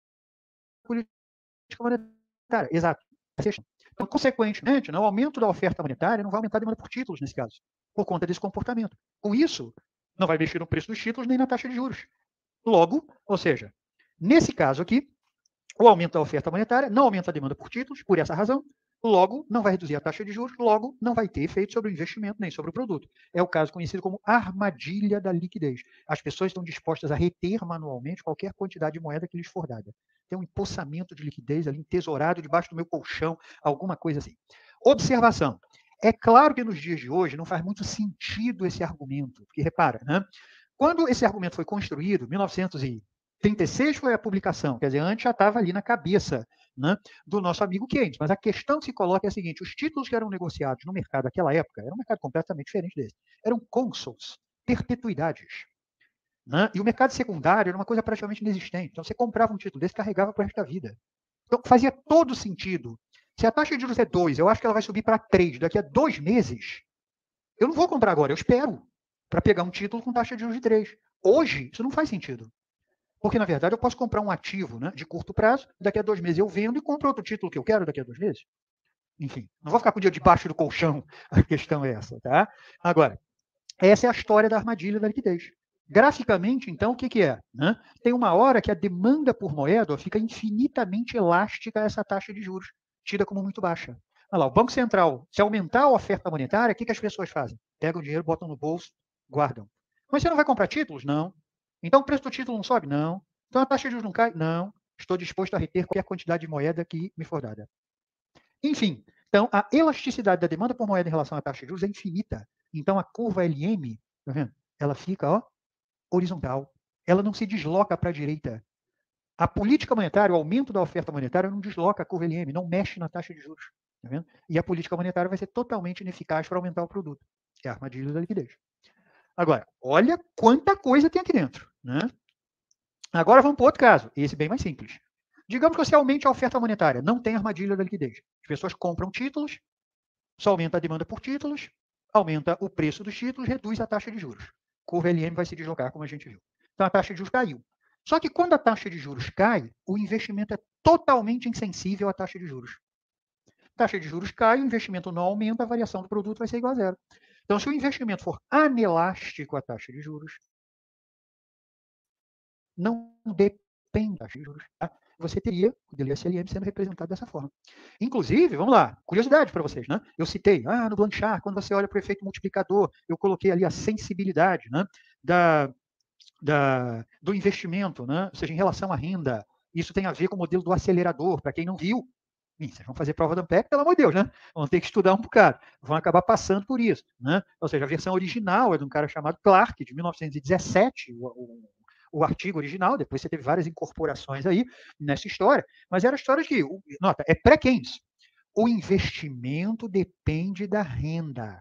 A: política monetária. Exato. Então, consequentemente, o aumento da oferta monetária não vai aumentar a demanda por títulos, nesse caso, por conta desse comportamento. Com isso, não vai mexer no preço dos títulos nem na taxa de juros. Logo, ou seja, nesse caso aqui, o aumento da oferta monetária não aumenta a demanda por títulos, por essa razão, logo não vai reduzir a taxa de juros, logo não vai ter efeito sobre o investimento nem sobre o produto. É o caso conhecido como armadilha da liquidez. As pessoas estão dispostas a reter manualmente qualquer quantidade de moeda que lhes for dada. Tem um empossamento de liquidez ali, entesourado debaixo do meu colchão, alguma coisa assim. Observação. É claro que nos dias de hoje não faz muito sentido esse argumento, porque repara, né? Quando esse argumento foi construído, mil novecentos e trinta e seis foi a publicação, quer dizer, antes já estava ali na cabeça, né, do nosso amigo Keynes. Mas a questão que se coloca é a seguinte, os títulos que eram negociados no mercado naquela época, era um mercado completamente diferente desse, eram consols, perpetuidades. Né? E o mercado secundário era uma coisa praticamente inexistente. Então, você comprava um título desse e carregava para o resto da vida. Então, fazia todo sentido. Se a taxa de juros é dois, eu acho que ela vai subir para três daqui a dois meses. Eu não vou comprar agora, eu espero para pegar um título com taxa de juros de três. Hoje, isso não faz sentido. Porque, na verdade, eu posso comprar um ativo, né, de curto prazo, daqui a dois meses eu vendo e compro outro título que eu quero daqui a dois meses. Enfim, não vou ficar com o dinheiro debaixo do colchão, a questão é essa. Tá? Agora, essa é a história da armadilha da liquidez. Graficamente, então, o que, que é? Né? Tem uma hora que a demanda por moeda fica infinitamente elástica a essa taxa de juros, tida como muito baixa. Olha lá, o Banco Central, se aumentar a oferta monetária, o que, que as pessoas fazem? Pegam o dinheiro, botam no bolso, guardam. Mas você não vai comprar títulos? Não. Então o preço do título não sobe? Não. Então a taxa de juros não cai? Não. Estou disposto a reter qualquer quantidade de moeda que me for dada. Enfim, Então, a elasticidade da demanda por moeda em relação à taxa de juros é infinita. Então, a curva L M, tá vendo? Ela fica ó, horizontal. Ela não se desloca para a direita. A política monetária, o aumento da oferta monetária não desloca a curva L M, não mexe na taxa de juros. Tá vendo? E a política monetária vai ser totalmente ineficaz para aumentar o produto, que é a armadilha da liquidez. Agora, olha quanta coisa tem aqui dentro. Né? Agora vamos para outro caso, esse bem mais simples. Digamos que você aumente a oferta monetária, não tem armadilha da liquidez. As pessoas compram títulos, só aumenta a demanda por títulos, aumenta o preço dos títulos, reduz a taxa de juros. Curva L M vai se deslocar, como a gente viu. Então a taxa de juros caiu. Só que quando a taxa de juros cai, o investimento é totalmente insensível à taxa de juros. A taxa de juros cai, o investimento não aumenta, a variação do produto vai ser igual a zero. Então, se o investimento for anelástico à taxa de juros, não depende da taxa de juros. Tá? Você teria o D L S L M sendo representado dessa forma. Inclusive, vamos lá, curiosidade para vocês, né? Eu citei, ah, no Blanchard, quando você olha para o efeito multiplicador, eu coloquei ali a sensibilidade, né, da, da, do investimento, né? Ou seja, em relação à renda. Isso tem a ver com o modelo do acelerador. Para quem não viu, ih, vocês vão fazer prova da Ampeg, pelo amor de Deus, né? Vão ter que estudar um bocado. Vão acabar passando por isso, né? Ou seja, a versão original é de um cara chamado Clark, de mil novecentos e dezessete, o, o o artigo original, depois você teve várias incorporações aí nessa história, mas era a história de, nota, é pré-Keynes. O investimento depende da renda.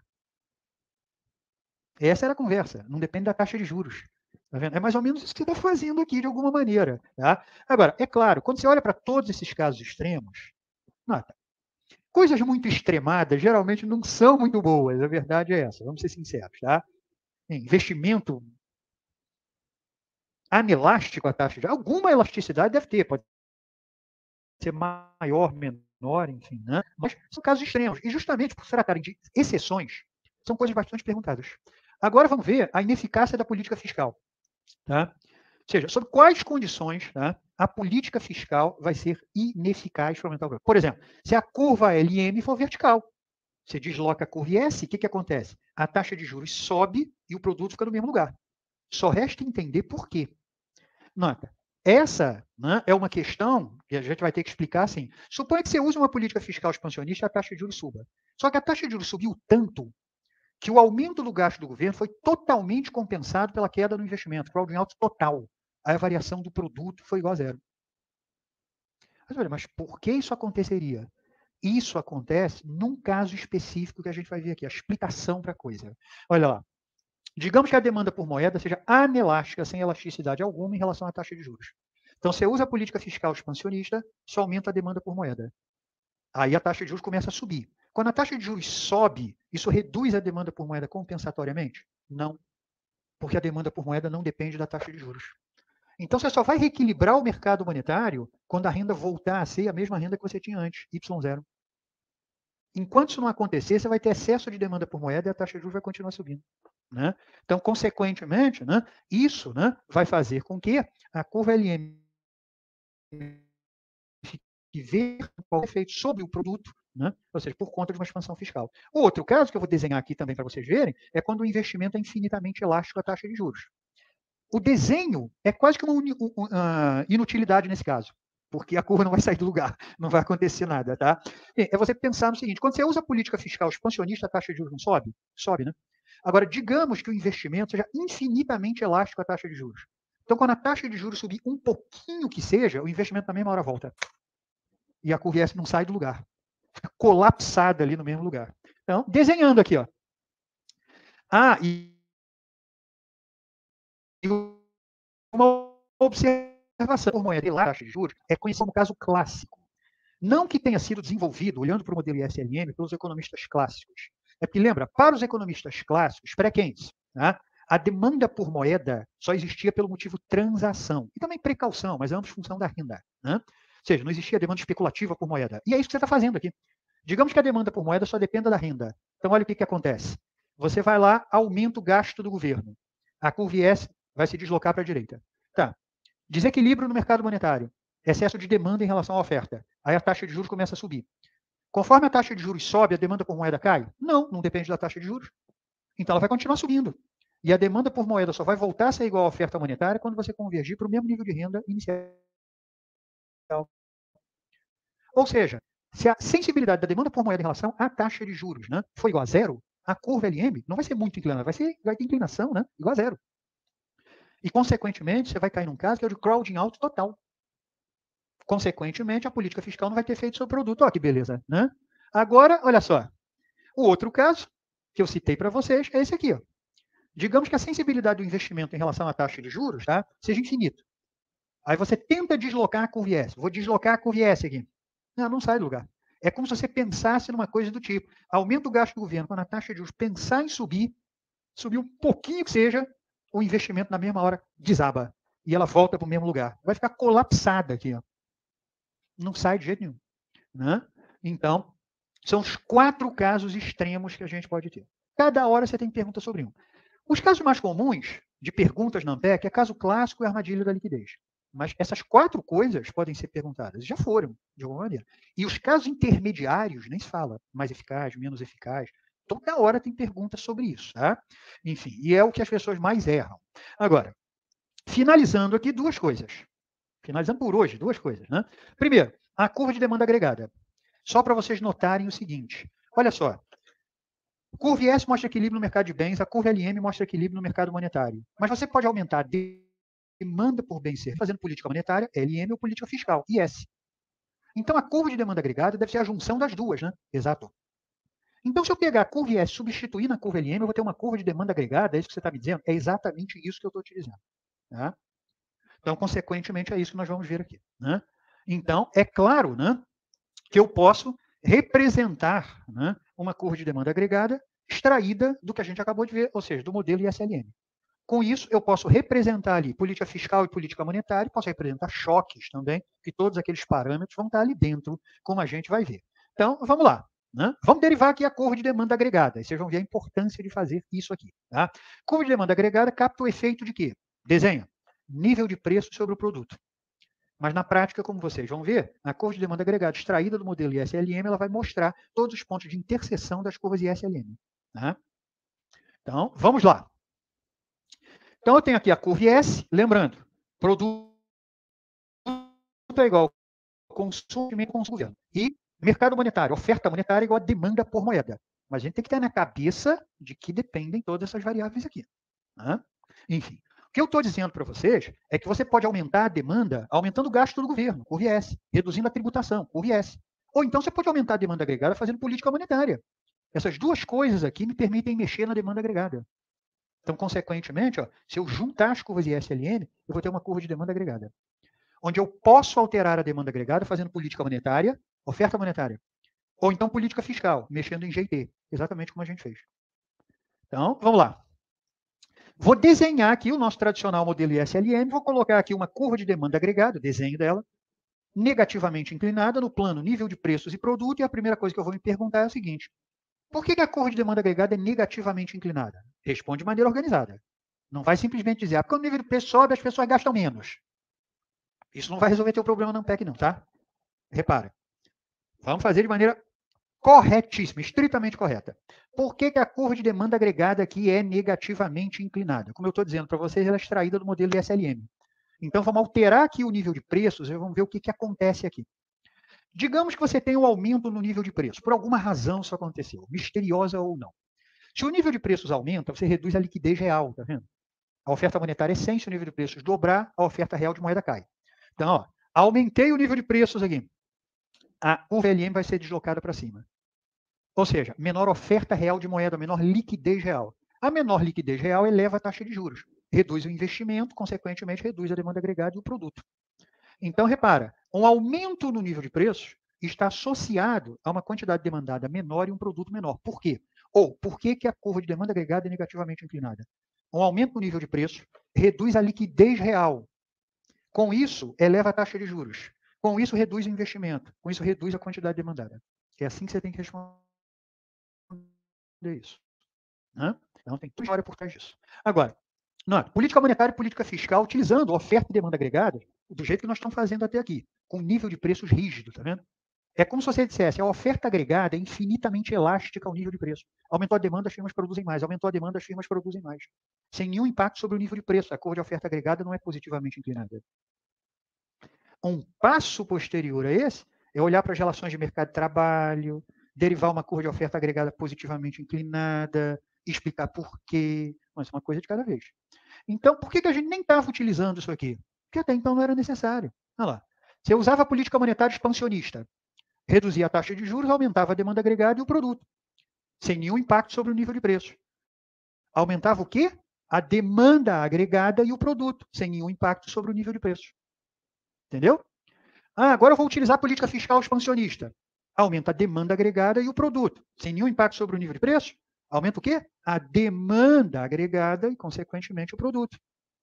A: Essa era a conversa, não depende da taxa de juros. Tá vendo? É mais ou menos isso que você está fazendo aqui, de alguma maneira. Tá? Agora, é claro, quando você olha para todos esses casos extremos, nota, coisas muito extremadas geralmente não são muito boas, a verdade é essa, vamos ser sinceros. Tá? Investimento anelástico a taxa de alguma elasticidade deve ter, pode ser maior, menor, enfim, né? Mas são casos extremos. E justamente por se tratarem de exceções, são coisas bastante perguntadas. Agora vamos ver a ineficácia da política fiscal. Tá? Ou seja, sob quais condições, tá, a política fiscal vai ser ineficaz para aumentar o produto. Por exemplo, se a curva L M for vertical, você desloca a curva S, o que, que acontece? A taxa de juros sobe e o produto fica no mesmo lugar. Só resta entender por quê. Nota, essa, né, é uma questão que a gente vai ter que explicar assim. Suponha que você use uma política fiscal expansionista e a taxa de juros suba. Só que a taxa de juros subiu tanto que o aumento do gasto do governo foi totalmente compensado pela queda no investimento, crowding out total. Aí a variação do produto foi igual a zero. Mas, olha, mas por que isso aconteceria? Isso acontece num caso específico que a gente vai ver aqui, a explicação para a coisa. Olha lá. Digamos que a demanda por moeda seja anelástica, sem elasticidade alguma em relação à taxa de juros. Então, você usa a política fiscal expansionista, só aumenta a demanda por moeda. Aí a taxa de juros começa a subir. Quando a taxa de juros sobe, isso reduz a demanda por moeda compensatoriamente? Não, porque a demanda por moeda não depende da taxa de juros. Então, você só vai reequilibrar o mercado monetário quando a renda voltar a ser a mesma renda que você tinha antes, Y zero. Enquanto isso não acontecer, você vai ter excesso de demanda por moeda e a taxa de juros vai continuar subindo. Né? Então, consequentemente, né, isso, né, vai fazer com que a curva L M fique vertical efeito sobre o produto, né, ou seja, por conta de uma expansão fiscal. O outro caso que eu vou desenhar aqui também para vocês verem é quando o investimento é infinitamente elástico à taxa de juros. O desenho é quase que uma uh, inutilidade nesse caso, porque a curva não vai sair do lugar, não vai acontecer nada. Tá? É você pensar no seguinte, quando você usa a política fiscal expansionista, a taxa de juros não sobe? Sobe, né? Agora, digamos que o investimento seja infinitamente elástico à taxa de juros. Então, quando a taxa de juros subir um pouquinho que seja, o investimento na mesma hora volta. E a curva S não sai do lugar. Fica colapsada ali no mesmo lugar. Então, desenhando aqui, ó. Ah, e uma observação por moeda e taxa de juros é conhecido como caso clássico. Não que tenha sido desenvolvido, olhando para o modelo I S L M, pelos economistas clássicos. É porque, lembra, para os economistas clássicos, pré-Keynes, né, a demanda por moeda só existia pelo motivo transação. E também precaução, mas ambos função da renda. Né? Ou seja, não existia demanda especulativa por moeda. E é isso que você está fazendo aqui. Digamos que a demanda por moeda só dependa da renda. Então, olha o que, que acontece. Você vai lá, aumenta o gasto do governo. A curva I S vai se deslocar para a direita. Tá. Desequilíbrio no mercado monetário. Excesso de demanda em relação à oferta. Aí a taxa de juros começa a subir. Conforme a taxa de juros sobe, a demanda por moeda cai? Não, não depende da taxa de juros. Então ela vai continuar subindo. E a demanda por moeda só vai voltar a ser igual à oferta monetária quando você convergir para o mesmo nível de renda inicial. Ou seja, Se a sensibilidade da demanda por moeda em relação à taxa de juros, né, for igual a zero, a curva L M não vai ser muito inclinada, vai, ser, vai ter inclinação, né, igual a zero. E, consequentemente, você vai cair num caso que é o de crowding out total. Consequentemente, a política fiscal não vai ter feito seu produto. Olha que beleza, né? Agora, olha só. O outro caso que eu citei para vocês é esse aqui. Ó. Digamos que a sensibilidade do investimento em relação à taxa de juros, tá, seja infinita. Aí você tenta deslocar a curva I S. Vou deslocar a curva I S aqui. Não, não sai do lugar. É como se você pensasse numa coisa do tipo, aumenta o gasto do governo, quando a taxa de juros pensar em subir, subir um pouquinho que seja, o investimento na mesma hora desaba. E ela volta para o mesmo lugar. Vai ficar colapsada aqui. Ó. Não sai de jeito nenhum. Né? Então, são os quatro casos extremos que a gente pode ter. Cada hora você tem pergunta sobre um. Os casos mais comuns de perguntas na ANPEC é caso clássico e armadilha da liquidez. Mas essas quatro coisas podem ser perguntadas, já foram, de alguma maneira. E os casos intermediários, nem se fala, mais eficaz, menos eficaz, toda hora tem perguntas sobre isso. Tá? Enfim, e é o que as pessoas mais erram. Agora, finalizando aqui, duas coisas. Finalizando por hoje, duas coisas. Né? Primeiro, a curva de demanda agregada. Só para vocês notarem o seguinte, olha só, a curva I S mostra equilíbrio no mercado de bens, a curva L M mostra equilíbrio no mercado monetário. Mas você pode aumentar a demanda por bem ser fazendo política monetária, L M ou política fiscal, I S. Então, a curva de demanda agregada deve ser a junção das duas, né? Exato. Então, se eu pegar a curva I S e substituir na curva L M, eu vou ter uma curva de demanda agregada, é isso que você está me dizendo? É exatamente isso que eu estou te dizendo. Tá? Então, consequentemente, é isso que nós vamos ver aqui. Né? Então, é claro, né, que eu posso representar, né, uma curva de demanda agregada extraída do que a gente acabou de ver, ou seja, do modelo I S L M. Com isso, eu posso representar ali política fiscal e política monetária, posso representar choques também, que todos aqueles parâmetros vão estar ali dentro, como a gente vai ver. Então, vamos lá. Né? Vamos derivar aqui a curva de demanda agregada, e vocês vão ver a importância de fazer isso aqui. Tá? Curva de demanda agregada capta o efeito de quê? Desenha. Nível de preço sobre o produto. Mas, na prática, como vocês vão ver, a curva de demanda agregada extraída do modelo I S L M, ela vai mostrar todos os pontos de interseção das curvas I S L M. Tá? Então, vamos lá. Então, eu tenho aqui a curva I S, lembrando, produto é igual ao consumo e consumo. E mercado monetário, oferta monetária é igual a demanda por moeda. Mas a gente tem que ter na cabeça de que dependem todas essas variáveis aqui. Tá? Enfim. O que eu estou dizendo para vocês é que você pode aumentar a demanda aumentando o gasto do governo, curva I S, reduzindo a tributação, curva I S. Ou então você pode aumentar a demanda agregada fazendo política monetária. Essas duas coisas aqui me permitem mexer na demanda agregada. Então, consequentemente, ó, se eu juntar as curvas I S L M, eu vou ter uma curva de demanda agregada. Onde eu posso alterar a demanda agregada fazendo política monetária, oferta monetária. Ou então política fiscal, mexendo em G T, exatamente como a gente fez. Então, vamos lá. Vou desenhar aqui o nosso tradicional modelo I S L M, vou colocar aqui uma curva de demanda agregada, desenho dela, negativamente inclinada no plano nível de preços e produto, e a primeira coisa que eu vou me perguntar é o seguinte, por que a curva de demanda agregada é negativamente inclinada? Responde de maneira organizada. Não vai simplesmente dizer, ah, porque o nível de preço sobe, as pessoas gastam menos. Isso não vai resolver teu problema na ANPEC não, tá? Repara, vamos fazer de maneira corretíssima, estritamente correta. Por que, que a curva de demanda agregada aqui é negativamente inclinada? Como eu estou dizendo para vocês, ela é extraída do modelo I S L M. Então, vamos alterar aqui o nível de preços e vamos ver o que, que acontece aqui. Digamos que você tem um aumento no nível de preço. Por alguma razão isso aconteceu, misteriosa ou não. Se o nível de preços aumenta, você reduz a liquidez real, tá vendo? A oferta monetária é cem, se o nível de preços dobrar, a oferta real de moeda cai. Então, ó, aumentei o nível de preços aqui. A curva L M vai ser deslocada para cima. Ou seja, menor oferta real de moeda, menor liquidez real. A menor liquidez real eleva a taxa de juros, reduz o investimento, consequentemente reduz a demanda agregada e o produto. Então, repara, um aumento no nível de preços está associado a uma quantidade demandada menor e um produto menor. Por quê? Ou, por que, que a curva de demanda agregada é negativamente inclinada? Um aumento no nível de preço reduz a liquidez real. Com isso, eleva a taxa de juros. Com isso, reduz o investimento. Com isso, reduz a quantidade demandada. É assim que você tem que responder isso. Né? Então, tem toda história por trás disso. Agora, não, política monetária e política fiscal, utilizando oferta e demanda agregada, do jeito que nós estamos fazendo até aqui, com nível de preços rígido, tá vendo? É como se você dissesse, a oferta agregada é infinitamente elástica ao nível de preço. Aumentou a demanda, as firmas produzem mais. Aumentou a demanda, as firmas produzem mais. Sem nenhum impacto sobre o nível de preço. A curva de oferta agregada não é positivamente inclinada. Um passo posterior a esse É olhar para as relações de mercado de trabalho, derivar uma curva de oferta agregada positivamente inclinada, explicar por quê, mas uma coisa de cada vez. Então, por que, que a gente nem estava utilizando isso aqui? Porque até então não era necessário. Olha lá. Você usava a política monetária expansionista, reduzia a taxa de juros, aumentava a demanda agregada e o produto, sem nenhum impacto sobre o nível de preço. Aumentava o quê? A demanda agregada e o produto, sem nenhum impacto sobre o nível de preço. Entendeu? Ah, agora eu vou utilizar a política fiscal expansionista. Aumenta a demanda agregada e o produto, sem nenhum impacto sobre o nível de preço. Aumenta o quê? A demanda agregada e, consequentemente, o produto.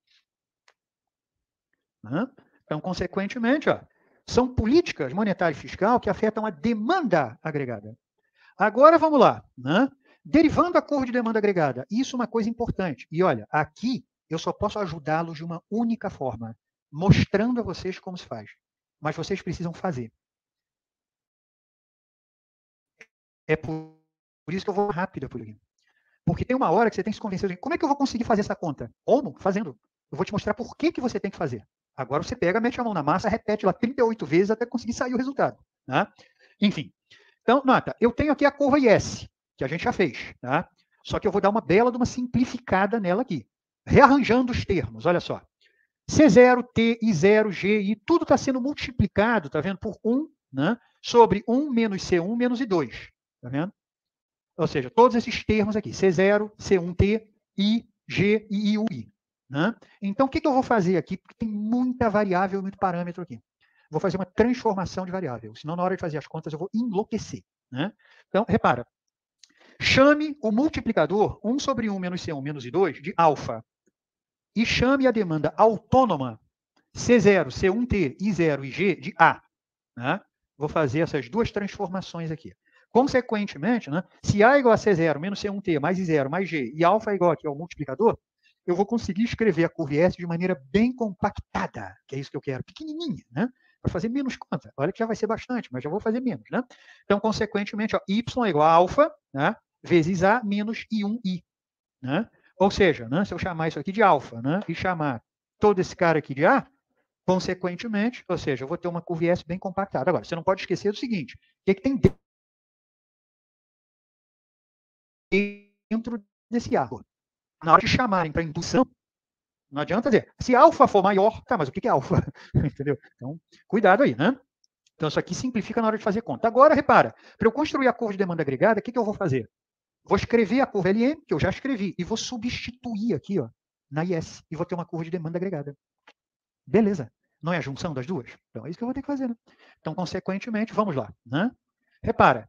A: Então, consequentemente, ó, são políticas monetária e fiscal que afetam a demanda agregada. Agora, vamos lá. Né? Derivando a curva de demanda agregada. Isso é uma coisa importante. E, olha, aqui eu só posso ajudá-los de uma única forma, mostrando a vocês como se faz. Mas vocês precisam fazer. É por isso que eu vou rápido por aqui. Porque tem uma hora que você tem que se convencer de como é que eu vou conseguir fazer essa conta? Como? Fazendo. Eu vou te mostrar por que, que você tem que fazer. Agora você pega, mete a mão na massa, repete lá trinta e oito vezes até conseguir sair o resultado. Tá? Enfim. Então, nota, eu tenho aqui a curva I S, que a gente já fez. Tá? Só que eu vou dar uma bela de uma simplificada nela aqui. Rearranjando os termos, olha só. C zero, T, I zero, G, I, tudo está sendo multiplicado, tá vendo? Por um, né? Sobre um menos C um menos I dois. Tá vendo? Ou seja, todos esses termos aqui, C zero, C um T, I, G e I um I. Né? Então, o que, que eu vou fazer aqui? Porque tem muita variável, muito parâmetro aqui. Vou fazer uma transformação de variável, senão na hora de fazer as contas eu vou enlouquecer. Né? Então, repara, chame o multiplicador um sobre um menos C um menos I dois de alfa e chame a demanda autônoma C zero, C um T, I zero e G de A. Né? Vou fazer essas duas transformações aqui. Consequentemente, né, se A é igual a C zero menos C um T mais I zero mais G e alfa é igual aqui ao multiplicador, eu vou conseguir escrever a curva I S de maneira bem compactada, que é isso que eu quero, pequenininha, né? Para fazer menos conta. Olha que já vai ser bastante, mas já vou fazer menos, né? Então, consequentemente, ó, Y é igual a alfa, né, vezes A menos I um I. Né? Ou seja, né, se eu chamar isso aqui de alfa, né, e chamar todo esse cara aqui de A, consequentemente, ou seja, eu vou ter uma curva I S bem compactada. Agora, você não pode esquecer do seguinte, o que, é que tem dentro desse A? Na hora de chamarem para indução, não adianta dizer, se alfa for maior, tá, mas o que é alfa? Entendeu? Então, cuidado aí, né? Então, isso aqui simplifica na hora de fazer conta. Agora, repara, para eu construir a curva de demanda agregada, o que, que eu vou fazer? Vou escrever a curva L M, que eu já escrevi, e vou substituir aqui, ó, na I S, e vou ter uma curva de demanda agregada. Beleza. Não é a junção das duas? Então, é isso que eu vou ter que fazer, né? Então, consequentemente, vamos lá. Né? Repara,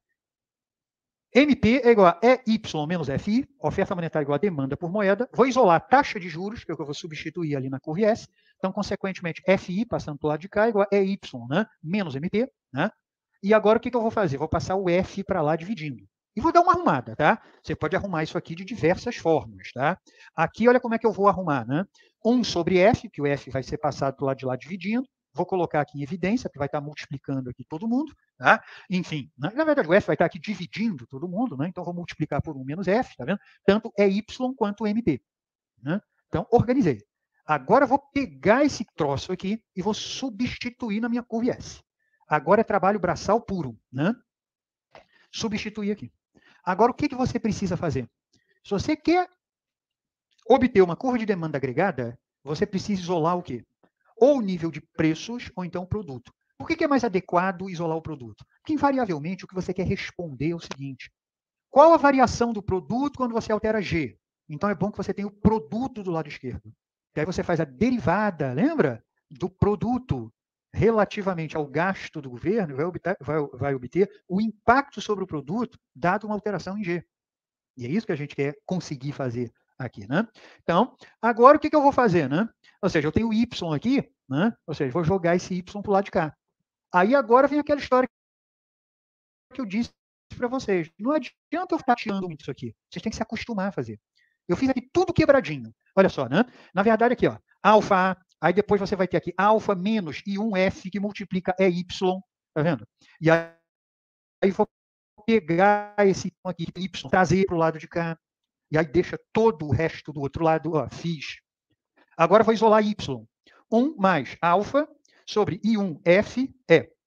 A: M P é igual a E Y menos F I, oferta monetária igual a demanda por moeda. Vou isolar a taxa de juros, que é o que eu vou substituir ali na curva I S. Então, consequentemente, F I, passando para o lado de cá, é igual a E Y, né? Menos M P. Né? E agora, o que, que eu vou fazer? Vou passar o F para lá dividindo. E vou dar uma arrumada, tá? Você pode arrumar isso aqui de diversas formas, tá? Aqui, olha como é que eu vou arrumar, né? um sobre F, que o F vai ser passado para o lado de lá dividindo. Vou colocar aqui em evidência, que vai estar multiplicando aqui todo mundo. Tá? Enfim, né? Na verdade, o F vai estar aqui dividindo todo mundo, né? Então, vou multiplicar por um menos F, tá vendo? Tanto E Y quanto M P. Né? Então, organizei. Agora, eu vou pegar esse troço aqui e vou substituir na minha curva I S. Agora é trabalho braçal puro. Né? Substituir aqui. Agora, o que, que você precisa fazer? Se você quer obter uma curva de demanda agregada, você precisa isolar o quê? Ou o nível de preços, ou então o produto. Por que, que é mais adequado isolar o produto? Porque, invariavelmente, o que você quer responder é o seguinte. Qual a variação do produto quando você altera G? Então, é bom que você tenha o produto do lado esquerdo. E aí você faz a derivada, lembra? Do produto relativamente ao gasto do governo, vai obter, vai, vai obter o impacto sobre o produto dado uma alteração em G. E é isso que a gente quer conseguir fazer aqui, né? Então, agora o que, que eu vou fazer, né? Ou seja, eu tenho o Y aqui, né? Ou seja, vou jogar esse Y para o lado de cá. Aí agora vem aquela história que eu disse para vocês. Não adianta eu ficar tateando muito isso aqui. Vocês têm que se acostumar a fazer. Eu fiz aqui tudo quebradinho. Olha só, né? Na verdade, aqui, ó, alfa A, aí depois você vai ter aqui alfa menos I um F, que multiplica E Y, tá vendo? E aí, aí vou pegar esse aqui, Y, trazer para o lado de cá, e aí deixa todo o resto do outro lado, ó, fiz. Agora vou isolar Y. um mais alfa sobre I um F é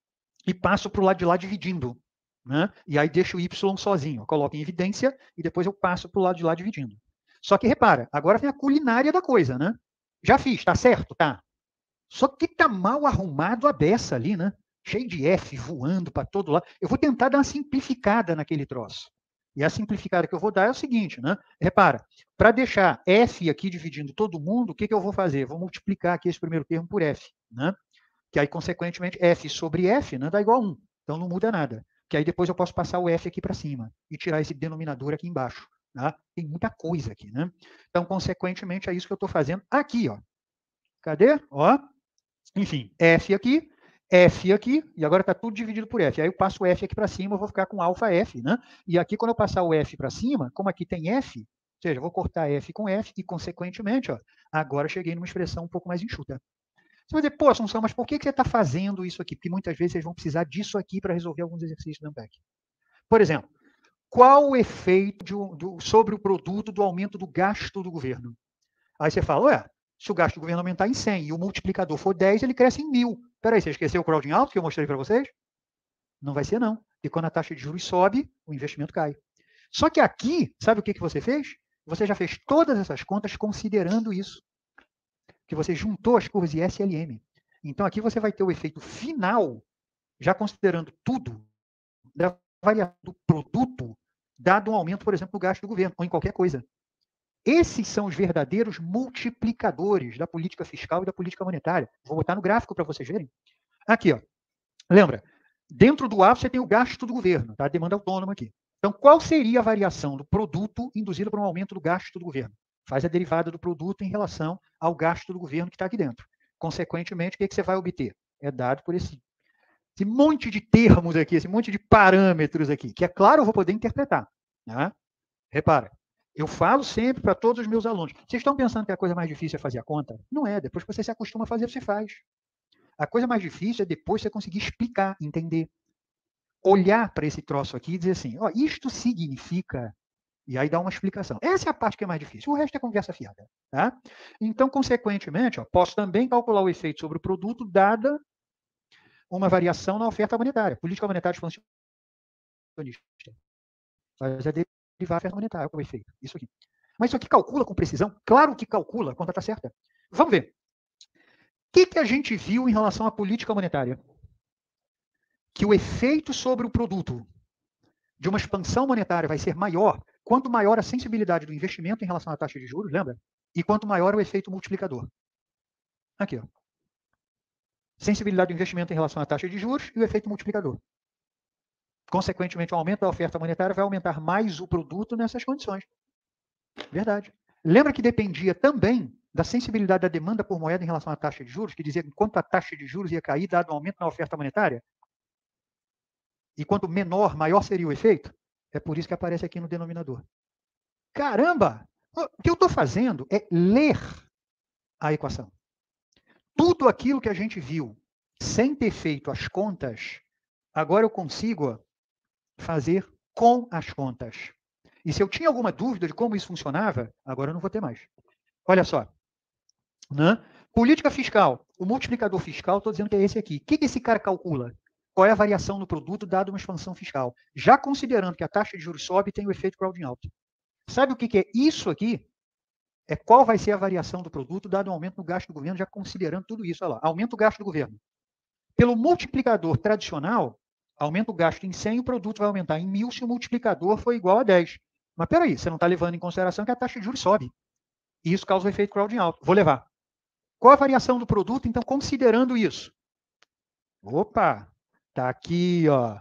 A: e passo para o lado de lá dividindo. Né? E aí deixo o Y sozinho. Eu coloco em evidência e depois eu passo para o lado de lá dividindo. Só que repara, agora vem a culinária da coisa, né? Já fiz, tá certo? Tá. Só que tá mal arrumado a beça ali, né? Cheio de F voando para todo lado. Eu vou tentar dar uma simplificada naquele troço. E a simplificada que eu vou dar é o seguinte, né? Repara, para deixar F aqui dividindo todo mundo, o que, que eu vou fazer? Vou multiplicar aqui esse primeiro termo por F, né? Que aí, consequentemente, F sobre F, né, dá igual a um. Então não muda nada. Que aí depois eu posso passar o F aqui para cima e tirar esse denominador aqui embaixo. Tá? Tem muita coisa aqui, né? Então, consequentemente, é isso que eu estou fazendo aqui, ó. Cadê? Ó. Enfim, F aqui, F aqui, e agora está tudo dividido por F. Aí eu passo o F aqui para cima, eu vou ficar com alfa F, né? E aqui, quando eu passar o F para cima, como aqui tem F, ou seja, eu vou cortar F com F e, consequentemente, ó, agora eu cheguei numa expressão um pouco mais enxuta. Você vai dizer, pô, Assunção, mas por que você está fazendo isso aqui? Porque muitas vezes vocês vão precisar disso aqui para resolver alguns exercícios do Ampeg. Por exemplo, qual o efeito de, do, sobre o produto do aumento do gasto do governo? Aí você fala, ué, se o gasto do governo aumentar em cem e o multiplicador for dez, ele cresce em mil. Peraí, você esqueceu o crowding alto que eu mostrei para vocês? Não vai ser, não. E quando a taxa de juros sobe, o investimento cai. Só que aqui, sabe o que, que você fez? Você já fez todas essas contas considerando isso. Que você juntou as curvas I S e L M. Então, aqui você vai ter o efeito final, já considerando tudo, da variação do produto, dado um aumento, por exemplo, do gasto do governo, ou em qualquer coisa. Esses são os verdadeiros multiplicadores da política fiscal e da política monetária. Vou botar no gráfico para vocês verem. Aqui, ó. Lembra? Dentro do A você tem o gasto do governo, tá? A demanda autônoma aqui. Então, qual seria a variação do produto induzida por um aumento do gasto do governo? Faz a derivada do produto em relação ao gasto do governo que está aqui dentro. Consequentemente, o que, que você vai obter? É dado por esse, esse monte de termos aqui, esse monte de parâmetros aqui, que é claro eu vou poder interpretar. Né? Repara, eu falo sempre para todos os meus alunos, vocês estão pensando que a coisa mais difícil é fazer a conta? Não é, depois que você se acostuma a fazer, você faz. A coisa mais difícil é depois você conseguir explicar, entender. Olhar para esse troço aqui e dizer assim, ó, isto significa... E aí dá uma explicação. Essa é a parte que é mais difícil. O resto é conversa fiada. Tá? Então, consequentemente, ó, posso também calcular o efeito sobre o produto dada uma variação na oferta monetária. Política monetária expansionista. Faz a derivar a oferta monetária como efeito. Isso aqui. Mas isso aqui calcula com precisão? Claro que calcula, a conta está certa. Vamos ver. O que, que a gente viu em relação à política monetária? Que o efeito sobre o produto de uma expansão monetária vai ser maior quanto maior a sensibilidade do investimento em relação à taxa de juros, lembra? E quanto maior o efeito multiplicador. Aqui, ó. Sensibilidade do investimento em relação à taxa de juros e o efeito multiplicador. Consequentemente, o aumento da oferta monetária vai aumentar mais o produto nessas condições. Verdade. Lembra que dependia também da sensibilidade da demanda por moeda em relação à taxa de juros, que dizia que quanto a taxa de juros ia cair, dado um aumento na oferta monetária? E quanto menor, maior seria o efeito? É por isso que aparece aqui no denominador. Caramba! O que eu estou fazendo é ler a equação. Tudo aquilo que a gente viu sem ter feito as contas, agora eu consigo fazer com as contas. E se eu tinha alguma dúvida de como isso funcionava, agora eu não vou ter mais. Olha só. Né? Política fiscal. O multiplicador fiscal, estou dizendo que é esse aqui. O que, que esse cara calcula? Qual é a variação no produto dado uma expansão fiscal? Já considerando que a taxa de juros sobe, tem o efeito crowding out. Sabe o que, que é isso aqui? É qual vai ser a variação do produto dado um aumento no gasto do governo, já considerando tudo isso. Olha lá, aumenta o gasto do governo. Pelo multiplicador tradicional, aumenta o gasto em cem, o produto vai aumentar em mil se o multiplicador for igual a dez. Mas peraí, você não está levando em consideração que a taxa de juros sobe. E isso causa o efeito crowding out. Vou levar. Qual a variação do produto, então, considerando isso? Opa, está aqui, ó.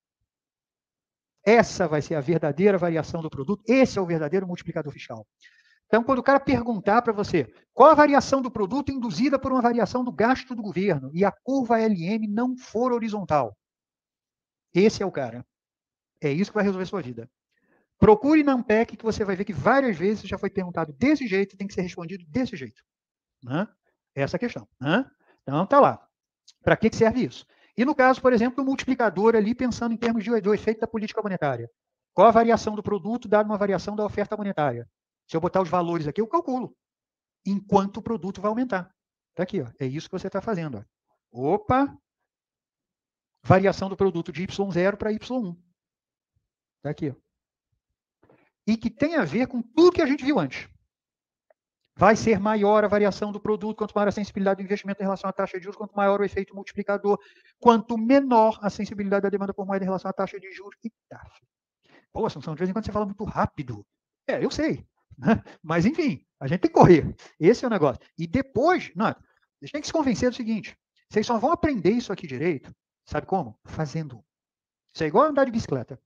A: Essa vai ser a verdadeira variação do produto. Esse é o verdadeiro multiplicador fiscal. Então, quando o cara perguntar para você qual a variação do produto induzida por uma variação do gasto do governo e a curva L M não for horizontal, esse é o cara. É isso que vai resolver a sua vida. Procure na Ampeg que você vai ver que várias vezes já foi perguntado desse jeito e tem que ser respondido desse jeito. Né? Essa é a questão. Né? Então, tá lá. Para que serve isso? E no caso, por exemplo, do multiplicador ali, pensando em termos de, do efeito da política monetária. Qual a variação do produto dada uma variação da oferta monetária? Se eu botar os valores aqui, eu calculo. Enquanto o produto vai aumentar. Está aqui, ó. É isso que você está fazendo. Ó. Opa! variação do produto de Y zero para Y um. Está aqui. Ó. E que tem a ver com tudo que a gente viu antes. Vai ser maior a variação do produto, quanto maior a sensibilidade do investimento em relação à taxa de juros, quanto maior o efeito multiplicador, quanto menor a sensibilidade da demanda por moeda em relação à taxa de juros. E tá. Pô, Assunção, de vez em quando você fala muito rápido. É, eu sei. Né? Mas, enfim, a gente tem que correr. Esse é o negócio. E depois, não, vocês têm que se convencer do seguinte, vocês só vão aprender isso aqui direito, sabe como? Fazendo. Isso é igual andar de bicicleta.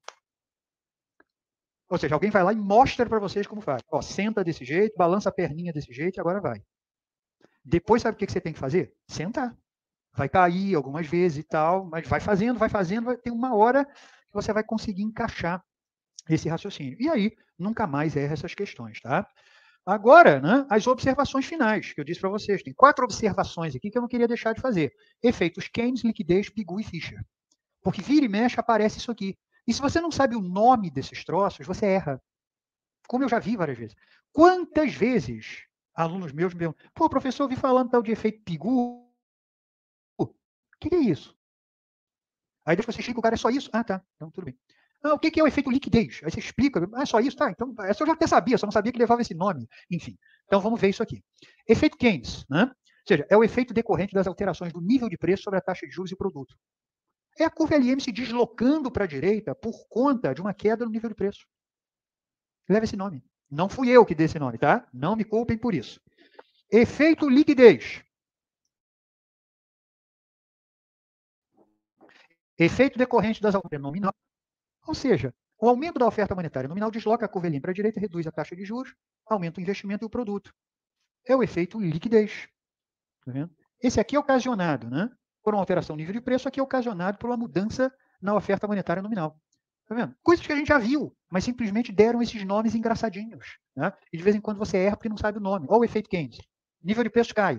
A: Ou seja, alguém vai lá e mostra para vocês como faz. Ó, senta desse jeito, balança a perninha desse jeito e agora vai. Depois, sabe o que você tem que fazer? Sentar. Vai cair algumas vezes e tal, mas vai fazendo, vai fazendo, vai ter uma hora que você vai conseguir encaixar esse raciocínio. E aí, nunca mais erra essas questões, tá? Agora, né, as observações finais, que eu disse para vocês. Tem quatro observações aqui que eu não queria deixar de fazer. Efeitos Keynes, liquidez, Pigou e Fischer. Porque vira e mexe aparece isso aqui. E se você não sabe o nome desses troços, você erra. Como eu já vi várias vezes. Quantas vezes alunos meus me perguntam, pô, professor, eu vi falando tal de efeito Pigou. O que, que é isso? Aí depois você explica, o cara, é só isso? Ah, tá. Então, tudo bem. Ah, o que, que é o efeito liquidez? Aí você explica, ah, é só isso? Tá, então, essa eu já até sabia, só não sabia que levava esse nome. Enfim, então vamos ver isso aqui. Efeito Keynes, né? Ou seja, é o efeito decorrente das alterações do nível de preço sobre a taxa de juros e produto. É a curva L M se deslocando para a direita por conta de uma queda no nível de preço. Leva esse nome. Não fui eu que dei esse nome, tá? Não me culpem por isso. Efeito liquidez. Efeito decorrente das alterações nominal. Ou seja, o aumento da oferta monetária nominal desloca a curva L M para a direita, reduz a taxa de juros, aumenta o investimento e o produto. É o efeito liquidez. Tá vendo? Esse aqui é ocasionado, né? Por uma alteração no nível de preço, aqui é ocasionado por uma mudança na oferta monetária nominal. Tá vendo? Coisas que a gente já viu, mas simplesmente deram esses nomes engraçadinhos. Né? E de vez em quando você erra porque não sabe o nome. Olha o efeito Keynes. Nível de preço cai.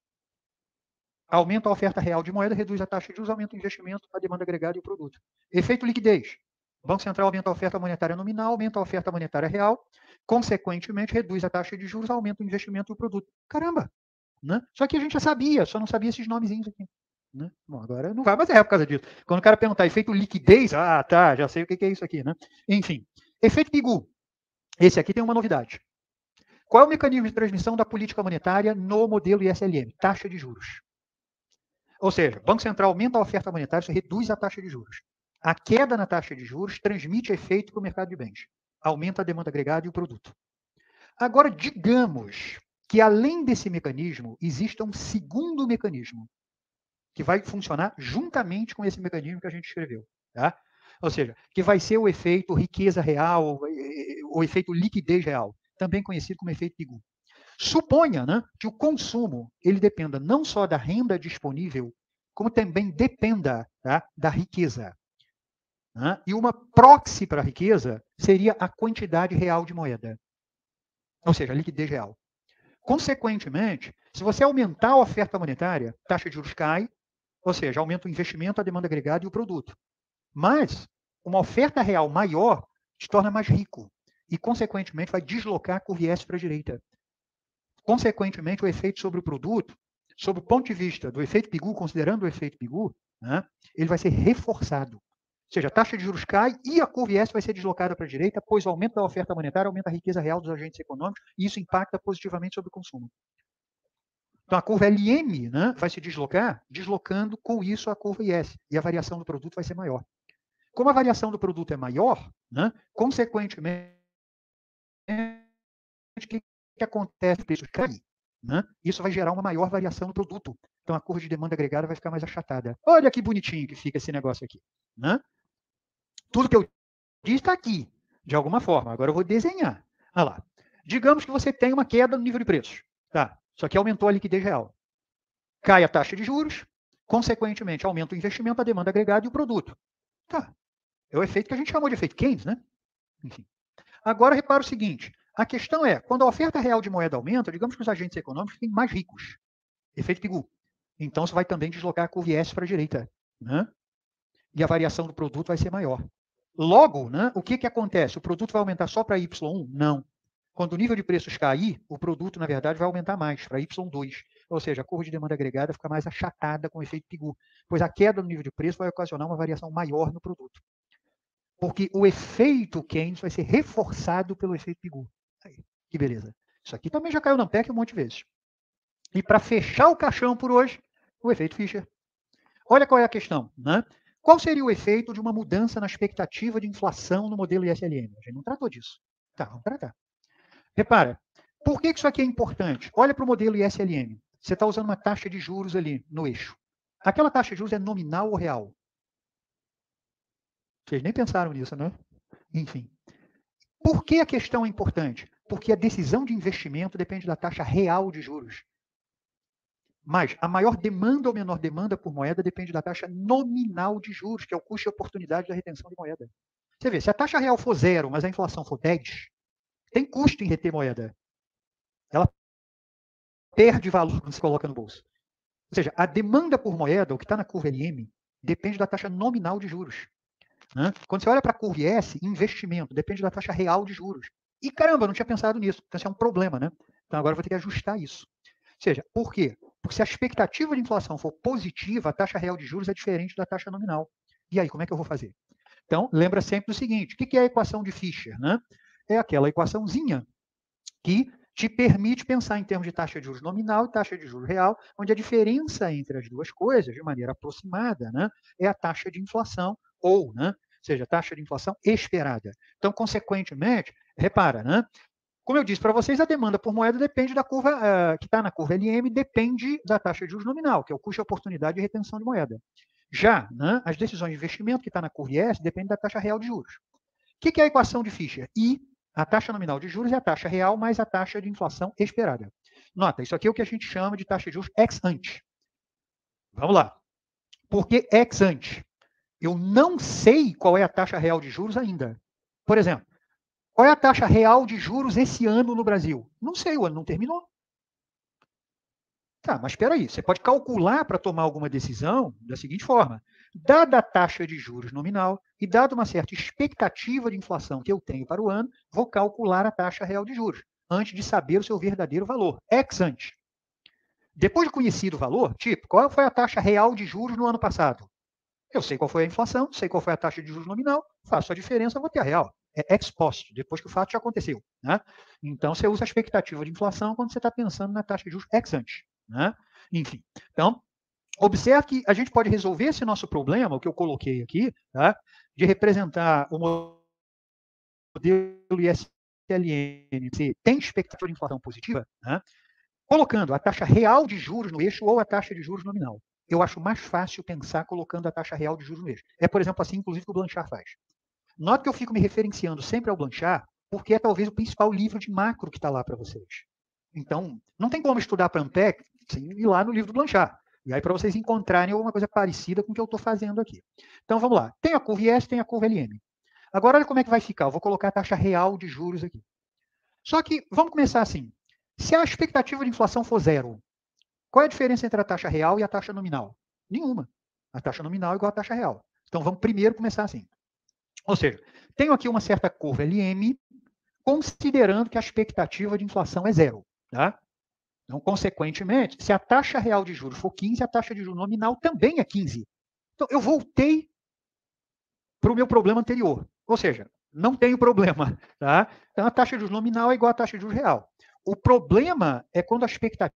A: Aumenta a oferta real de moeda, reduz a taxa de juros, aumenta o investimento, a demanda agregada e o produto. Efeito liquidez. O Banco Central aumenta a oferta monetária nominal, aumenta a oferta monetária real, consequentemente reduz a taxa de juros, aumenta o investimento e o produto. Caramba! Né? Só que a gente já sabia, só não sabia esses nomezinhos aqui. Né? Bom, agora não vai mais errar por causa disso. Quando o cara perguntar efeito liquidez, ah, tá, já sei o que é isso aqui. Né? Enfim, efeito Pigou. Esse aqui tem uma novidade. Qual é o mecanismo de transmissão da política monetária no modelo I S L M? Taxa de juros. Ou seja, o Banco Central aumenta a oferta monetária, isso reduz a taxa de juros. A queda na taxa de juros transmite efeito para o mercado de bens. Aumenta a demanda agregada e o produto. Agora, digamos que além desse mecanismo, exista um segundo mecanismo que vai funcionar juntamente com esse mecanismo que a gente escreveu. Tá? Ou seja, que vai ser o efeito riqueza real, o efeito liquidez real, também conhecido como efeito Pigou. Suponha, né, que o consumo ele dependa não só da renda disponível, como também dependa, tá, da riqueza. Né? E uma proxy para a riqueza seria a quantidade real de moeda. Ou seja, a liquidez real. Consequentemente, se você aumentar a oferta monetária, a taxa de juros cai, ou seja, aumenta o investimento, a demanda agregada e o produto. Mas uma oferta real maior te torna mais rico e, consequentemente, vai deslocar a curva I S para a direita. Consequentemente, o efeito sobre o produto, sob o ponto de vista do efeito Pigou, considerando o efeito Pigou, né, ele vai ser reforçado. Ou seja, a taxa de juros cai e a curva I S vai ser deslocada para a direita, pois o aumento da oferta monetária aumenta a riqueza real dos agentes econômicos e isso impacta positivamente sobre o consumo. Então, a curva L M, né, vai se deslocar, deslocando com isso a curva I S, e a variação do produto vai ser maior. Como a variação do produto é maior, né, consequentemente, o que, que acontece? O preço cai, né, isso vai gerar uma maior variação do produto. Então, a curva de demanda agregada vai ficar mais achatada. Olha que bonitinho que fica esse negócio aqui. Né? Tudo que eu disse está aqui, de alguma forma. Agora eu vou desenhar. Olha lá. Digamos que você tem uma queda no nível de preços. Tá? Só que aumentou a liquidez real. Cai a taxa de juros, consequentemente aumenta o investimento, a demanda agregada e o produto. Tá. É o efeito que a gente chamou de efeito Keynes, né? Enfim. Agora repara o seguinte, a questão é, quando a oferta real de moeda aumenta, digamos que os agentes econômicos fiquem mais ricos. Efeito Pigou. Então isso vai também deslocar a curva I S para a direita. Né? E a variação do produto vai ser maior. Logo, né, o que, que acontece? O produto vai aumentar só para Y um? Não. Quando o nível de preços cair, o produto, na verdade, vai aumentar mais, para Y dois. Ou seja, a curva de demanda agregada fica mais achatada com o efeito Pigou, pois a queda no nível de preço vai ocasionar uma variação maior no produto. Porque o efeito Keynes vai ser reforçado pelo efeito Pigou. Aí, que beleza. Isso aqui também já caiu na P E C um monte de vezes. E para fechar o caixão por hoje, o efeito Fischer. Olha qual é a questão, né? Qual seria o efeito de uma mudança na expectativa de inflação no modelo I S L M? A gente não tratou disso. Tá, vamos tratar. Repara, por que isso aqui é importante? Olha para o modelo I S L M. Você está usando uma taxa de juros ali no eixo. Aquela taxa de juros é nominal ou real? Vocês nem pensaram nisso, né? Enfim. Por que a questão é importante? Porque a decisão de investimento depende da taxa real de juros. Mas a maior demanda ou menor demanda por moeda depende da taxa nominal de juros, que é o custo e oportunidade da retenção de moeda. Você vê, se a taxa real for zero, mas a inflação for dez, tem custo em reter moeda. Ela perde valor quando se coloca no bolso. Ou seja, a demanda por moeda, o que está na curva L M, depende da taxa nominal de juros. Né? Quando você olha para a curva I S, investimento depende da taxa real de juros. E caramba, eu não tinha pensado nisso. Então, isso é um problema, né? Então, agora eu vou ter que ajustar isso. Ou seja, por quê? Porque se a expectativa de inflação for positiva, a taxa real de juros é diferente da taxa nominal. E aí, como é que eu vou fazer? Então, lembra sempre do seguinte, o que é a equação de Fischer? Né? É aquela equaçãozinha que te permite pensar em termos de taxa de juros nominal e taxa de juros real, onde a diferença entre as duas coisas, de maneira aproximada, né, é a taxa de inflação, ou, né, ou seja, a taxa de inflação esperada. Então, consequentemente, repara, né, como eu disse para vocês, a demanda por moeda depende da curva, uh, que está na curva L M, depende da taxa de juros nominal, que é o custo de oportunidade de retenção de moeda. Já, né, as decisões de investimento, que está na curva I S, dependem da taxa real de juros. O que é a equação de Fischer? I, a taxa nominal de juros, é a taxa real mais a taxa de inflação esperada. Nota, isso aqui é o que a gente chama de taxa de juros ex ante. Vamos lá. Por que ex ante? Eu não sei qual é a taxa real de juros ainda. Por exemplo, qual é a taxa real de juros esse ano no Brasil? Não sei, o ano não terminou. Tá, mas espera aí, você pode calcular para tomar alguma decisão da seguinte forma. Dada a taxa de juros nominal e dada uma certa expectativa de inflação que eu tenho para o ano, vou calcular a taxa real de juros, antes de saber o seu verdadeiro valor, ex ante. Depois de conhecido o valor, tipo, qual foi a taxa real de juros no ano passado? Eu sei qual foi a inflação, sei qual foi a taxa de juros nominal, faço a diferença, vou ter a real. É ex post, depois que o fato já aconteceu. Né? Então, você usa a expectativa de inflação quando você está pensando na taxa de juros ex ante. Né? Enfim, então, observe que a gente pode resolver esse nosso problema, o que eu coloquei aqui, tá? De representar o modelo I S L M, se tem expectativa de inflação positiva, né? Colocando a taxa real de juros no eixo ou a taxa de juros nominal. Eu acho mais fácil pensar colocando a taxa real de juros no eixo. É, por exemplo, assim, inclusive, que o Blanchard faz. Nota que eu fico me referenciando sempre ao Blanchard, porque é talvez o principal livro de macro que está lá para vocês. Então, não tem como estudar para a Ampeg sem ir lá no livro do Blanchard. E aí, para vocês encontrarem alguma coisa parecida com o que eu estou fazendo aqui. Então, vamos lá. Tem a curva I S, tem a curva L M. Agora, olha como é que vai ficar. Eu vou colocar a taxa real de juros aqui. Só que, vamos começar assim. Se a expectativa de inflação for zero, qual é a diferença entre a taxa real e a taxa nominal? Nenhuma. A taxa nominal é igual à taxa real. Então, vamos primeiro começar assim. Ou seja, tenho aqui uma certa curva L M, considerando que a expectativa de inflação é zero. Tá? Então, consequentemente, se a taxa real de juros for quinze, a taxa de juros nominal também é quinze. Então, eu voltei para o meu problema anterior. Ou seja, não tenho problema. Tá? Então, a taxa de juros nominal é igual à taxa de juros real. O problema é quando a expectativa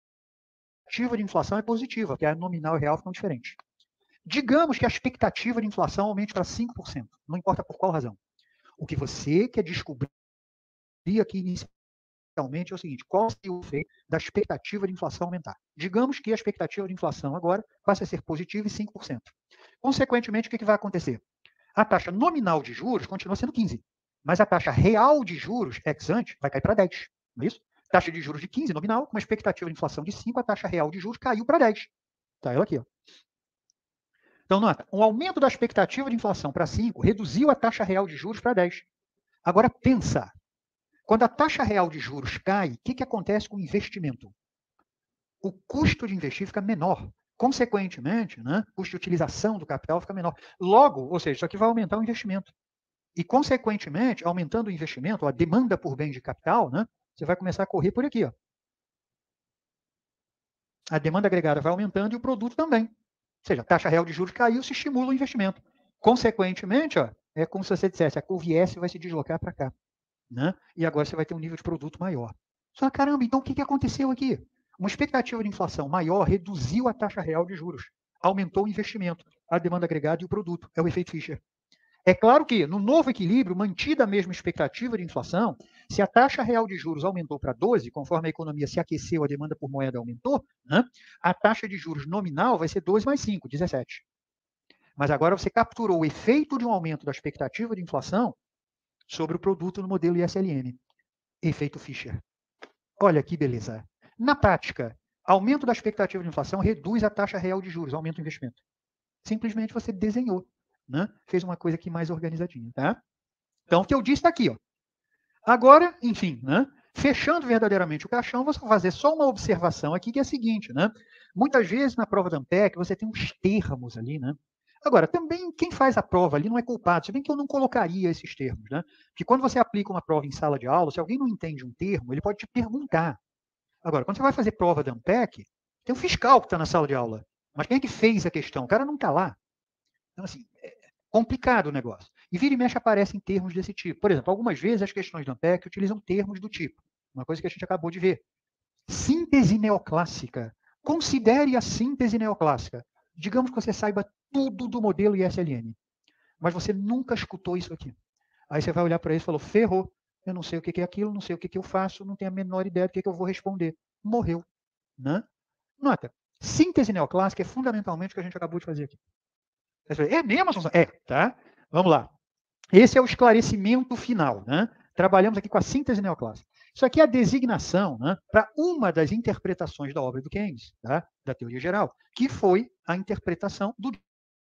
A: de inflação é positiva, porque a nominal e a real ficam diferentes. Digamos que a expectativa de inflação aumente para cinco por cento, não importa por qual razão. O que você quer descobrir aqui inicialmente é o seguinte, qual seria o efeito da expectativa de inflação aumentar? Digamos que a expectativa de inflação agora passe a ser positiva em cinco por cento. Consequentemente, o que vai acontecer? A taxa nominal de juros continua sendo quinze, mas a taxa real de juros ex ante vai cair para dez, não é isso? Taxa de juros de quinze nominal, com uma expectativa de inflação de cinco, a taxa real de juros caiu para dez. Está ela aqui, ó. Então, nota, um aumento da expectativa de inflação para cinco reduziu a taxa real de juros para dez. Agora, pensa, quando a taxa real de juros cai, o que, que acontece com o investimento? O custo de investir fica menor. Consequentemente, né, o custo de utilização do capital fica menor. Logo, ou seja, isso aqui vai aumentar o investimento. E, consequentemente, aumentando o investimento, a demanda por bem de capital, né, você vai começar a correr por aqui. Ó. A demanda agregada vai aumentando e o produto também. Ou seja, a taxa real de juros caiu, se estimula o investimento. Consequentemente, ó, é como se você dissesse, a curva I S vai se deslocar para cá. Né? E agora você vai ter um nível de produto maior. Só caramba, então o que aconteceu aqui? Uma expectativa de inflação maior reduziu a taxa real de juros, aumentou o investimento, a demanda agregada e o produto. É o efeito Fischer. É claro que, no novo equilíbrio, mantida a mesma expectativa de inflação, se a taxa real de juros aumentou para doze, conforme a economia se aqueceu, a demanda por moeda aumentou, né? A taxa de juros nominal vai ser doze mais cinco, dezessete. Mas agora você capturou o efeito de um aumento da expectativa de inflação sobre o produto no modelo I S L M. Efeito Fischer. Olha que beleza. Na prática, aumento da expectativa de inflação reduz a taxa real de juros, aumenta o investimento. Simplesmente você desenhou, né? Fez uma coisa aqui mais organizadinha, tá? Então, o que eu disse está aqui, ó. Agora, enfim, né? Fechando verdadeiramente o caixão, vou fazer só uma observação aqui, que é a seguinte, né? Muitas vezes na prova da ANPEC você tem uns termos ali, né? Agora, também quem faz a prova ali não é culpado, se bem que eu não colocaria esses termos, né? Porque quando você aplica uma prova em sala de aula, se alguém não entende um termo, ele pode te perguntar. Agora, quando você vai fazer prova da ANPEC, tem um fiscal que está na sala de aula. Mas quem é que fez a questão? O cara não está lá. Então, assim, é complicado o negócio. E vira e mexe aparecem termos desse tipo. Por exemplo, algumas vezes as questões da ANPEC utilizam termos do tipo, uma coisa que a gente acabou de ver. Síntese neoclássica. Considere a síntese neoclássica. Digamos que você saiba tudo do modelo I S L M, mas você nunca escutou isso aqui. Aí você vai olhar para ele e falou, ferrou, eu não sei o que é aquilo, não sei o que eu faço, não tenho a menor ideia do que eu vou responder. Morreu. Né? Nota, síntese neoclássica é fundamentalmente o que a gente acabou de fazer aqui. É mesmo, Assunção? É, tá? Vamos lá. Esse é o esclarecimento final, né? Trabalhamos aqui com a síntese neoclássica. Isso aqui é a designação, né, para uma das interpretações da obra do Keynes, tá? Da teoria geral, que foi a interpretação do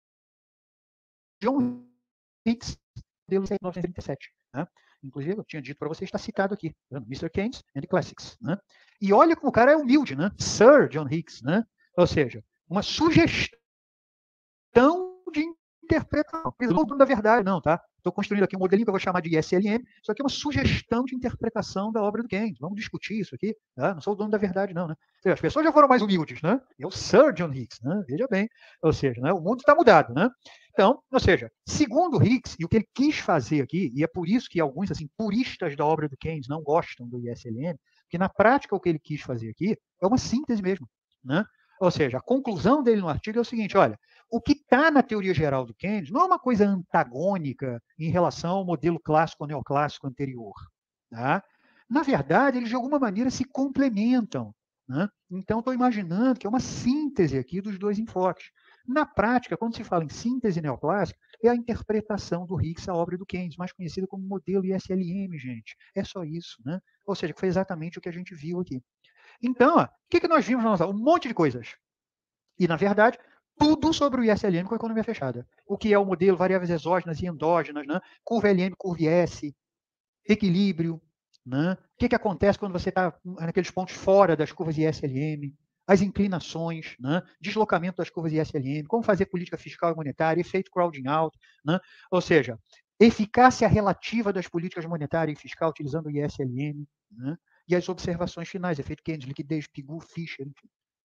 A: John Hicks, de mil novecentos e trinta e sete. Né? Inclusive, eu tinha dito para você, está citado aqui, tá? mister Keynes and the Classics. Né? E olha como o cara é humilde, né? Sir John Hicks, né? Ou seja, uma sugestão de interpretação. Não estou da verdade, não, tá? Estou construindo aqui um modelinho que eu vou chamar de I S L M. Isso aqui é uma sugestão de interpretação da obra do Keynes. Vamos discutir isso aqui. Tá? Não sou o dono da verdade, não. Né? As pessoas já foram mais humildes, né? Eu, Sir John Hicks, né? Veja bem. Ou seja, né? O mundo está mudado, né? Então, ou seja, segundo Hicks, e o que ele quis fazer aqui, e é por isso que alguns assim, puristas da obra do Keynes não gostam do I S L M, porque na prática o que ele quis fazer aqui é uma síntese mesmo, né? Ou seja, a conclusão dele no artigo é o seguinte, olha, o que está na teoria geral do Keynes não é uma coisa antagônica em relação ao modelo clássico ou neoclássico anterior. Tá? Na verdade, eles de alguma maneira se complementam. Né? Então, estou imaginando que é uma síntese aqui dos dois enfoques. Na prática, quando se fala em síntese neoclássica, é a interpretação do Hicks à obra do Keynes, mais conhecida como modelo I S L M, gente. É só isso. Né? Ou seja, foi exatamente o que a gente viu aqui. Então, ó, o que, que nós vimos na nossa aula? Um monte de coisas. E, na verdade, tudo sobre o I S L M com a economia fechada. O que é o modelo, variáveis exógenas e endógenas, né? Curva L M, curva I S, equilíbrio. Né? O que, que acontece quando você está naqueles pontos fora das curvas I S L M, as inclinações, né? Deslocamento das curvas I S L M, como fazer política fiscal e monetária, efeito crowding out. Né? Ou seja, eficácia relativa das políticas monetária e fiscal utilizando o I S L M. Né? E as observações finais, efeito Keynes, liquidez, Pigou, Fischer, enfim.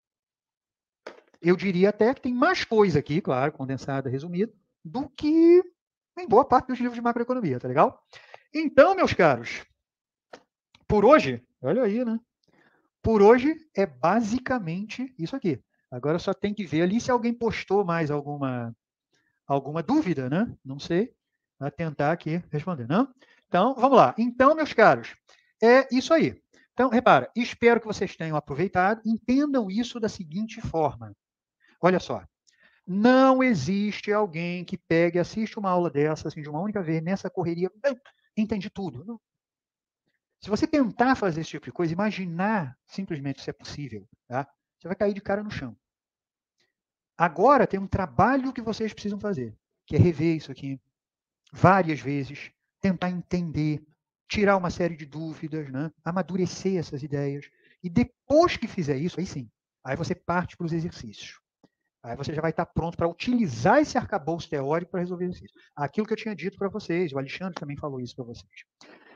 A: Eu diria até que tem mais coisa aqui, claro, condensada, resumida, do que em boa parte dos livros de macroeconomia, tá legal? Então, meus caros, por hoje, olha aí, né? Por hoje é basicamente isso aqui. Agora só tem que ver ali se alguém postou mais alguma, alguma dúvida, né? Não sei. Vou tentar aqui responder, não? Então, vamos lá. Então, meus caros, é isso aí. Então, repara, espero que vocês tenham aproveitado. Entendam isso da seguinte forma. Olha só, não existe alguém que pegue, assiste uma aula dessa, assim, de uma única vez, nessa correria, entende tudo. Não. Se você tentar fazer esse tipo de coisa, imaginar simplesmente se é possível, tá? Você vai cair de cara no chão. Agora tem um trabalho que vocês precisam fazer, que é rever isso aqui várias vezes, tentar entender, tirar uma série de dúvidas, né? Amadurecer essas ideias. E depois que fizer isso, aí sim, aí você parte para os exercícios. Aí você já vai estar pronto para utilizar esse arcabouço teórico para resolver isso. Aquilo que eu tinha dito para vocês, o Alexandre também falou isso para vocês.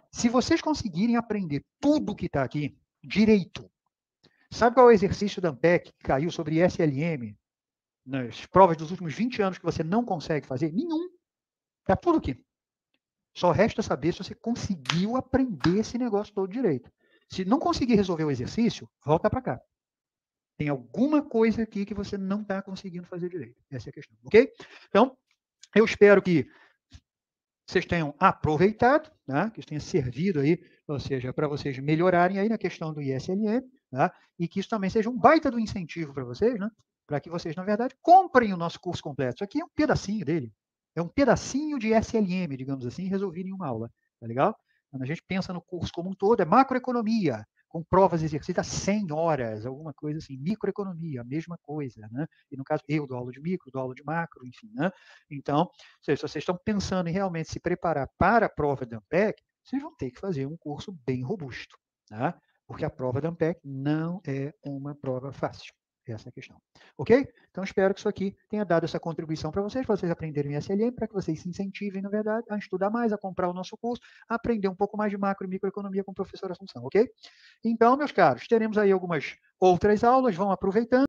A: Se vocês conseguirem aprender tudo que está aqui direito, sabe qual é o exercício da Ampec que caiu sobre S L M nas provas dos últimos vinte anos que você não consegue fazer? Nenhum. Está tudo aqui. Só resta saber se você conseguiu aprender esse negócio todo direito. Se não conseguir resolver o exercício, volta para cá. Tem alguma coisa aqui que você não está conseguindo fazer direito. Essa é a questão, ok? Então, eu espero que vocês tenham aproveitado, né? Que isso tenha servido aí, ou seja, para vocês melhorarem aí na questão do I S L M, né? E que isso também seja um baita do incentivo para vocês, né? Para que vocês, na verdade, comprem o nosso curso completo. Isso aqui é um pedacinho dele. É um pedacinho de S L M, digamos assim, resolvido em uma aula. Tá legal? Quando a gente pensa no curso como um todo, é macroeconomia, com provas e exercícios a cem horas, alguma coisa assim. Microeconomia, a mesma coisa, né? E no caso, eu dou aula de micro, dou aula de macro, enfim, né? Então, se vocês estão pensando em realmente se preparar para a prova da Ampec, vocês vão ter que fazer um curso bem robusto, tá? Porque a prova da Ampec não é uma prova fácil. Essa é a questão. Ok? Então, espero que isso aqui tenha dado essa contribuição para vocês, para vocês aprenderem S L M, para que vocês se incentivem, na verdade, a estudar mais, a comprar o nosso curso, a aprender um pouco mais de macro e microeconomia com o professor Assunção, ok? Então, meus caros, teremos aí algumas outras aulas, vão aproveitando.